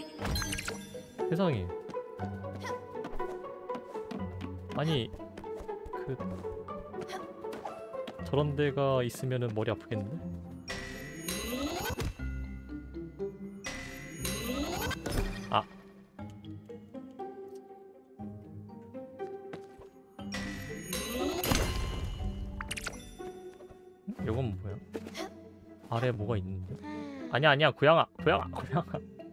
세상에. 아니 그 저런 데가 있으면은 머리 아프겠는데? 아 응? 요건 뭐야? 아래 뭐가 있는데? 아니야 아니야 고양아 고양아 고양아.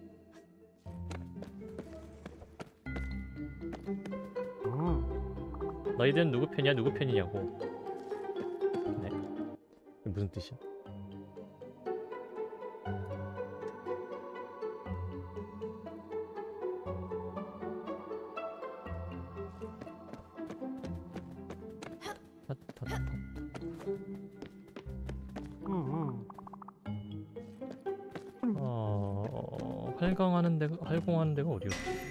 너희들은 누구 편이야 누구 편이냐고. 네 이게 무슨 뜻이야? 핫핫핫. 어 활강하는 데가 활공하는 데가 어디였지?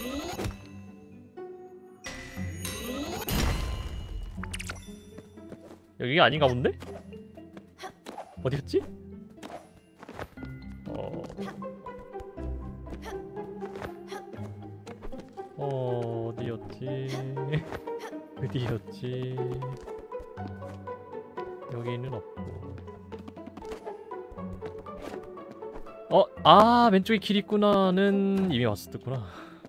여기가 아닌가 본데? 어디였지? 어... 어... 어디였지? 어디였지? 여기는 없고. 어! 아! 왼쪽에 길 있구나는 이미 왔었구나.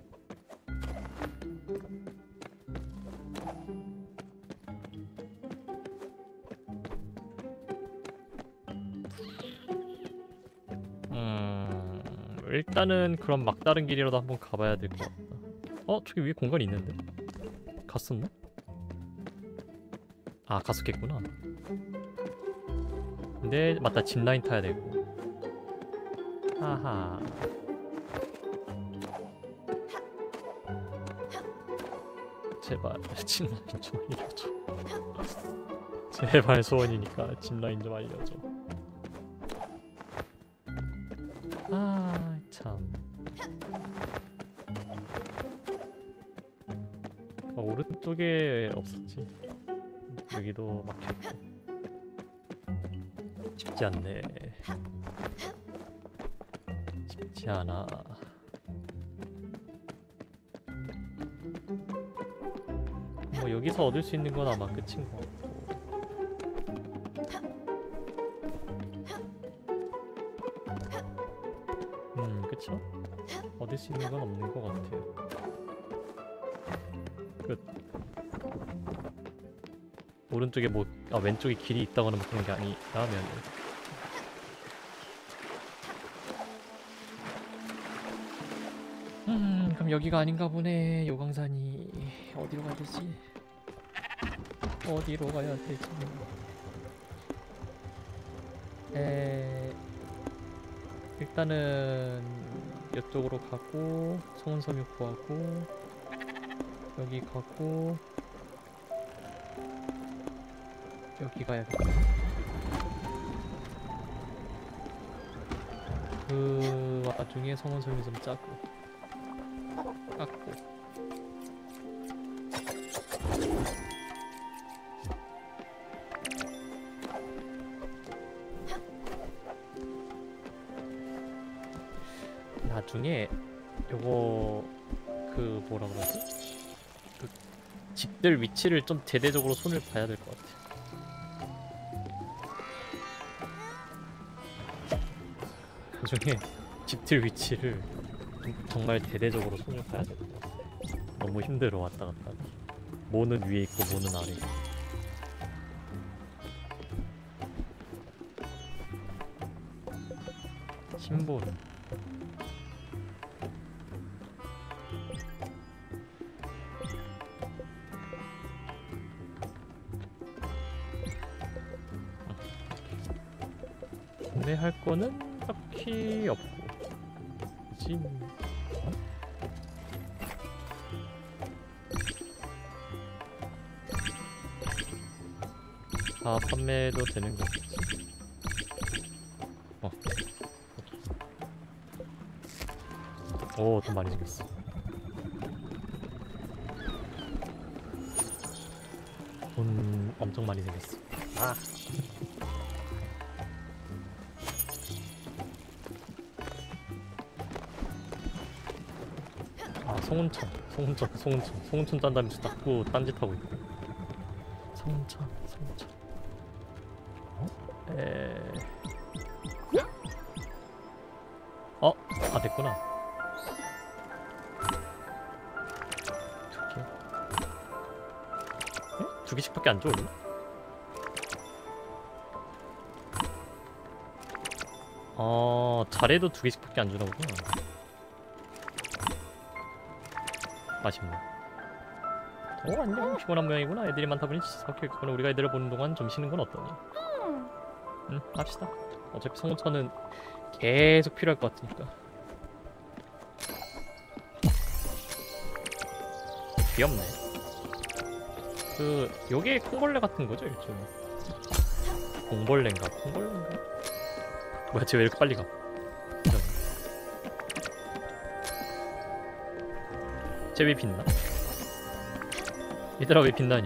일단은 그럼 막다른 길이라도 한번 가봐야 될 것 같다. 어? 저기 위에 공간이 있는데? 갔었나? 아 갔었겠구나. 근데 맞다 짚라인 타야 되고. 아하. 제발 짚라인 좀 알려줘. 제발 소원이니까 짚라인 좀 알려줘. 아, 참. 아, 오른쪽에 없었지. 여기도 막혀있고. 쉽지 않네. 쉽지 않아. 뭐 여기서 얻을 수 있는 건 아마 끝인 것 같고. 그쵸? 얻을 수 있는 건 없는 것 같아요. 끝. 오른쪽에 뭐, 아 왼쪽에 길이 있다거나 뭐 그런 게 아니라면. 음, 그럼 여기가 아닌가 보네. 요강산이 어디로 가야 되지? 어디로 가야 되지? 에... 일단은 이쪽으로 가고 성운섬유 구하고 여기 가고 여기 가야겠다. 그 와중에 성운섬유 좀 짜고 깎고 나중에 요거 그 뭐라 그러지? 그 집들 위치를 좀 대대적으로 손을 봐야 될 것 같아. 나중에 집들 위치를 정말 대대적으로 손을 봐야 될 것 같아. 너무 힘들어 왔다 갔다 하기. 뭐는 위에 있고 뭐는 아래 있고. 심보는 구매할 거는 딱히 없고 그치? 다 판매도 되는 거지. 어. 오, 돈 많이 생겼어. 돈 엄청 많이 생겼어. 아. 아 송은천, 송은천, 송은천, 송은천 딴 다음에 자꾸 딴짓하고 있고. 송은천, 송은천. 에. 어? 아 됐구나. 두 개. 에? 두 개씩밖에 안 줘. 원래? 어 잘해도 두 개씩밖에 안 주나 보구나. 아쉽네. 오 안녕. 피곤한 모양이구나. 애들이 많다 보니 지석했구나. 우리가 애들을 보는 동안 좀 쉬는 건 어떠니? 응 합시다. 어차피 성우천은 계속 필요할 것 같으니까. 귀엽네. 그 요게 콩벌레 같은 거죠 일종의. 공벌레인가 콩벌레인가? 뭐야 쟤 왜 이렇게 빨리 가? 쟤 왜 빛나? 얘들아 왜 빛나니?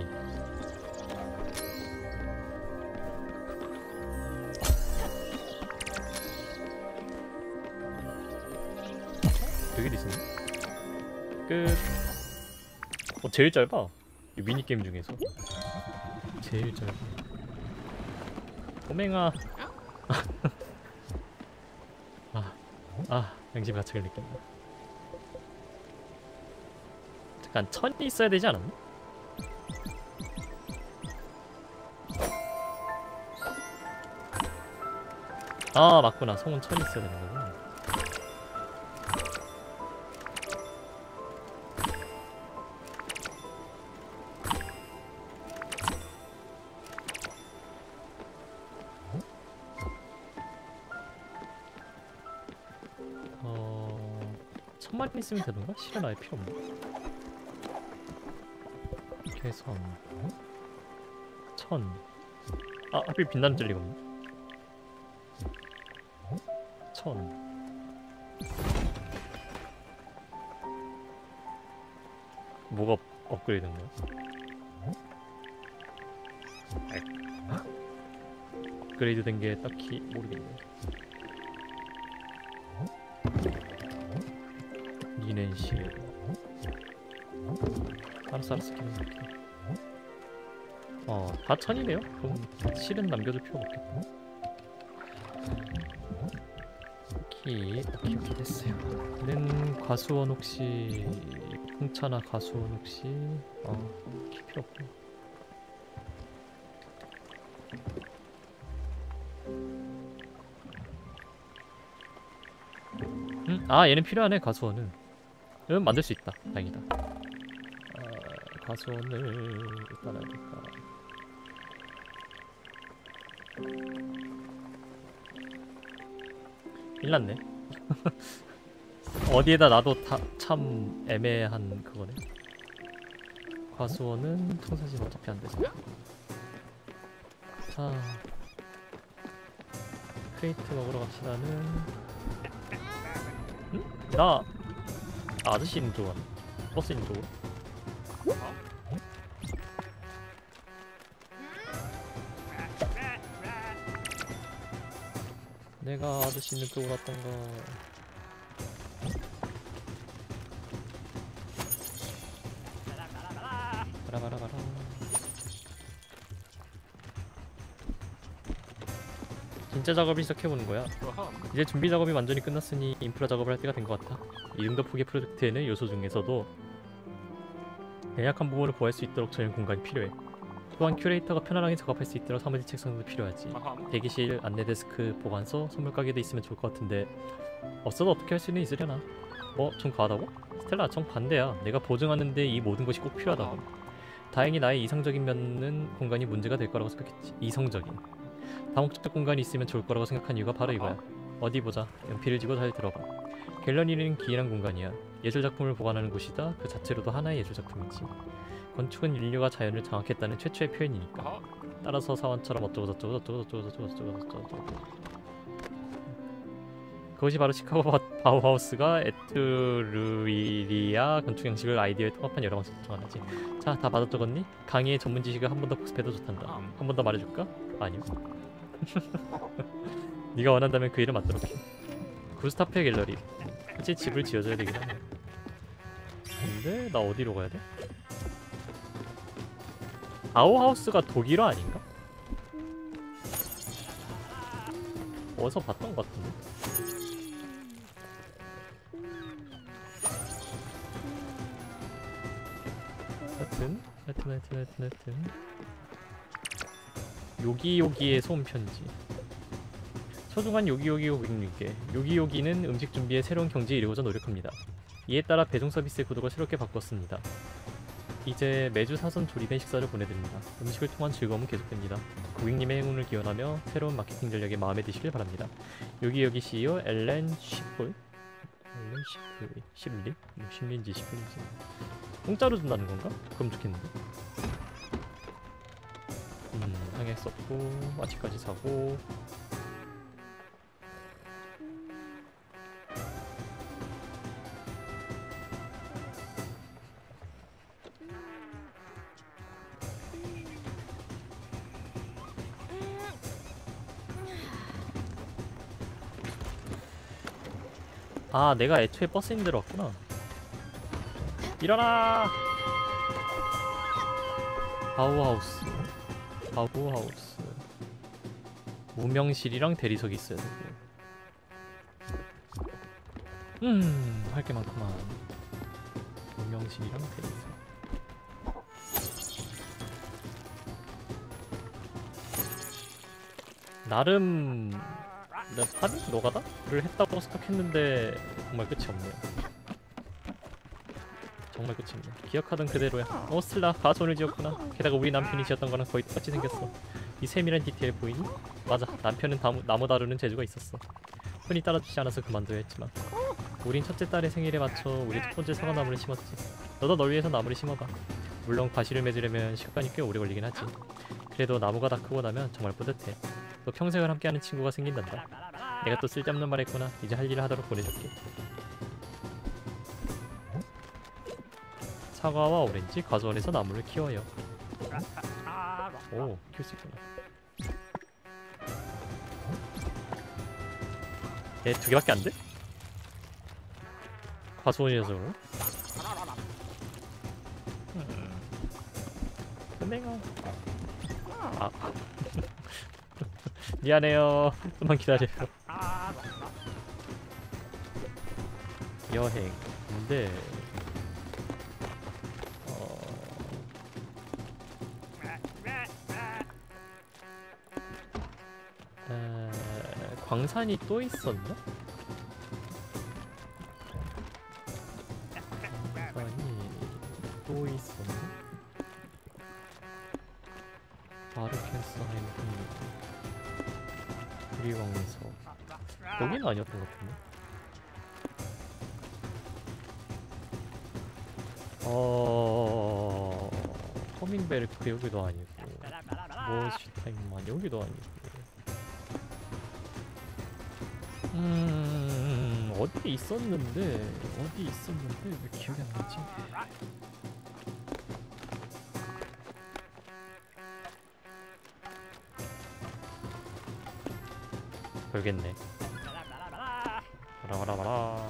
여기도 있었네? 끝. 어 제일 짧아 이 미니게임 중에서 제일 짧아. 꼬맹아. 아, 아 양심 가책을 느꼈네. 잠깐 천이 있어야 되지 않았나? 아 맞구나. 송은 천이 있어야 되는 거구나. 어... 천만 있으면 되는가? 실은 아예 필요 없네. 개선 천. 아 하필 빛나는 젤리가 없네. 천. 뭐가 업그레이드된 거야? 업그레이드 된 게 딱히 모르겠네. 니넨실. 알았어 알았어 기다릴게. 어, 다 천이네요? 그럼 실은 남겨줄 필요가 없겠다. 오케이, 오케이, 오케이 됐어요. 는 과수원 혹시 풍차나 과수원 혹시 어, 키 필요 없구나. 음? 아 얘는 필요하네. 과수원은 음, 만들 수 있다. 다행이다. 아, 과수원을 일단 할까. 일났네. 어디에다 놔도 다 참 애매한 그거네. 과수원은 통사진 어차피 안 되잖아. 자, 크레이트 먹으러 갑시다는. 응? 나 아, 아저씨 있는 쪽으로 가네. 버스 있는 쪽으로. 내가 아저씨 있는 쪽으로 왔던가. 가라 가라 가라. 진짜 작업을 시작해보는 거야. 이제 준비 작업이 완전히 끝났으니 인프라 작업을 할 때가 된 것 같아. 이 정도 폭의 프로젝트에는 요소 중에서도 연약한 부분을 보호할 수 있도록 전용 공간이 필요해. 또한 큐레이터가 편안하게 작업할 수 있도록 사무실 책상도 필요하지. 대기실, 안내 데스크, 보관소, 선물 가게도 있으면 좋을 것 같은데 없어도 어떻게 할 수는 있으려나? 뭐? 좀 과하다고? 스텔라 정 반대야. 내가 보증하는데 이 모든 것이 꼭 필요하다고. 다행히 나의 이상적인 면은 공간이 문제가 될 거라고 생각했지. 이성적인 다목적 공간이 있으면 좋을 거라고 생각한 이유가 바로 이거야. 어디 보자. 연필을 쥐고 잘 들어봐. 갤러리는 기이한 공간이야. 예술작품을 보관하는 곳이다. 그 자체로도 하나의 예술작품이지. 건축은 인류가 자연을 장악했다는 최초의 표현이니까. 따라서 사원처럼 어쩌고 저쩌고 저쩌고 저쩌고 저쩌고 저쩌고 저쩌고 그것이 바로 시카고 바- 바우하우스가 에트루리아 건축 양식을 아이디어에 통합한 여러 방식 중 하나지. 자, 다 받아 적었니? 강의의 전문 지식을 한 번 더 복습해도 좋단다. 한 번 더 말해줄까? 아니요. 네가 원한다면 그 일을 맡도록 해. 구스타페 갤러리. 그치, 집을 지어줘야 되긴 하네. 근데 나 어디로 가야 돼? 바우하우스가 독일어 아닌가? 어디서 봤던 것 같은데? 하여튼 하여튼 하여튼 하여튼 하여튼 요기요기의 소음 편지. 소중한 요기요기 고객님께, 요기요기는 음식 준비에 새로운 경지에 이르고자 노력합니다. 이에 따라 배송 서비스의 구독을 새롭게 바꿨습니다. 이제 매주 사선 조리된 식사를 보내드립니다. 음식을 통한 즐거움은 계속됩니다. 고객님의 행운을 기원하며 새로운 마케팅 전략에 마음에 드시길 바랍니다. 요기요기 씨이오 엘렌 시폴? 엘렌 시폴... 시블리? 뭐 시블리인지 시폴인지 공짜로 준다는 건가? 그럼 좋겠는데? 음... 상해 썼고 마취까지 사고 아, 내가 애초에 버스 힘들어 왔구나. 일어나! 바우하우스. 바우하우스. 무명실이랑 대리석이 있어야 되고. 음, 할 게 많구만. 무명실이랑 대리석. 나름 나 파리? 노가다를 했다고 생각했는데 정말 끝이 없네요. 정말 끝이 없네. 기억하던 그대로야. 어, 스텔라 가수원을 지었구나. 게다가 우리 남편이 지었던 거랑 거의 똑같이 생겼어. 이 세밀한 디테일 보이니? 맞아, 남편은 나무, 나무 다루는 재주가 있었어. 흔히 따라주지 않아서 그만둬야 했지만 우린 첫째 딸의 생일에 맞춰 우리 첫 번째 사과나무를 심었지. 너도 널 위해서 나무를 심어봐. 물론 과실을 맺으려면 시간이 꽤 오래 걸리긴 하지. 그래도 나무가 다 크고 나면 정말 뿌듯해. 너 평생을 함께하는 친구가 생긴단다. 내가 또 쓸데없는 말 했구나. 이제 할 일을 하도록 보내줄게. 사과와 오렌지, 과수원에서 나무를 키워요. 오, 키울 수 있구나. 얘 두 개밖에 안 돼? 과수원이어서 그런가? 음. 내가 아 미안해요. 좀만 기다려요. 여행. 근데 어... 에... 광산이 또 있었나? 광산이 또 있었나? 바르켄스하임 구리왕서 여기는 아니었던 것 같은데? 어... 허밍베르크 여기도 아니고 모슈타인만 여기도 아니고 음... 어디 있었는데 어디 있었는데 왜 기억이 안 나지? 별겠네. 바라바라바라.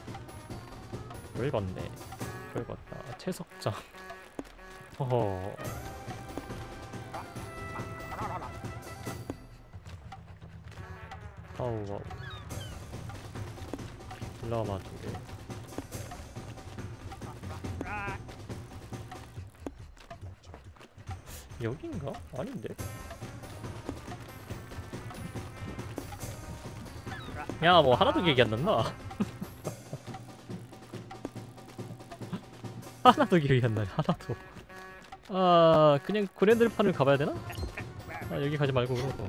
별건네. 별것다. 채석장. 허허. 아우아우. 라마두개. 여긴가? 아닌데. 야, 뭐 하나도 기억이 안 난다. 하나도 기억이 안 나네. 하나도. 아, 그냥 그랜들판을 가봐야 되나? 아, 여기 가지 말고 그러고.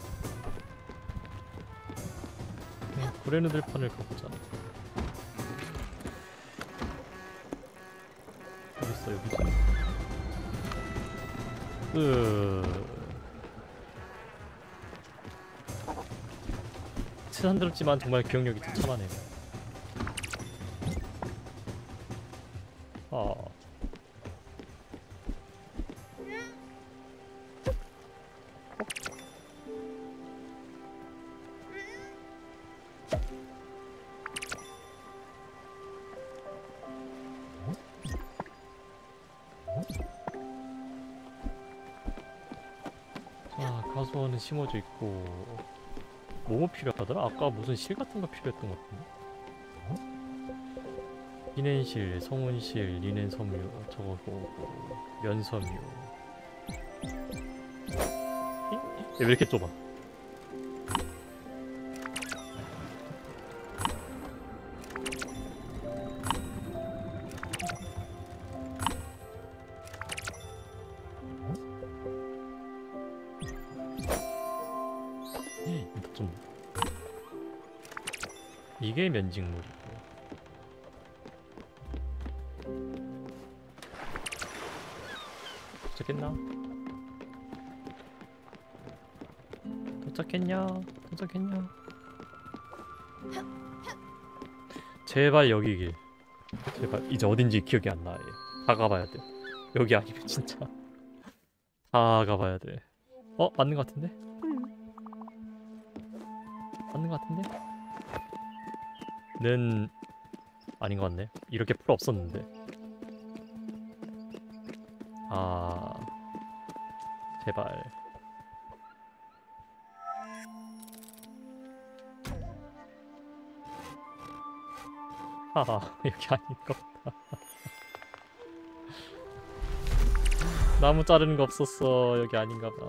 그냥 그랜들판을 가보자. 어딨어, 여기지? 으... 산드럽지만 정말 기억력이 처참하네요. 아. 자, 가수원은 심어져 있고 뭐뭐 필요하더라? 아까 무슨 실 같은 거 필요했던 것 같은데? 희낸실, 성운실, 리넨 섬유, 저거고 면섬유. 왜 이렇게 좁아? 좀 이게 면직물이고 도착했나? 도착했냐? 도착했냐? 제발 여기 길. 제발 이제 어딘지 기억이 안 나. 얘. 다 가봐야 돼. 여기 아니면 진짜 다 가봐야 돼. 어? 맞는 것 같은데? 맞는 것 같은데? 는 아닌 것 같네. 이렇게 풀 없었는데. 아 제발. 하하 여기 아닌 것 같다. 나무 자르는 거 없었어. 여기 아닌가 봐.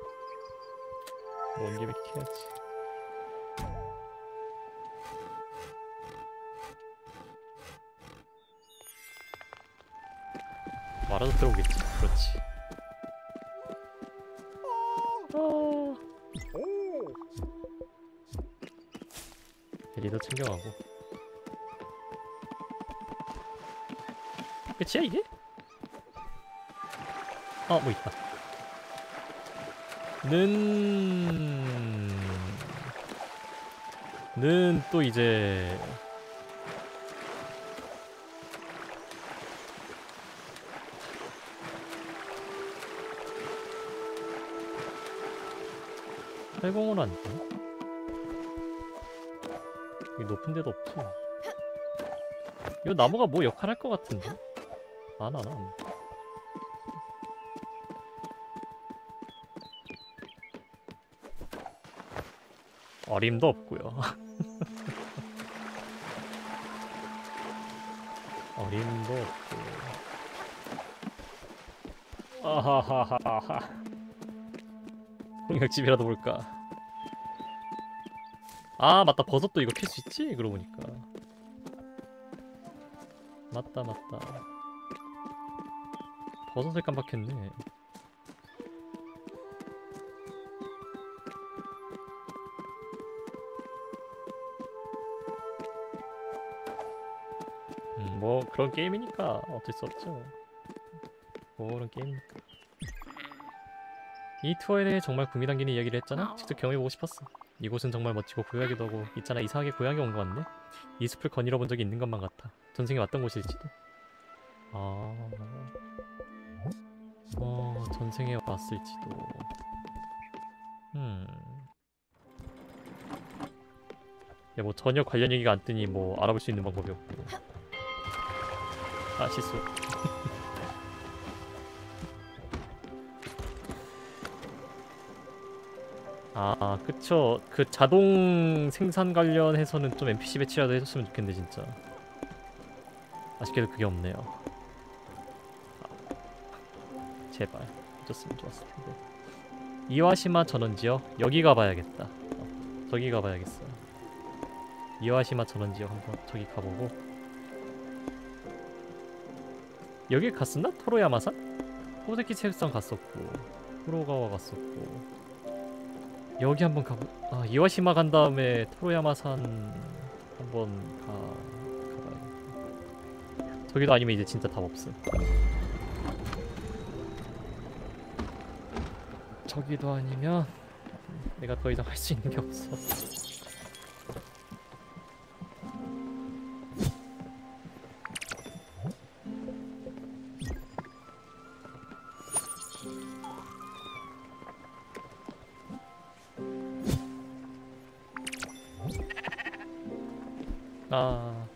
먼 김에 캐야지. 말아도 들어오겠지. 그렇지. 어... 대리도 챙겨가고. 끝이야 이게? 어, 뭐 있다. 는... 는 또 이제 활공으로 안 되나? 여기 높은 데도 없지. 이 나무가 뭐 역할 할 것 같은데? 안 하나? 어림도 없고요. 어림도 없고. 아하하하하. 홍역집이라도 볼까? 아 맞다, 버섯도 이거 캘 수 있지? 그러고 보니까 맞다 맞다. 버섯을 깜빡했네. 음, 뭐 그런 게임이니까 어쩔 수 없죠. 뭐 그런 게임이니까. 이 투어에 대해 정말 구미 당기는 이야기를 했잖아? 직접 경험해보고 싶었어. 이곳은 정말 멋지고 고요하기도 하고 있잖아, 이상하게 고향에 온 것 같네? 이 숲을 거닐어 본 적이 있는 것만 같아. 전생에 왔던 곳일지도. 아... 어... 전생에 왔을지도. 음... 야, 뭐 전혀 관련 얘기가 안 뜨니 뭐 알아볼 수 있는 방법이 없고. 아, 실수. 아, 그쵸. 그 자동 생산 관련해서는 좀 엔피씨 배치라도 해줬으면 좋겠는데 진짜. 아쉽게도 그게 없네요. 아, 제발 해줬으면 좋았을 텐데. 이와시마 전원지역 여기 가봐야겠다. 어, 저기 가봐야겠어. 이와시마 전원지역 한번 저기 가보고. 여기 갔었나? 토로야마산? 호세키 체육관 갔었고, 후로가와 갔었고. 여기 한번 가보. 아, 이와시마 간 다음에 토로야마산 한번 가 가봐야겠다. 저기도 아니면 이제 진짜 답 없음. 저기도 아니면 내가 더 이상 할 수 있는 게 없어. 아.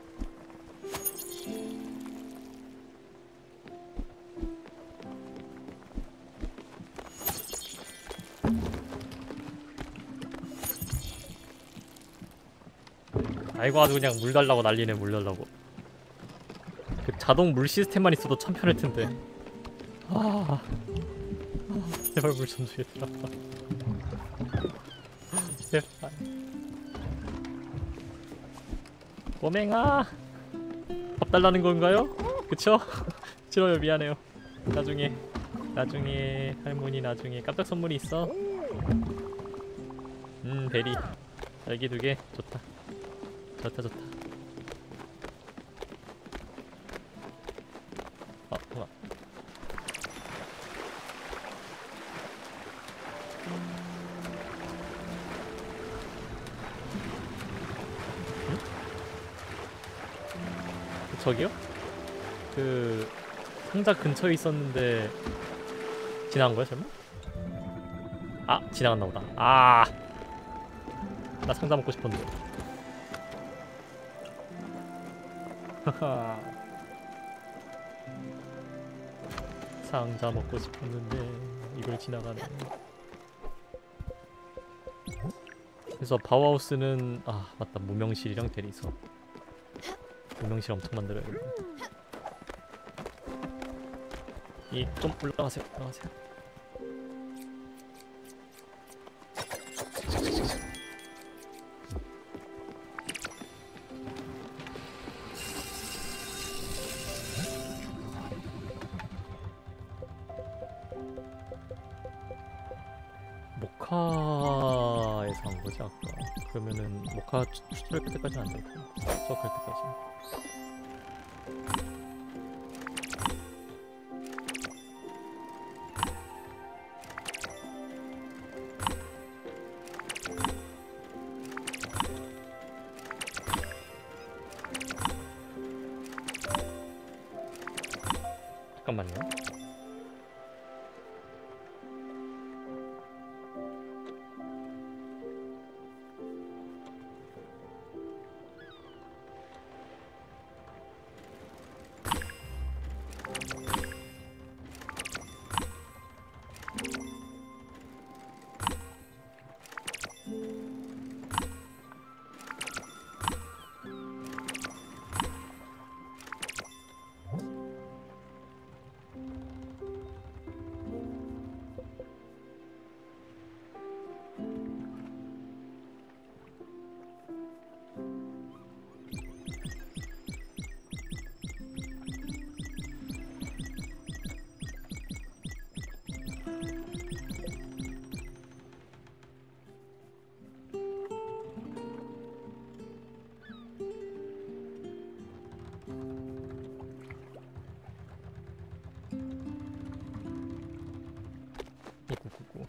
아이고 아주 그냥 물 달라고 난리네. 물 달라고. 그 자동 물 시스템만 있어도 참 편할 텐데. 아, 아 제발 물 좀 주겠다. 제발. 꼬맹아, 밥 달라는 건가요? 그쵸? 싫어요. 미안해요. 나중에 나중에 할머니 나중에 깜짝 선물이 있어. 음 베리 딸기 두 개 좋다. 좋다 좋다. 아 잠깐. 응? 저기요? 그 상자 근처에 있었는데 지나간 거야 설마? 아 지나갔나 보다. 아, 나 상자 먹고 싶었는데. 하하. 상자 먹고 싶었는데 이걸 지나가네. 그래서 파워하우스는 아 맞다, 무명실이랑 대리석. 무명실 엄청 만들어야겠네. 이 좀 올라가세요. 올라가세요. 모카에서 한 거지 아까. 그러면은 모카 추- 추출할 때까지는 안 되고 수확할 때까지. 잠깐만요. 꾸꾸꾸.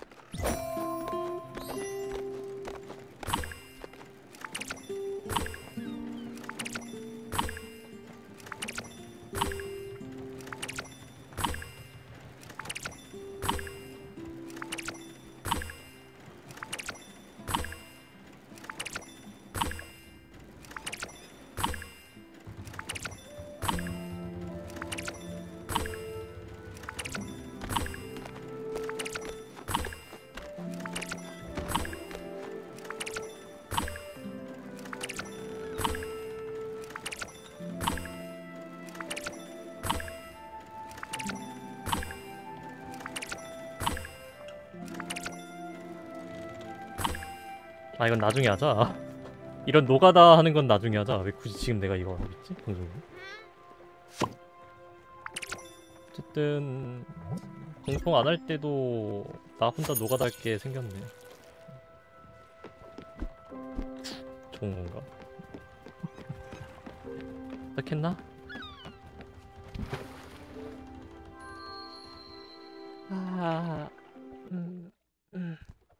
아 이건 나중에 하자. 이런 노가다 하는 건 나중에 하자. 왜 굳이 지금 내가 이거 하고 있지? 방송에. 어쨌든 방송 안 할 때도 나 혼자 노가다 할 게 생겼네. 좋은 건가? 시작했나? 아, 음, 음.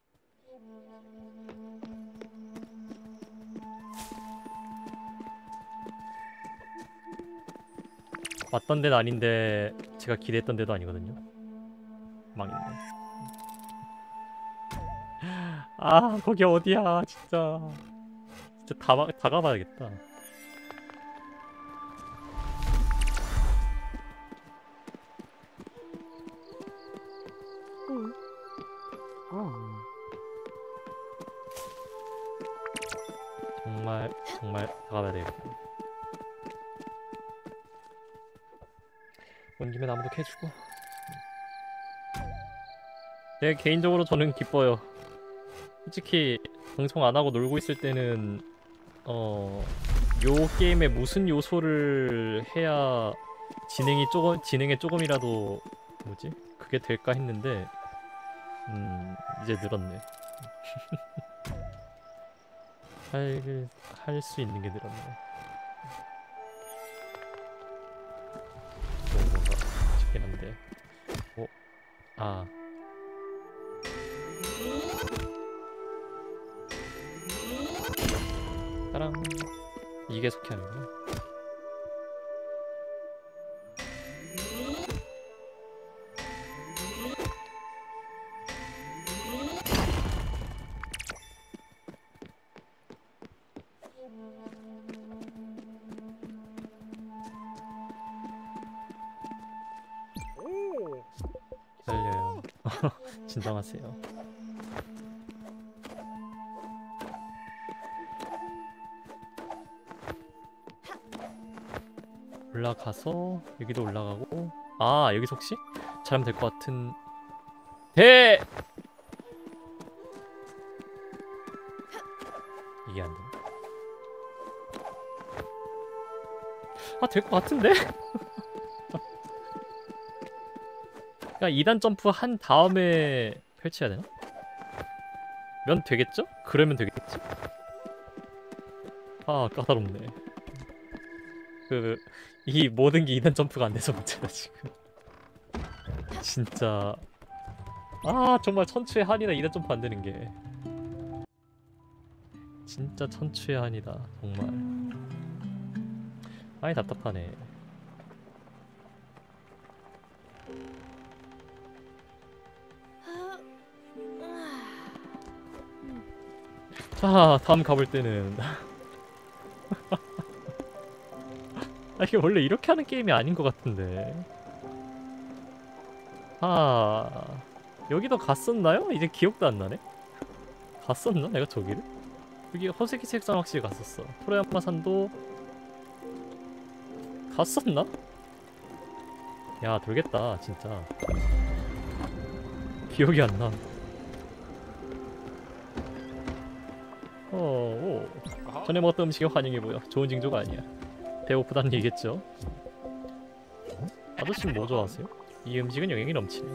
왔던 데는 아닌데 제가 기대했던 데도 아니거든요. 망했네. 아 거기 어디야 진짜. 진짜 다, 다 가봐야겠다. 정말 정말 나가봐야 되겠다. 온 김에 나무도 캐주고. 네, 개인적으로 저는 기뻐요. 솔직히 방송 안 하고 놀고 있을 때는 어, 요 게임에 무슨 요소를 해야 진행이 조금 진행에 조금이라도 뭐지? 그게 될까 했는데 음, 이제 늘었네. 할 할 수 있는 게 늘었네. 좋은 건가 싶긴 한데. 어? 아. 따랑. 이게 속향이구나. 기다려요. 진정하세요. 올라가서 여기도 올라가고. 아, 여기서 혹시 잘하면 될 것 같은. 대! 이게 안 되네. 아, 될 것 같은데? 그러니까 이 단 점프 한 다음에 펼쳐야 되나? 면 되겠죠? 그러면 되겠지? 아, 까다롭네. 그 이 모든 게 이 단 점프가 안 돼서 문제다 지금. 진짜. 아, 정말 천추의 한이다. 이 단 점프 안 되는 게. 진짜 천추의 한이다. 정말. 아이, 답답하네. 자, 다음 가볼 때는 아, 이게 원래 이렇게 하는 게임이 아닌 것 같은데. 아, 여기도 갔었나요? 이제 기억도 안 나네. 갔었나? 내가 저기를? 여기 허세기 색상 확실히 갔었어. 토레야마산도 갔었나? 야, 돌겠다 진짜. 기억이 안 나. 어, 오. 아하. 전에 먹었던 음식에 환영해 보여. 좋은 징조가 아니야. 배고프다는 얘기겠죠. 아저씨는 뭐 좋아하세요? 이 음식은 영양이 넘치네.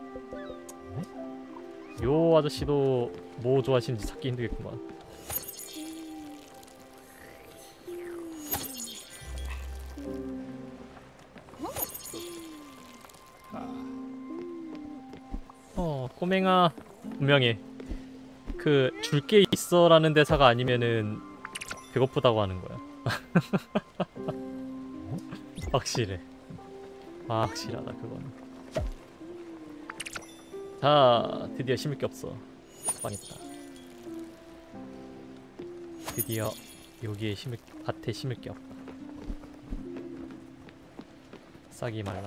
요 아저씨도 뭐 좋아하시는지 찾기 힘들겠구만. 어, 꼬맹아, 분명해. 그 줄게 있어라는 대사가 아니면은 배고프다고 하는 거야. 확실해. 아, 확실하다 그거는. 자, 드디어 심을 게 없어. 망했다. 드디어 여기에 심을 밭에 심을 게 없다. 싹이 말랐다.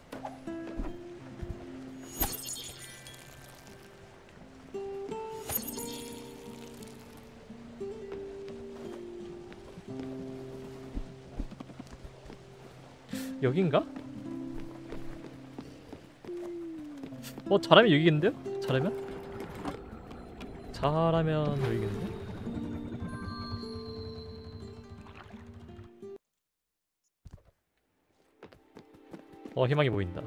여긴가? 어, 잘하면 여기겠는데요? 잘하면? 잘하면 여기겠는데? 어, 희망이 보인다.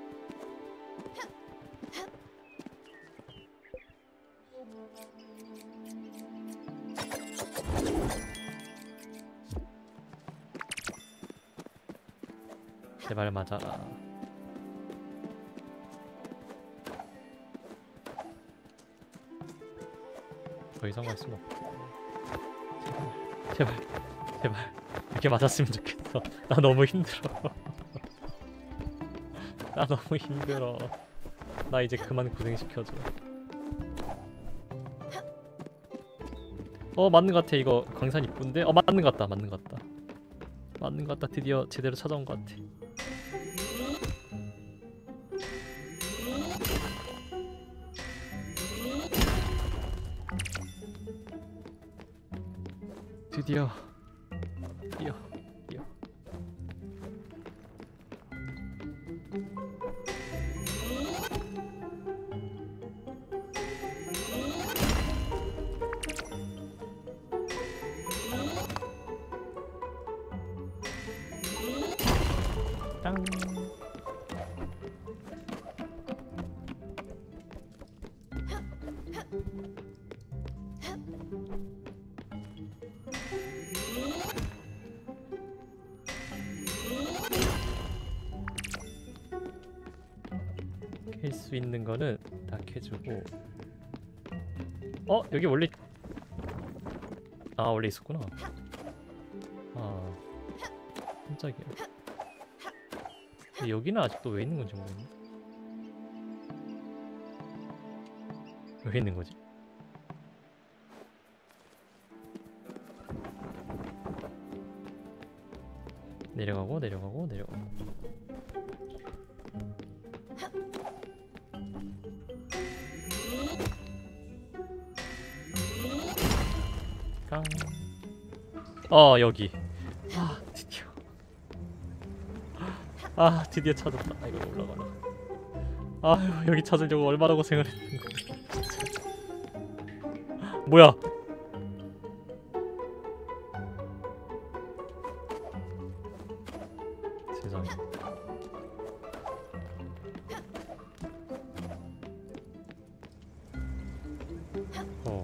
제발 맞아라. 더 이상 갈 수는 없고. 제발, 제발, 제발 이렇게 맞았으면 좋겠어. 나 너무 힘들어. 나 너무 힘들어. 나 이제 그만 고생시켜줘. 어, 맞는 것 같아. 이거 광산 이쁜데? 어, 맞는 것 같다. 맞는 것 같다. 맞는 것 같다. 드디어 제대로 찾아온 것 같아. 드디어 드디어 드디어 땅. 캘 수 있는 거는 다 캐주고. 어? 여기 원래 아 원래 있었구나. 아 깜짝이야. 근데 여기는 아직도 왜 있는 건지 모르겠네. 왜 있는 거지? 내려가고 내려가고 내려가고. 깡. 어 여기. 아 드디어. 아 드디어 찾았다. 아 이거 올라가라. 아 여기 찾으려고 얼마나 고생을 했는 거야. 뭐야? 세상에. 어.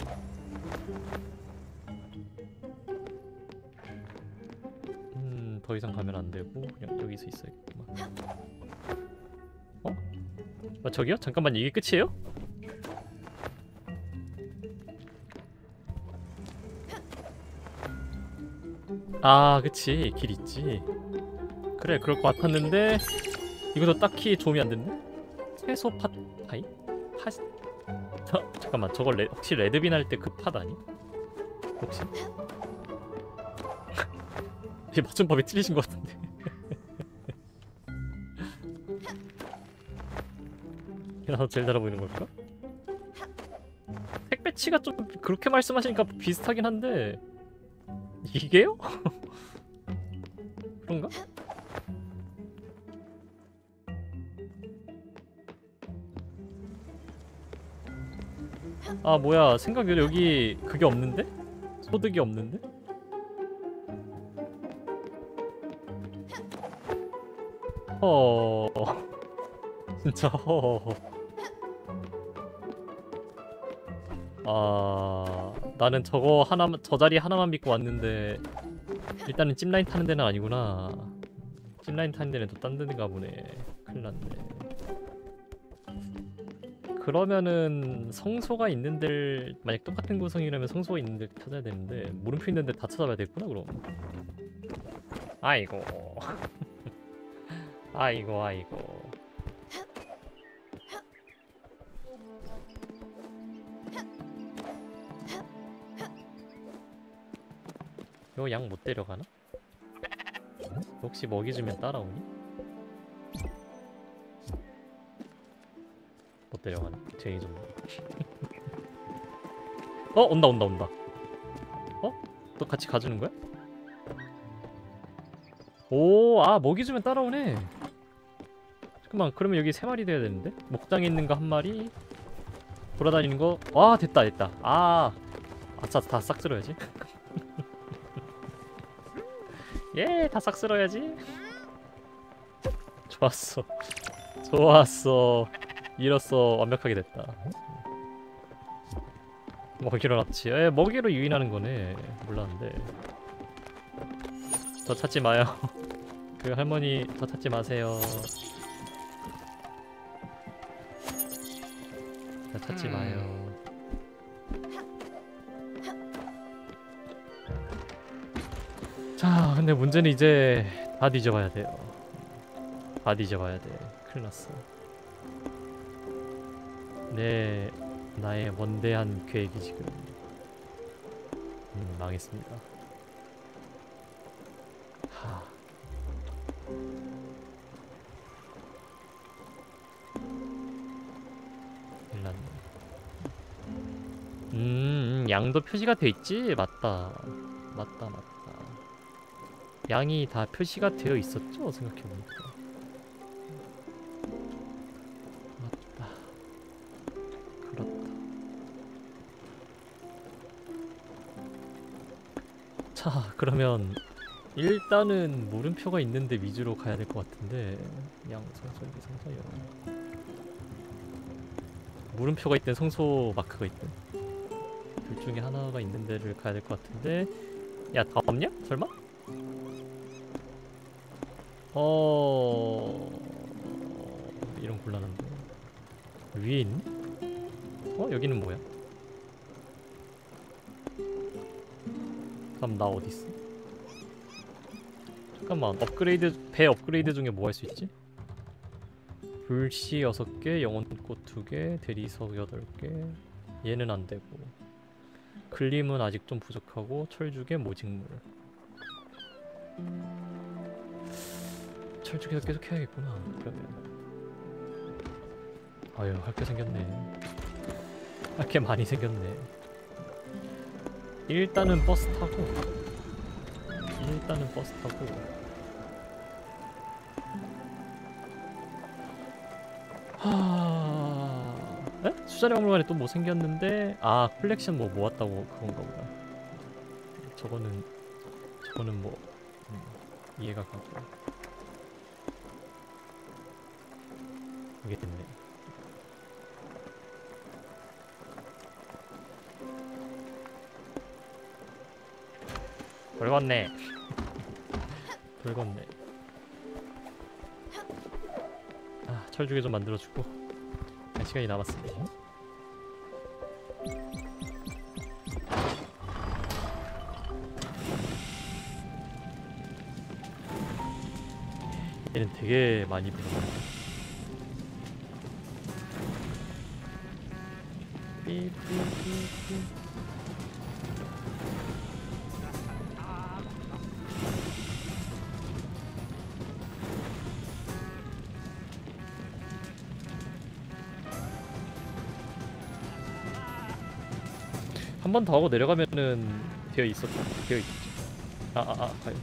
음, 더 이상 가면 안 되고 그냥 여기서 있어야겠구만. 어? 아, 저기요? 잠깐만 이게 끝이에요? 아, 그치. 길 있지. 그래, 그럴 것 같았는데 이것도 딱히 도움이 안 됐네? 채소 팟... 파이? 파... 저, 잠깐만, 저거 레, 혹시 레드빈 할 때 그 팟 아니? 혹시? 이 맞춤법이 틀리신 것 같은데. 나도 제일 잘하 보이는 걸까? 택배치가 좀 그렇게 말씀하시니까 비슷하긴 한데 이게요? 그런가? 아 뭐야 생각외로 여기 그게 없는데? 소득이 없는데? 어 진짜 허. 아 나는 저거 하나만 저 자리 하나만 믿고 왔는데 일단은 찜라인 타는 데는 아니구나. 찜라인 타는 데는 또 딴 데인가 보네. 큰일 났네. 그러면은 성소가 있는 데를 만약 똑같은 구성이라면 성소가 있는 데를 찾아야 되는데 물음표 있는 데 다 찾아봐야 되겠구나 그럼. 아이고 아이고 아이고. 요 양 못 데려가나? 혹시 먹이 주면 따라오니? 못 데려가나? 제이 좀. 어 온다 온다 온다. 어? 또 같이 가주는 거야? 오, 아 먹이 주면 따라오네. 잠깐만, 그러면 여기 세 마리 돼야 되는데? 목장에 있는 거 한 마리, 돌아다니는 거. 와 됐다 됐다. 아, 아싸 다 싹 쓸어야지. 예, 다 싹 쓸어야지. 좋았어, 좋았어. 이로써 완벽하게 됐다. 먹이로 납치. 에, 먹이로 유인하는 거네. 몰랐는데. 저 찾지 마요. 그 할머니 저 찾지 마세요. 저 찾지 마요. 자, 근데 문제는 이제 다 뒤져봐야 돼요. 다 뒤져봐야 돼. 큰일 났어. 내 나의 원대한 계획이 지금 음, 망했습니다. 하. 큰일 났네. 음, 음, 양도 표시가 돼 있지? 맞다. 맞다 맞다. 양이 다 표시가 되어 있었죠? 생각해보니까. 맞다. 그렇다. 자, 그러면 일단은 물음표가 있는데 위주로 가야 될 것 같은데. 양, 성소, 여기 성소, 여기. 물음표가 있든 성소 마크가 있든 둘 중에 하나가 있는 데를 가야 될 것 같은데. 야, 다 없냐? 설마? 어... 이런 곤란한데. 위에 있니? 어? 여기는 뭐야? 그럼 나 어딨어? 잠깐만, 업그레이드, 배 업그레이드 중에 뭐 할 수 있지? 불씨 여섯 개, 영혼꽃 두 개, 대리석 여덟 개. 얘는 안 되고. 글림은 아직 좀 부족하고, 철죽의 모직물. 철쭉에서 계속 해야겠구나. 그러면 아유, 할 게 생겼네. 할 게 많이 생겼네. 일단은 버스 타고 일단은 버스 타고 하... 에? 수자리 박물관에 또 뭐 생겼는데. 아, 컬렉션 뭐 모았다고 그건가 보다. 저거는 저거는 뭐 음, 이해가 가고. 이게 됐네. 돌건네. 돌건네. 아, 철쭉에 좀 만들어주고. 한 시간이 남았으니. 얘는 되게 많이 불어나네. 삐삐삐삐. 한 번 더 하고 내려가면은 되어 있었 되어 있겠지. 아아아 아, 아, 가요.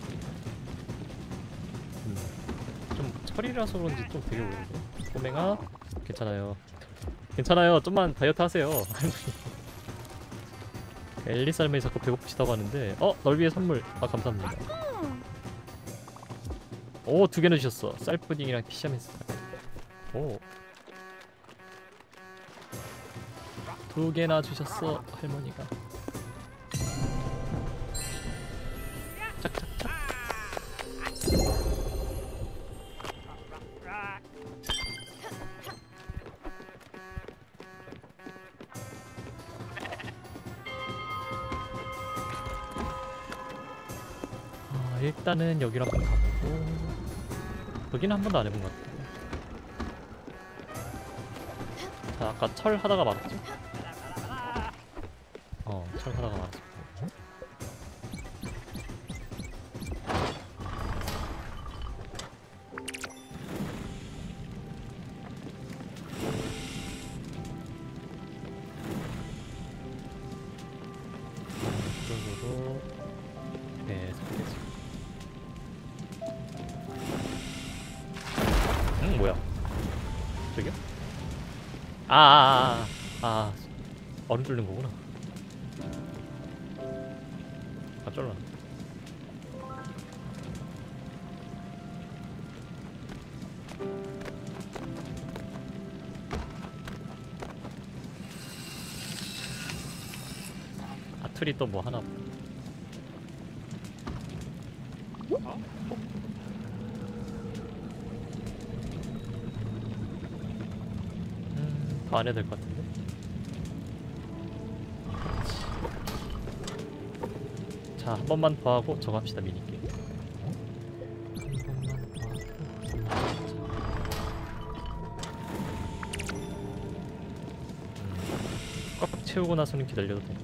음. 좀 철이라서 그런지 좀 되게 오래돼. 꼬맹아 괜찮아요. 괜찮아요. 좀만 다이어트 하세요. 앨리스 할머니 자꾸 배고프시다고 하는데. 어? 널 위해 선물. 아, 감사합니다. 오, 두 개나 주셨어. 쌀푸딩이랑 피샤메스. 오, 두 개나 주셨어, 할머니가. 짝짝짝. 아, 일단은 여기로 한번 가보고. 여기는 한 번도 안 해본 것 같아. 자, 아까 철 하다가 막았지? 어, 철 하다가 막았어. 이쪽으로 계속해서. 응, 뭐야? 저기요? 아, 아, 아, 아, 아, 얼음 뚫는 거구나. 깜짝 놀랐네. 아틀이 또 뭐 하나 보다. 음, 더 안 해야 될 것 같은데? 자, 한 번만 더 하고 저거 합시다. 미니게임. 한 번만 더 하고. 음, 꽉 채우고 나서는 기다려도 돼.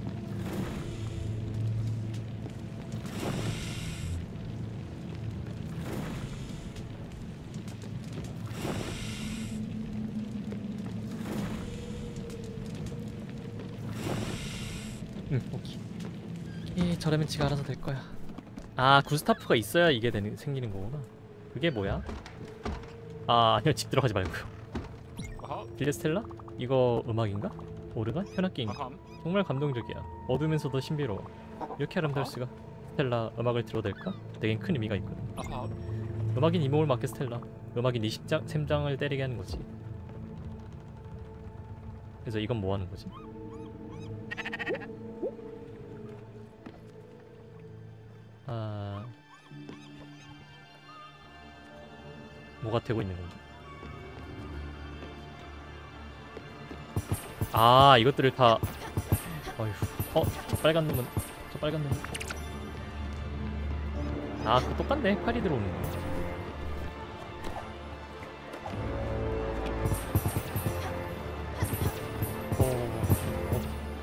응, 오케이. 이 저라면 지가 알아서 될 거야. 아 구스타프가 있어야 이게 되는 생기는 거구나. 그게 뭐야? 아 아니요 집 들어가지 말고요. 아하. 빌레스텔라? 이거 음악인가? 오르간? 현악기인가? 아하. 정말 감동적이야. 어두우면서도 신비로워. 이렇게 아름다울 수가. 스텔라 음악을 들어도 될까? 내겐 큰 의미가 있거든. 아하. 음악인 이몸을 맡겨 스텔라. 음악인 네 심장, 심장을 때리게 하는 거지. 그래서 이건 뭐 하는 거지? 아... 뭐가 되고 있는 건가? 아 이것들을 다 어휴 어? 저 빨간 놈은 저 빨간 놈은 아 그거 똑같네. 팔이 들어오는 거. 어... 어...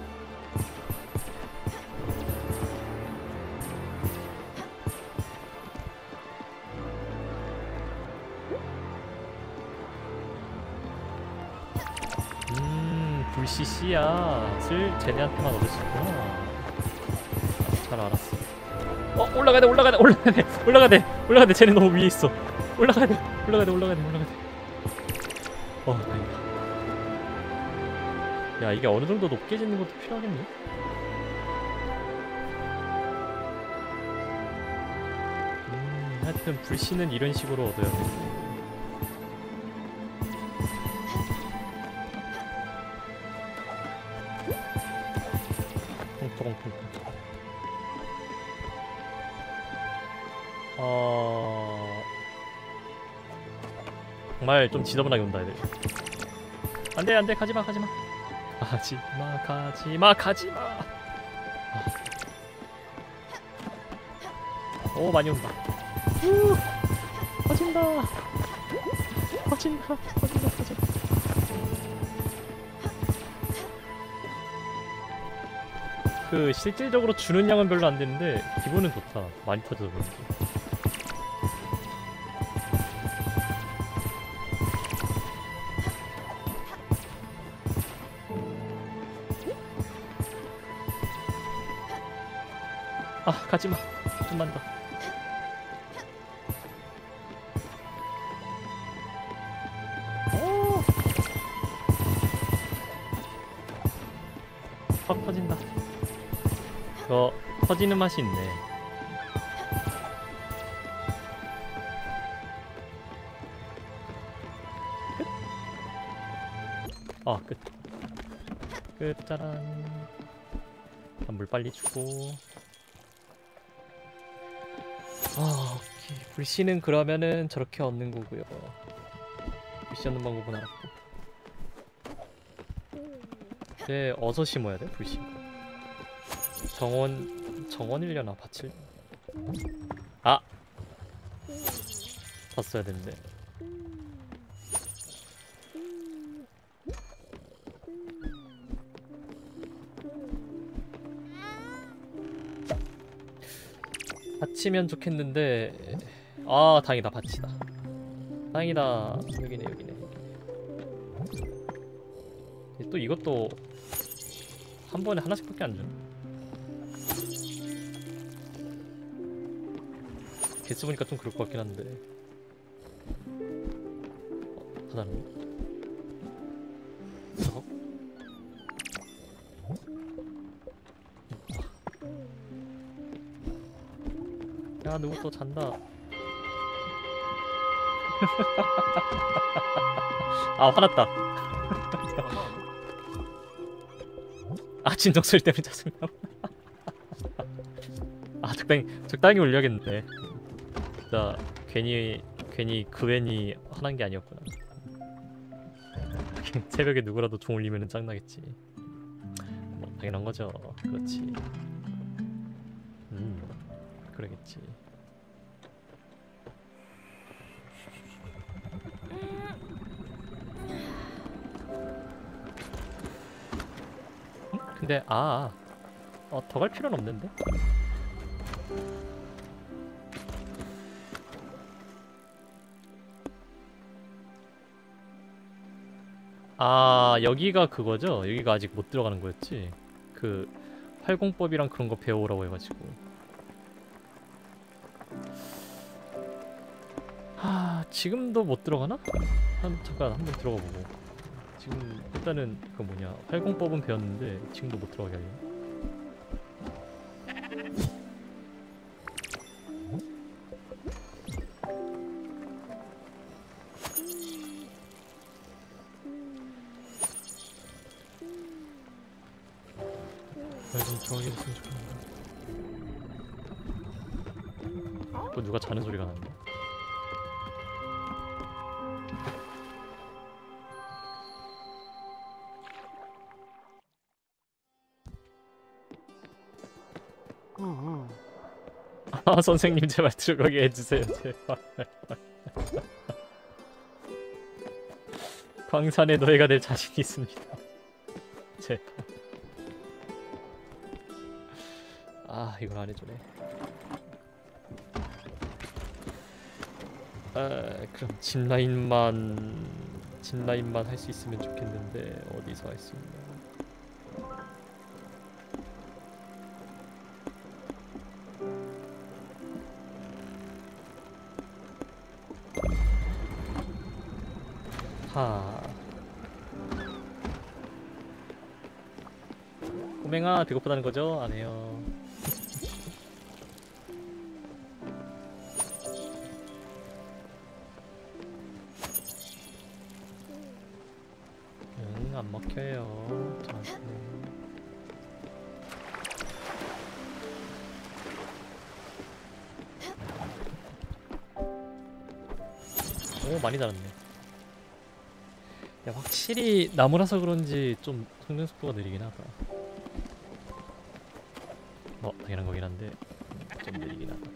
음... 불씨씨야 슬 쟤네한테만 얻을 수 있구나. 잘 알았어. 어 올라가야 돼 올라가야 돼 올라가야 돼 올라가야 돼 올라가야 돼. 쟤네 너무 위에 있어. 올라가야 돼 올라가야 돼 올라가야 돼 올라가야 돼. 어 다행이다. 야 이게 어느 정도 높게 짓는 것도 필요하겠네. 음 하여튼 불씨는 이런 식으로 얻어야 돼. 통통통통. 어... 정말 좀 지저분하게 온다 애들. 안돼 안돼 가지마 가지마 가지마 가지마 가지마. 아. 오 많이 온다. 우 터진다 터진다 터진다 터진다. 그 실질적으로 주는 양은 별로 안 되는데 기분은 좋다. 많이 터져서 그런지. 아 가지마 좀만 더. 오! 확 터진다. 이거 터지는 맛이 있네. 끝. 아 끝. 끝 짜란. 물 빨리 주고. 아 오케이. 불씨는 그러면은 저렇게 얻는 거고요. 불씨 얻는 방법은 알았고. 이제 어서 심어야 돼 불씨. 정원 정원이려나 밭을. 아 봤어야 되는데. 밭이면 좋겠는데. 아 다행이다 밭이다. 다행이다. 여기네 여기네. 또 이것도 한 번에 하나씩밖에 안 주네. 개수 보니까 좀 그럴 것 같긴 한데. 어, 다 다르네. 저거? 야 누구 또 잔다. 아 화났다. 아하. 아 진정소리 때문에 짜증나. 아 적당히 적당히 올려야겠는데. 진짜 괜히 괜히 그웬이 화난 게 아니었구나. 새벽에 누구라도 종 울리면은 짱나겠지. 뭐 당연한 거죠. 그렇지. 음 그러겠지. 음? 근데 아, 어, 더 갈 필요는 없는데? 아 여기가 그거죠? 여기가 아직 못 들어가는 거였지? 그 활공법이랑 그런 거 배워오라고 해가지고. 하, 지금도 못 들어가나? 한 잠깐 한번 들어가 보고. 지금 일단은 그 뭐냐 활공법은 배웠는데 지금도 못 들어가게 하려. 좀 들어가게 했으면 좋겠는데. 또 누가 자는 소리가 나는데? 아 선생님 제발 들어가게 해주세요 제발. 광산의 노예가 될 자신이 있습니다. 제발. 아 이걸 안 해주네. 아 그럼 짚라인만 짚라인만 할 수 있으면 좋겠는데 어디서 할 수 있나? 하. 꼬맹아 배고프다는 거죠? 안 해요. 응, 안 먹혀요. 저한테. 오, 많이 자랐네. 야, 확실히 나무라서 그런지 좀 성장 속도가 느리긴 하다. 뭐 당연한 거긴 한데 좀 느리긴 하다.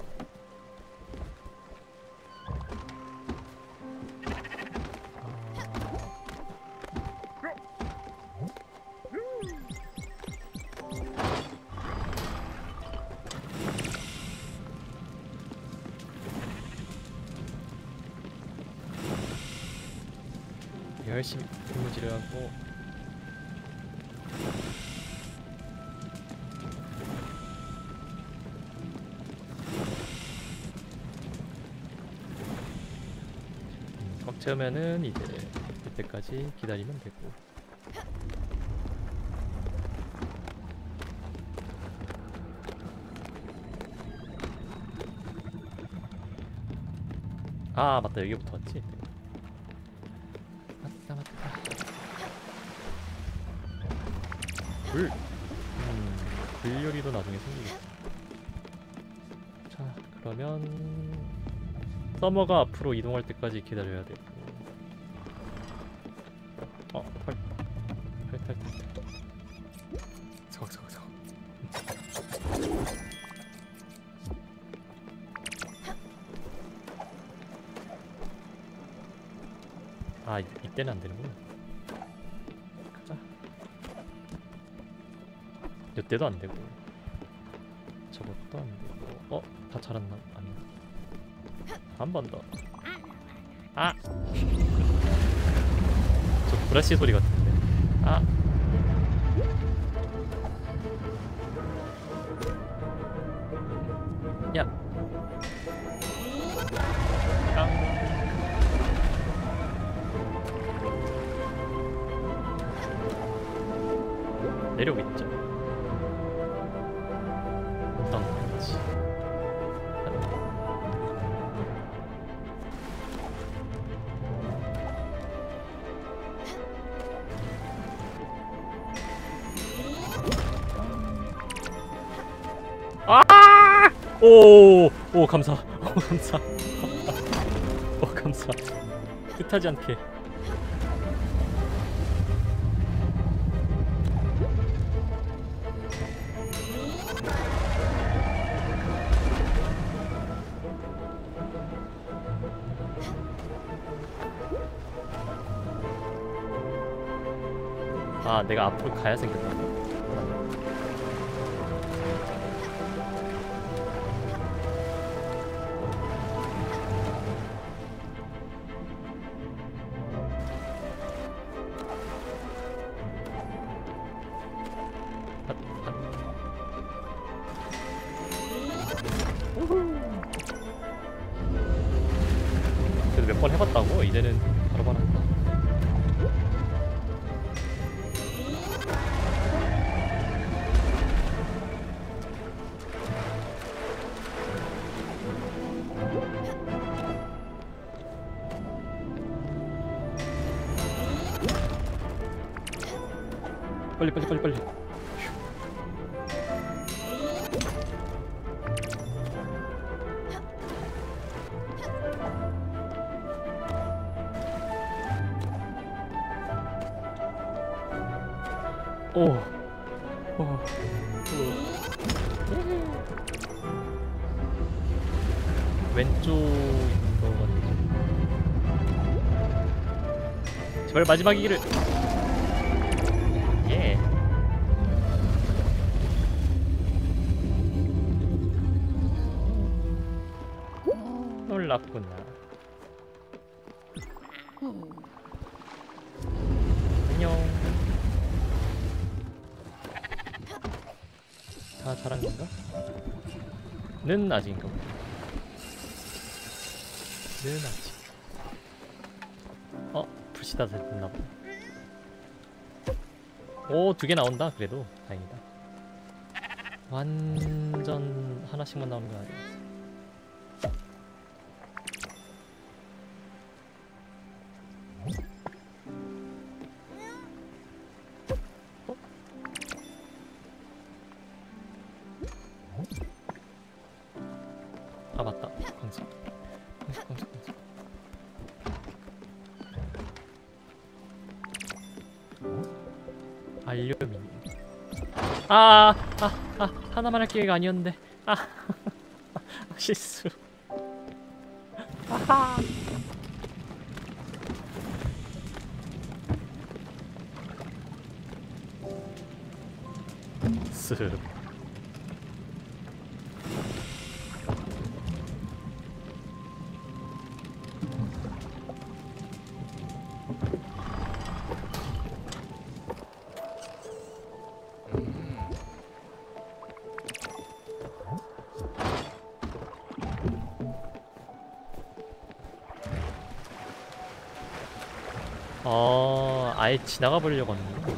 열심히 근무지를 하고 음, 꽉 채우면은 이제 그때까지 기다리면 되고. 아 맞다 여기부터 왔지. 맞다 맞다. 불. 음, 불 요리도 나중에 생기겠다. 자 그러면 서머가 앞으로 이동할 때까지 기다려야 되고. 어 탈. 탈탈탈. 서걱 서걱 서걱. 아 이, 이때는 안 되는구나. 가자. 이때도 안 되고 저것도 안 되고. 어? 다 자랐나? 아닌가? 한 번 더. 아! 저 브라시 소리 같은데. 아! 야! 깡! 내려오겠죠. 어떤 건지. 아! 오! 오 감사. 오 감사. 오 감사. 뜻하지 않게. 아 내가 앞으로 가야 생겼다. 핫, 핫. 몇 번 해봤다고? 이제는 바로바로 한다. 빨리 빨리 빨리 빨리. 오. 오. 오. 왼쪽인 거 같아. 제발 마지막이기를. 예. 놀랍구나. 안녕. 다 잘한 건가? 는 아직인 거. 는 아직. 어, 불시다 됐나 봐. 오, 두 개 나온다. 그래도 다행이다. 완전 하나씩만 나오는 거 아니야? 아 맞다. 광석. 광석, 광석, 광석. 알루미늄. 아, 아, 아, 하나만 할 기회가 아니었는데. 아, 실수. 아하. 쓱. 어, 아예 지나가 버리려고 하는데.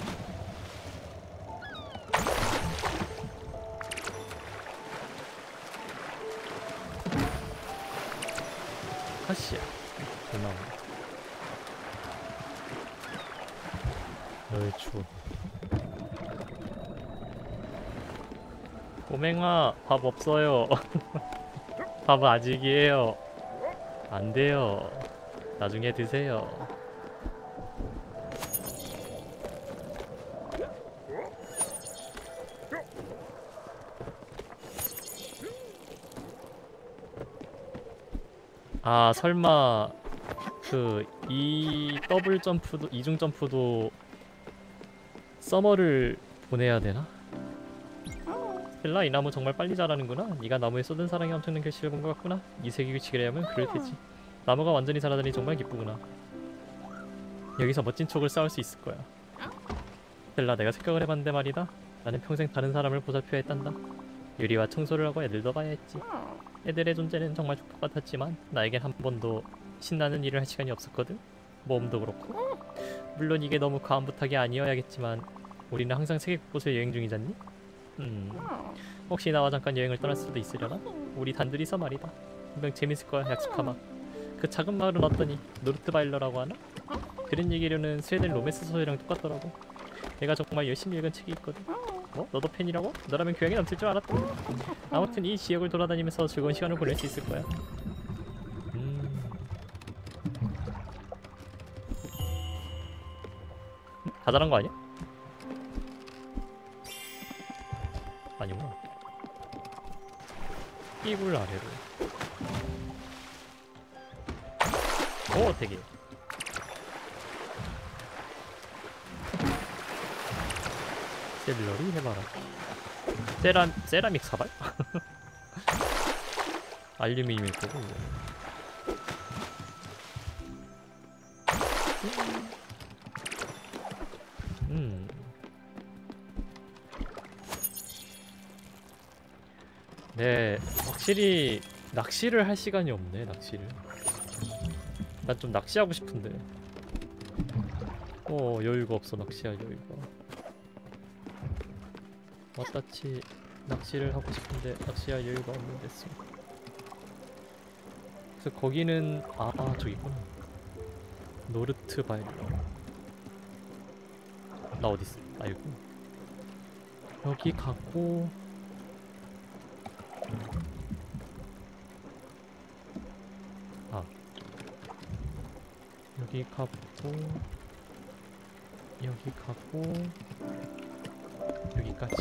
아씨야. 고마워. 어이 추워. 꼬맹아, 밥 없어요. 밥은 아직이에요. 안 돼요. 나중에 드세요. 아, 설마 그 이 더블 점프도 이중 점프도 서머를 보내야 되나? 스텔라, 이 나무 정말 빨리 자라는구나. 네가 나무에 쏟은 사랑이 엄청난 결실을 본 것 같구나. 이 세계 규칙이라면 그럴 테지. 나무가 완전히 자라다니 정말 기쁘구나. 여기서 멋진 촉을 쌓을 수 있을 거야. 스텔라, 내가 생각을 해봤는데 말이다. 나는 평생 다른 사람을 보살펴야 했단다. 요리와 청소를 하고 애들도 봐야 했지. 애들의 존재는 정말 축복 같았지만 나에겐 한 번도 신나는 일을 할 시간이 없었거든. 모험도 그렇고. 물론 이게 너무 과한 부탁이 아니어야겠지만 우리는 항상 세계 곳곳을 여행 중이잖니? 음, 혹시 나와 잠깐 여행을 떠날 수도 있으려나? 우리 단둘이서 말이다. 분명 재밌을 거야, 약속하마. 그 작은 마을은 어떠니? 노르트바일러라고 하나? 그런 얘기로는 스웨덴 로맨스 소설이랑 똑같더라고. 내가 정말 열심히 읽은 책이 있거든. 뭐? 너도 팬이라고? 너라면 교양이 넘칠 줄 알았다. 아무튼 이 지역을 돌아다니면서 즐거운 시간을 보낼 수 있을 거야. 음... 다 잘한 거 아니야? 아니구나. 이불 아래로. 오, 되게. 셀러리 해봐라. 세라 세라믹 사발? 알루미늄일 거고. 음. 네, 확실히 낚시를 할 시간이 없네. 낚시를. 난 좀 낚시하고 싶은데. 어 여유가 없어 낚시할 여유가. 왔다치 낚시를 하고 싶은데 낚시할 여유가 없는 데서. 그래서 거기는 아, 아 저기 있구나. 노르트 바일러. 나 어디 있어? 아이고. 여기 가고. 아 여기 가고 여기 가고 여기까지.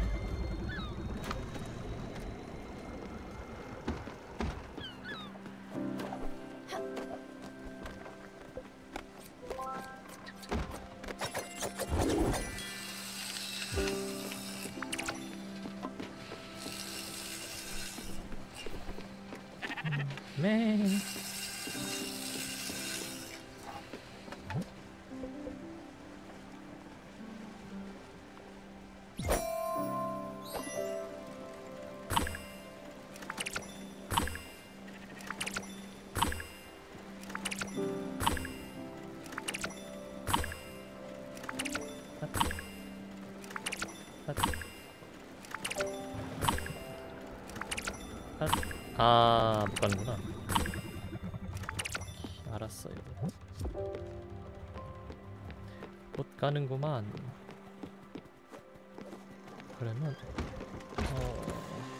네. 아, 못 가는구나. 알았어요. 못 가는구만. 그러면 어...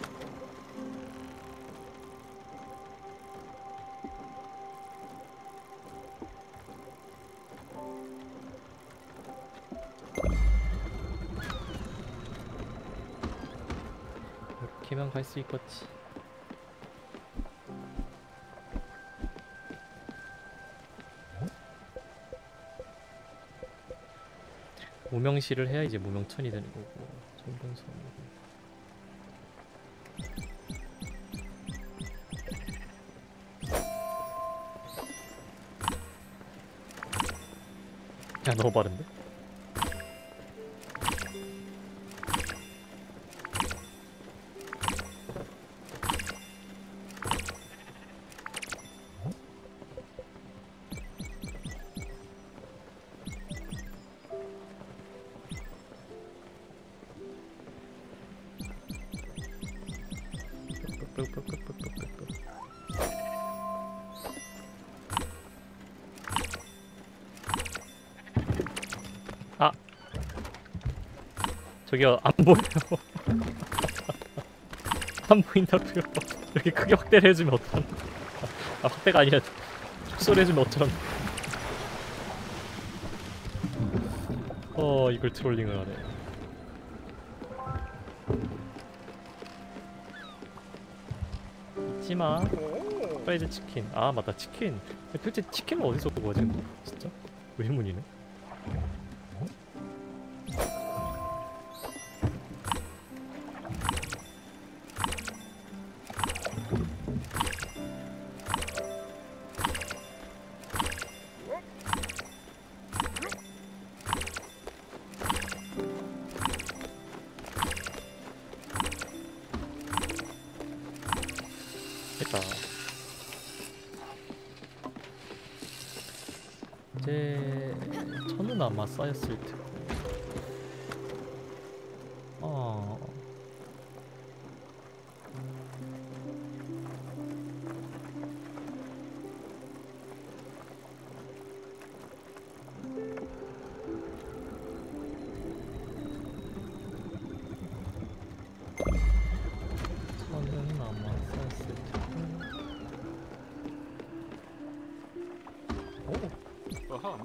이렇게만 갈 수 있겠지. 무명시를 해야 이제 무명천이 되는 거고. 정동선. 야 너무 빠른데? 아 저기요 안 보여요. 안 보인다고요. 이렇게 크게 확대를 해주면 어떡하나. 아 확대가 아니라 축소를 해주면 어쩌라고. 어 이걸 트롤링을 하네. 잊지마 프라이드 치킨. 아 맞다 치킨. 도대체 치킨은 어디서 구하지? 진짜 의문이네. 됐다. 이제 천은 아마 쌓였을 테고. 어. 천은 아마 쌓였을 테고. 오. 아하.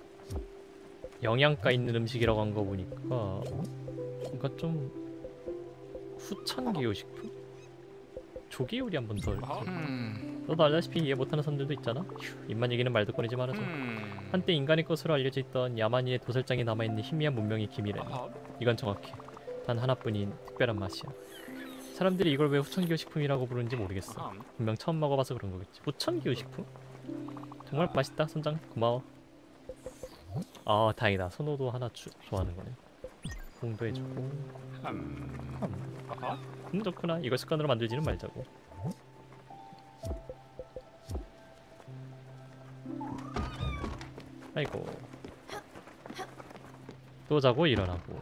영양가 있는 음식이라고 한 거 보니까 뭔가 좀 후천 기호식품? 조기 요리 한번 더. 아하. 음, 너도 알다시피 이해 못하는 사람들도 있잖아. 휴, 입만 얘기는 말도 꺼내지 말아줘. 음. 한때 인간의 것으로 알려져 있던 야만인의 도살장에 남아있는 희미한 문명의 기밀은 아하. 이건 정확해 단 하나뿐인 특별한 맛이야. 사람들이 이걸 왜 후천 기호식품이라고 부르는지 모르겠어. 아하. 분명 처음 먹어봐서 그런 거겠지. 후천 기호식품? 정말 맛있다 선장. 고마워. 아 다행이다. 선호도 하나 주, 좋아하는 거네. 공도 해주고. 음. 음, 아하. 음 좋구나. 이걸 습관으로 만들지는 말자고. 아이고. 또 자고 일어나고.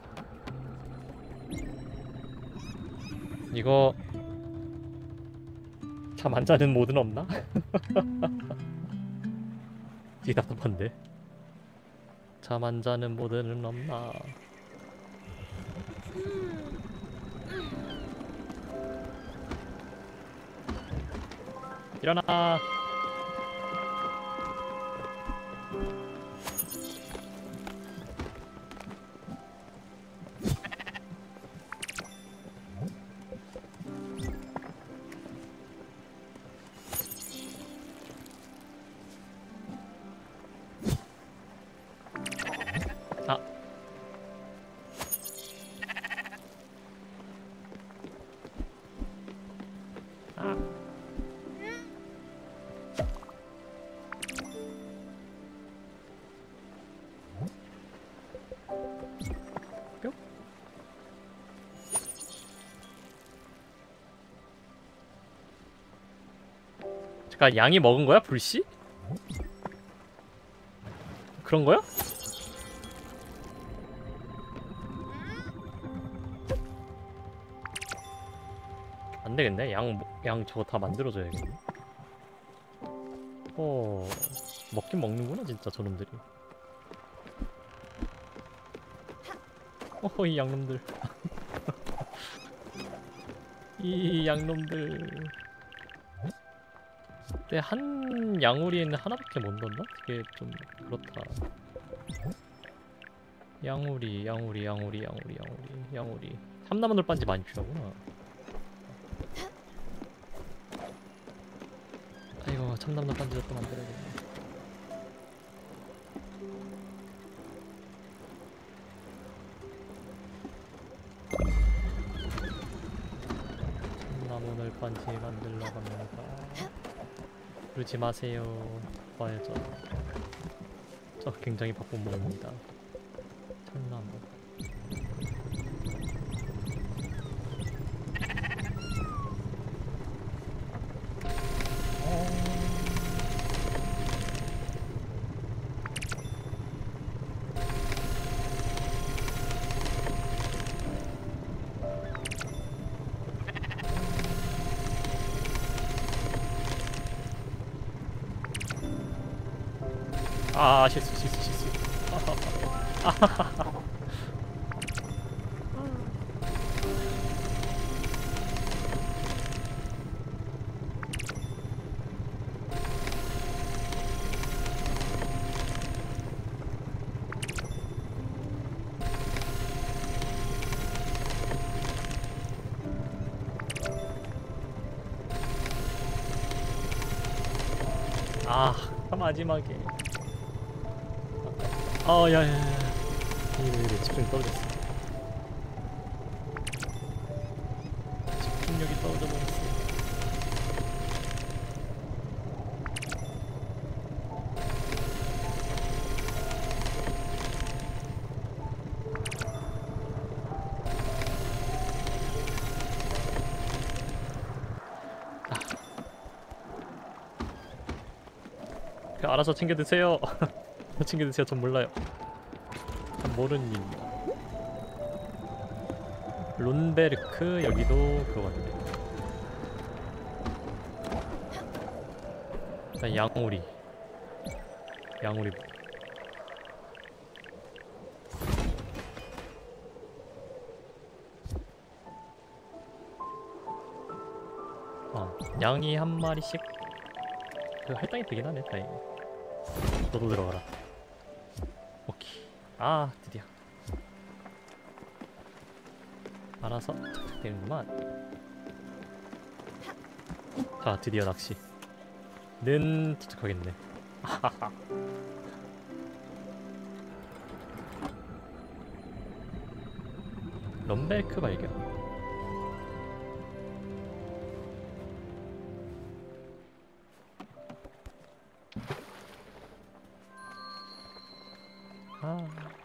이거 잠 안 자는 모드는 없나? 되게 답답한데. 잠 안 자는 모드는 없나? 일어나. 아. 아. 뿅. 잠깐, 양이 먹은 거야? 불씨? 그런 거야? 안 되겠네. 양, 양 저거 다 만들어줘야겠네. 어, 먹긴 먹는구나, 진짜 저놈들이. 어허, 이 양놈들. 이 양놈들. 근데 한 양우리에는 하나밖에 못 넣나? 되게 좀 그렇다. 양우리, 양우리, 양우리, 양우리, 양우리, 양우리. 삼나무늘 반지 많이 필요하구나. 아이고, 참나무늘 반지를 또 만들어야겠네. 참나무늘 반지 만들러 갑니다. 그러지 마세요. 봐야죠. 저 굉장히 바쁜 모입니다. 참나무. 아, 실수 실수 실수. 아, 마지막에. 아, 야야야. 이래 집중이 떨어졌어. 집중력이 떨어져 버렸어. 그 알아서 챙겨 드세요. 챙겨 드세요. 전 몰라요. 전 모르는 일입니다. 론베르크 여기도 그거 같네. 자, 양오리. 양오리. 어, 양이 한 마리씩 그 할당이 되긴 하네. 다행히. 너도 들어가라. 오케이. 아, 드디어. 알아서 착착 되는구만. 자, 드디어 낚시. 는 도착하겠네. 아하하. 럼벨크 발견. 아.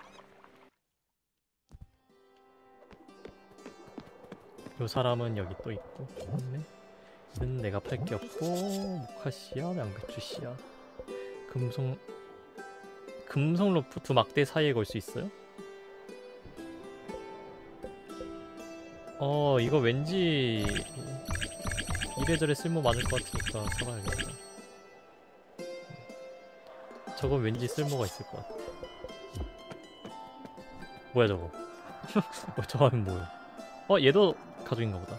요 사람은 여기 또 있고. 네. 는 내가 팔 게 없고, 모카씨앗, 양배추씨앗, 금속 금속 로프 두 막대 사이에 걸 수 있어요? 어 이거 왠지 이래저래 쓸모 많을 것 같으니까 사봐야겠다. 저건 왠지 쓸모가 있을 것 같아. 뭐야 저거? 어, 저거는 뭐야? 어 얘도 가족인가 보다.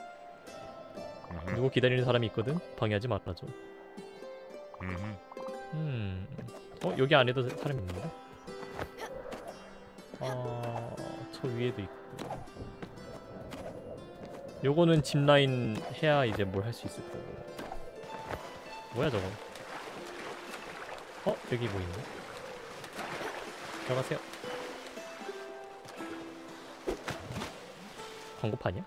누구 기다리는 사람이 있거든? 방해하지 말아줘. 음... 어? 여기 안에도 사람이 있는데? 어... 저 위에도 있고. 요거는 짚라인 해야 이제 뭘 할 수 있을 거고. 뭐야 저거? 어? 여기 뭐 있네? 들어가세요. 광고판이야?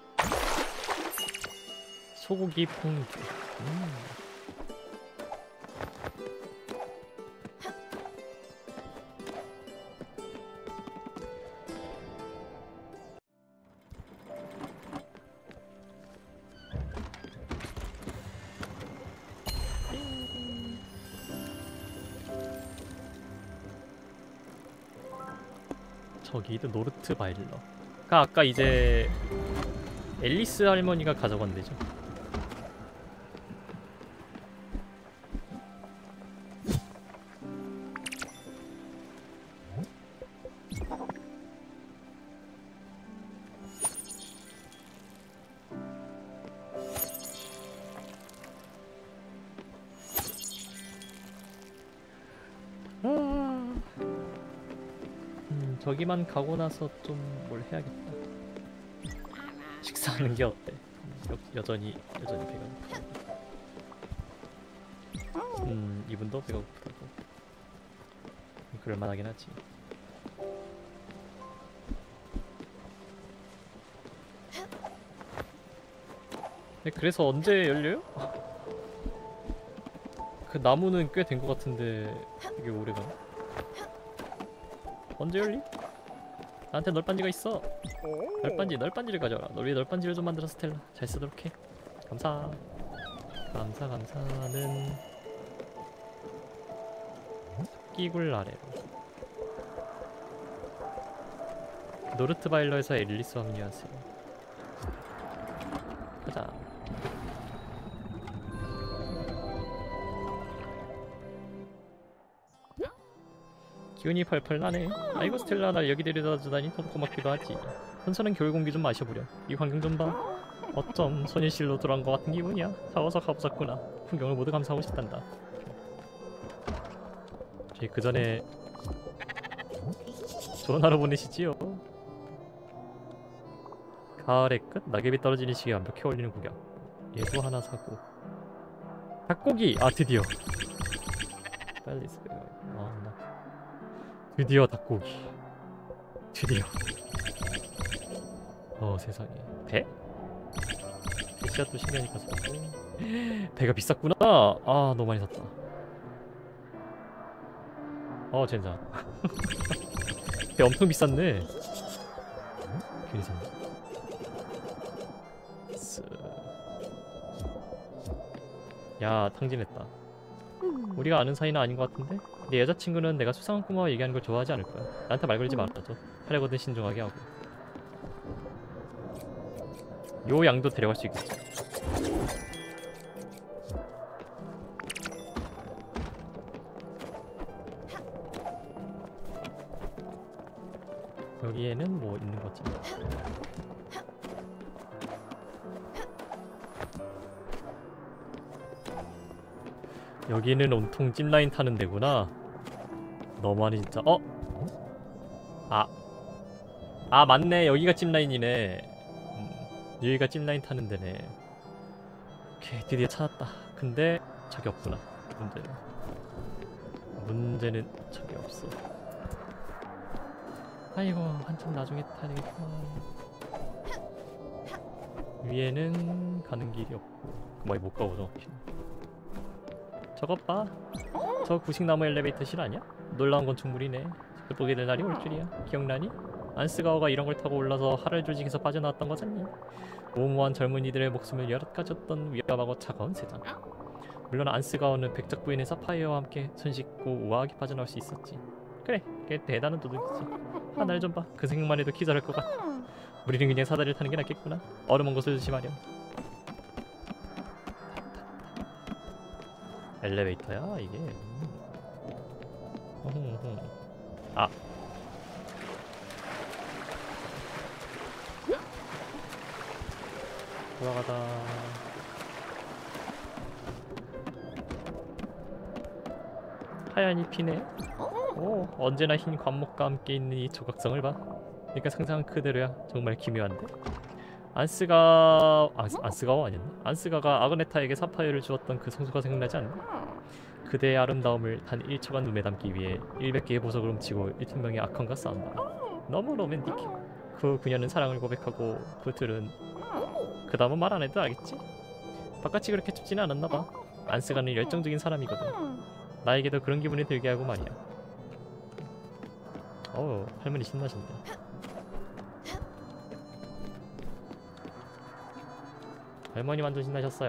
소고기 퐁듀. 음. 저기도 노르트 바일러가 아까 이제 앨리스 할머니가 가져간대죠. 저기만 가고 나서 좀 뭘 해야겠다. 식사하는 게 어때? 여, 여전히 여전히 배가 고프다. 음 이분도 배가 고프다고. 그럴만하긴 하지. 네, 그래서 언제 열려요? 그 나무는 꽤 된 것 같은데 이게 오래가나? 언제 열리? 나한테 널빤지가 있어. 널빤지 널빤지를 가져라. 널 위해 널빤지를 좀 만들어 스텔라. 잘 쓰도록 해. 감사. 감사 감사는 끼굴 아래로. 노르트바일러에서 앨리스와 합류하세요. 가자. 기운이 펄펄 나네. 아이고 스텔라 날 여기 데려다 주다니 더 고맙기도 하지. 선선한 겨울 공기 좀 마셔보려. 이 광경 좀 봐. 어쩜 소녀실로 돌아온 것 같은 기분이야. 사워서 가보자꾸나. 풍경을 모두 감상하고 싶단다. 저희 그 전에 좋은 하루 보내시지요. 가을의 끝 낙엽이 떨어지는 시기에 완벽히 어울리는 구경. 얘도 하나 사고. 닭고기! 아 드디어. 빨리 쓰. 아 나. 드디어 닭고기. 드디어. 어 세상에. 배? 배씨앗도 신기하니까 사고. 배가 비쌌구나. 아 너무 많이 샀다. 어 젠장. 배 엄청 비쌌네. 괜히 샀네. 야 탕진했다. 우리가 아는 사이는 아닌 것 같은데? 내 여자친구는 내가 수상한 꼬마와 얘기하는 걸 좋아하지 않을 거야. 나한테 말 걸지 말아줘. 하려거든 신중하게 하고. 요 양도 데려갈 수 있겠지. 여기에는 뭐 있는 거지? 여기는 온통 찜라인 타는 데구나. 너무하네 진짜. 어? 아. 아 맞네. 여기가 찜라인이네. 음, 여기가 찜라인 타는 데네. 오케이 드디어 찾았다. 근데 저기 없구나. 문제는. 문제는 저기 없어. 아이고 한참 나중에 타야 되겠구나. 위에는 가는 길이 없고 많이 못 가보죠. 저것 봐. 저 구식나무 엘리베이터실 아니야? 놀라운 건축물이네. 저걸 보게 될 날이 올 줄이야. 기억나니? 안스가오가 이런 걸 타고 올라서 하를 조직에서 빠져나왔던 거잖니. 무모한 젊은이들의 목숨을 여럿 가졌던 위험하고 차가운 세상. 물론 안스가와는 백작 부인의 사파이어와 함께 손쉽고 우아하게 빠져나올 수 있었지. 그래, 그게 대단한 도둑이지. 아, 날 좀 봐. 그 생각만 해도 기절할 것 같아. 우리는 그냥 사다리를 타는 게 낫겠구나. 얼음 온 곳을 조심하렴. 엘리베이터야 이게. 음. 아. 돌아가다. 하얀 잎이네. 오, 언제나 흰 관목과 함께 있는 이 조각성을 봐. 그러니까 상상한 그대로야. 정말 기묘한데. 안스가... 안스, 안스가와 아니었나? 안스가가 아그네타에게 사파이어를 주었던 그 성수가 생각나지 않나? 그대의 아름다움을 단 일 초간 눈에 담기 위해 일백 개의 보석을 훔치고 일천 명의 악한과 싸운다. 너무 로맨틱해. 그 그녀는 사랑을 고백하고 그 둘은... 그 다음은 말 안 해도 알겠지? 바깥이 그렇게 춥지는 않았나 봐. 안스가는 열정적인 사람이거든. 나에게도 그런 기분이 들게 하고 말이야. 어우, 할머니 신나신다. 할머니 완전 신나셨어요.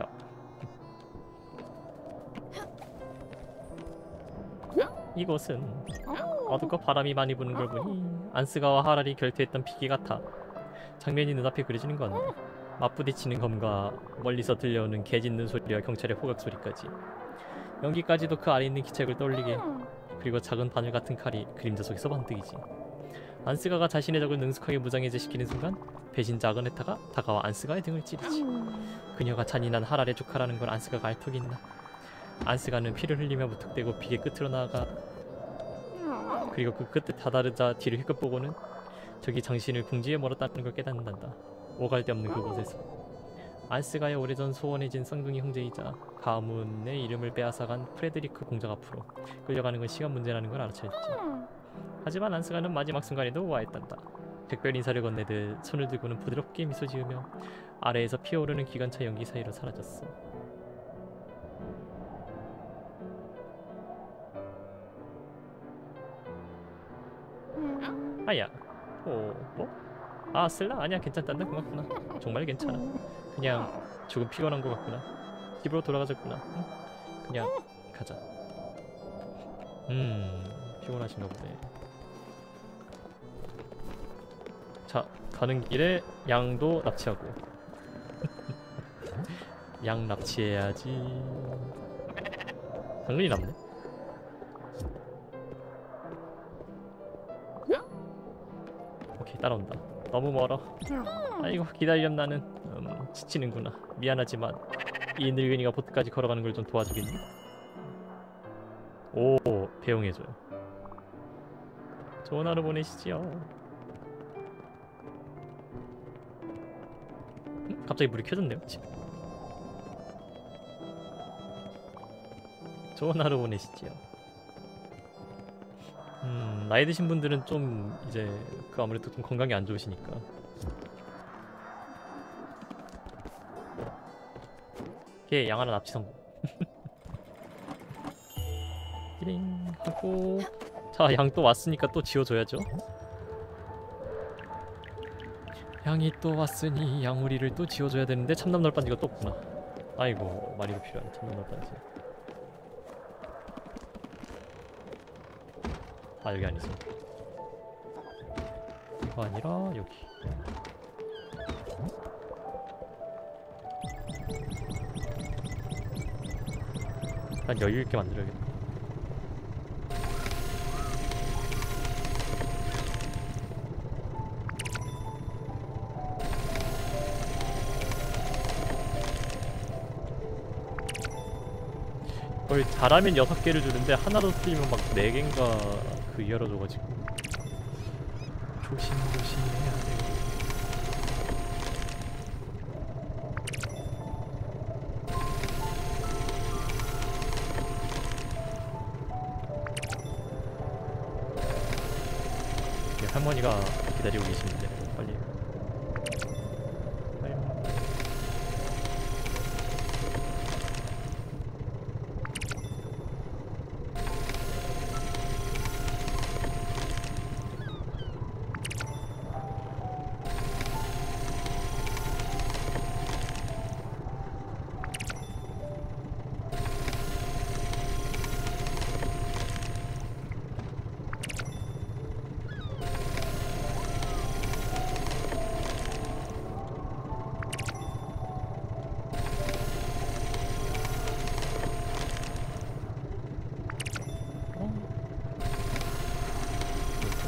이곳은 어둡고 바람이 많이 부는 걸 보니 안스가와 하랄이 결투했던 피기 같아. 장면이 눈앞에 그려지는 건 맞부딪히는 검과 멀리서 들려오는 개 짖는 소리와 경찰의 호각 소리까지, 연기까지도 그 아래 있는 기책을 떠올리게. 그리고 작은 바늘 같은 칼이 그림자 속에서 번뜩이지. 안스가가 자신의 적을 능숙하게 무장해제시키는 순간 배신자 아그네타가 다가와 안스가의 등을 찌르지. 그녀가 잔인한 하랄의 조카라는 걸 안스가가 알 턱이 있나. 안스가는 피를 흘리며 무턱대고 빅의 끝으로 나아가, 그리고 그 끝에 다다르자 뒤를 휘끗 보고는 저기 장신을 궁지에 몰았다는 걸 깨닫는단다. 오갈 데 없는 그곳에서 안스가의 오래전 소원해진 쌍둥이 형제이자 가문의 이름을 빼앗아간 프레드리크 공작 앞으로 끌려가는 건 시간 문제라는 걸 알아차렸지. 하지만 안스가는 마지막 순간에도 우아했단다. 특별 인사를 건네듯 손을 들고는 부드럽게 미소 지으며 아래에서 피어오르는 기관차 연기 사이로 사라졌어. 아야. 오, 뭐? 아, 슬라? 아니야, 괜찮단다. 고맙구나. 정말 괜찮아. 그냥 조금 피곤한 것 같구나. 집으로 돌아가자꾸나. 응? 그냥 가자. 음, 피곤하신가 보네. 자, 가는 길에 양도 납치하고. 양 납치해야지. 당근이 남네. 오케이, 따라온다. 너무 멀어. 아이고, 기다리렴. 나는 음, 지치는구나. 미안하지만 이 늙은이가 보트까지 걸어가는 걸 좀 도와주겠니? 오, 배웅해줘요. 좋은 하루 보내시지요. 음? 갑자기 물이 켜졌네요. 집. 좋은 하루 보내시지요. 음, 나이 드신 분들은 좀 이제 그 아무래도 좀 건강이 안 좋으시니까. 걔 양 하나 납치 성공. 띠링 하고, 자, 양 또 왔으니까 또 지워줘야죠. 양이 또 왔으니 양우리를 또 지워줘야 되는데 참돔 널빤지가 또 없구나. 아이고, 많이 더 필요하네 참돔 널빤지. 아, 여기 아니지. 이거 아니라 여기. 난 여유있게 만들어야겠다. 거의 잘하면 여섯 개를 주는데 하나도 틀리면 막 네 개인가 그 이하로 줘가지고 조심조심해야 돼. 할머니가 기다리고 계시는데 빨리 빨리.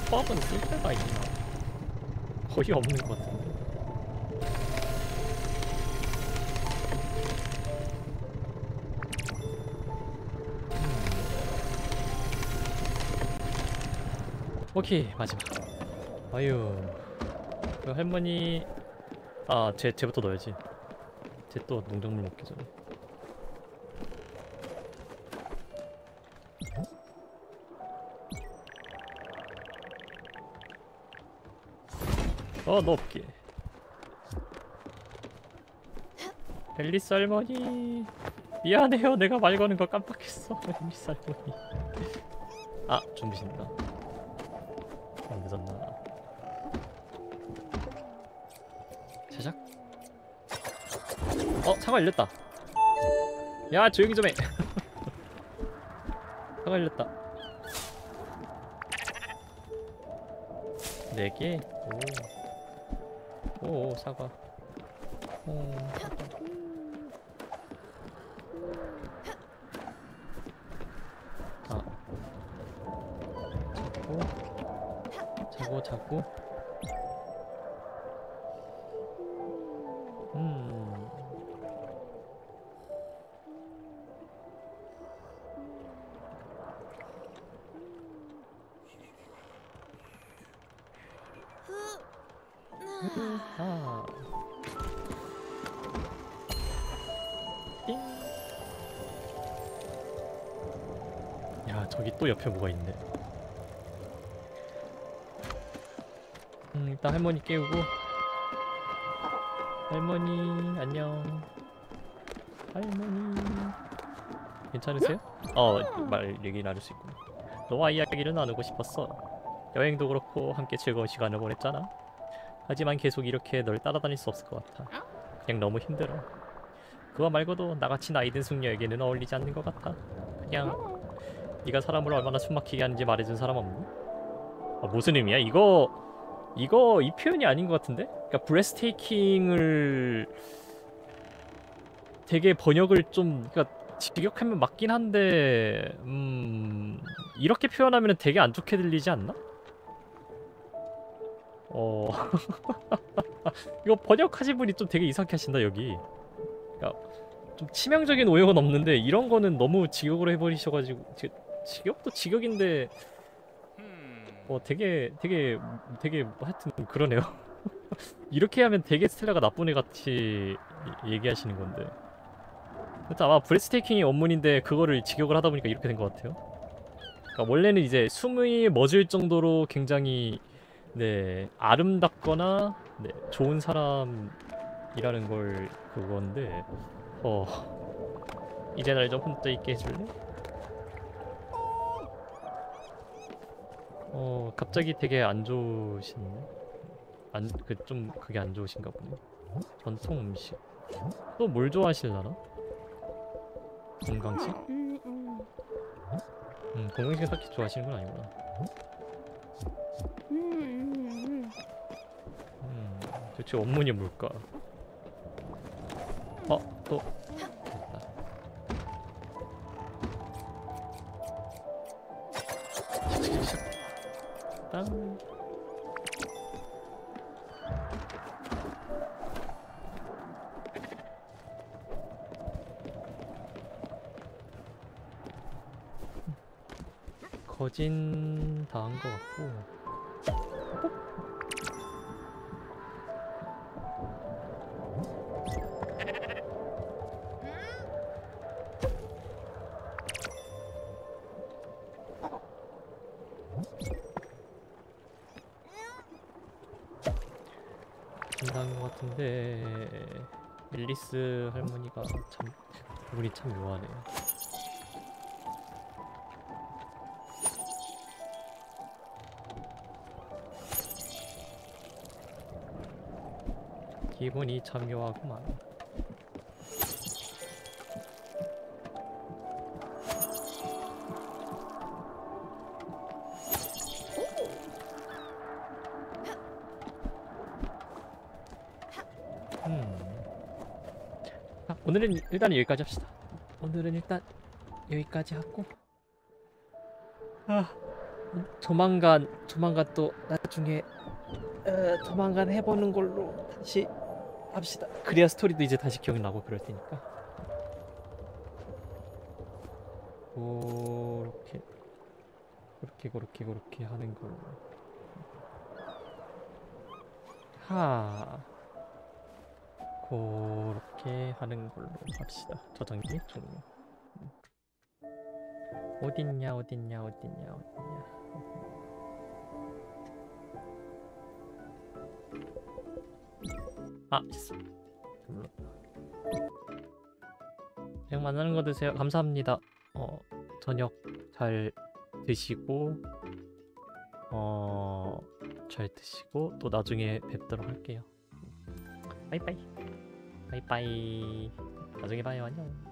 수박은 쓸 데가 있나? 거의 없는 것 같은데. 오케이, 마지막. 아유, 그 할머니. 아, 쟤 쟤부터 넣어야지. 쟤 또 농작물 먹기 전에. 어, 너 없게. 앨리스 할머니 미안해요. 내가 말 거는 거 깜빡했어. 앨리스 할머니. 아, 준비신다. 안 늦었나? 시작. 어, 차가 열렸다. 야, 조용히 좀 해. 차가 열렸다. 네 개. 오. 오, 사과. 오, 사과. 아. 자고, 자고, 자고. 음. 아. 띵. 야, 저기 또 옆에 뭐가 있네. 음, 일단 할머니 깨우고. 할머니 안녕. 할머니 괜찮으세요? 어, 말 얘기 나눌 수 있구나. 너와 이야기를 나누고 싶었어. 여행도 그렇고 함께 즐거운 시간을 보냈잖아. 하지만 계속 이렇게 널 따라다닐 수 없을 것 같아. 그냥 너무 힘들어. 그거 말고도 나같이 나이든 숙녀에게는 어울리지 않는 것 같아. 그냥 네가 사람을 얼마나 숨막히게 하는지 말해준 사람 없니? 아, 무슨 의미야? 이거 이거 이 표현이 아닌 것 같은데? 그러니까 브레스테이킹을 되게 번역을 좀, 그러니까 직역하면 맞긴 한데 음... 이렇게 표현하면 되게 안 좋게 들리지 않나? 어... 이거 번역하신 분이 좀 되게 이상하게 하신다 여기. 그러니까 좀 치명적인 오역은 없는데 이런 거는 너무 직역으로 해버리셔가지고. 지, 직역도 직역인데 어 되게 되게 되게 하여튼 그러네요. 이렇게 하면 되게 스텔라가 나쁜 애 같이 얘기하시는 건데. 하여튼 아마 브레스테이킹이 원문인데 그거를 직역을 하다 보니까 이렇게 된 것 같아요. 그러니까 원래는 이제 숨이 멎을 정도로 굉장히 네 아름답거나 네 좋은 사람이라는 걸 그건데 어 이제 날 좀 혼자 있게 해줄래? 어 갑자기 되게 안 좋으시네. 안 그 좀 그게 안 좋으신가 보네. 전통 음식 또 뭘 좋아하실라나? 건강식? 음, 음. 음 건강식 딱히 좋아하시는 건 아니구나. 음, 음, 음 도대체 원문이 뭘까? 어? 또 됐다. 땅. 거진 다 한 것 같고. 진다는 것 같은데 앨리스 할머니가 참 우리 참 묘하네요. 기분이 참 묘하구만. 음. 아, 오늘은 일단 여기까지 합시다. 오늘은 일단 여기까지 하고 아 조만간 조만간 또 나중에 어, 조만간 해보는 걸로 다시 합시다. 그래야 스토리도 이제 다시 기억나고 그럴 테니까. 그렇게 그렇게 그렇게 그렇게 하는 걸로. 하 그렇게 하는 걸로 합시다. 저장기 종료. 음. 어딨냐 어딨냐 어딨냐 어딨냐. 아 됐어. 눌렀다. 그냥 만나는 거 드세요. 감사합니다. 어 저녁 잘 드시고 어 잘 드시고 또 나중에 뵙도록 할게요. 빠이빠이. 빠이빠이. 나중에 봐요. 안녕.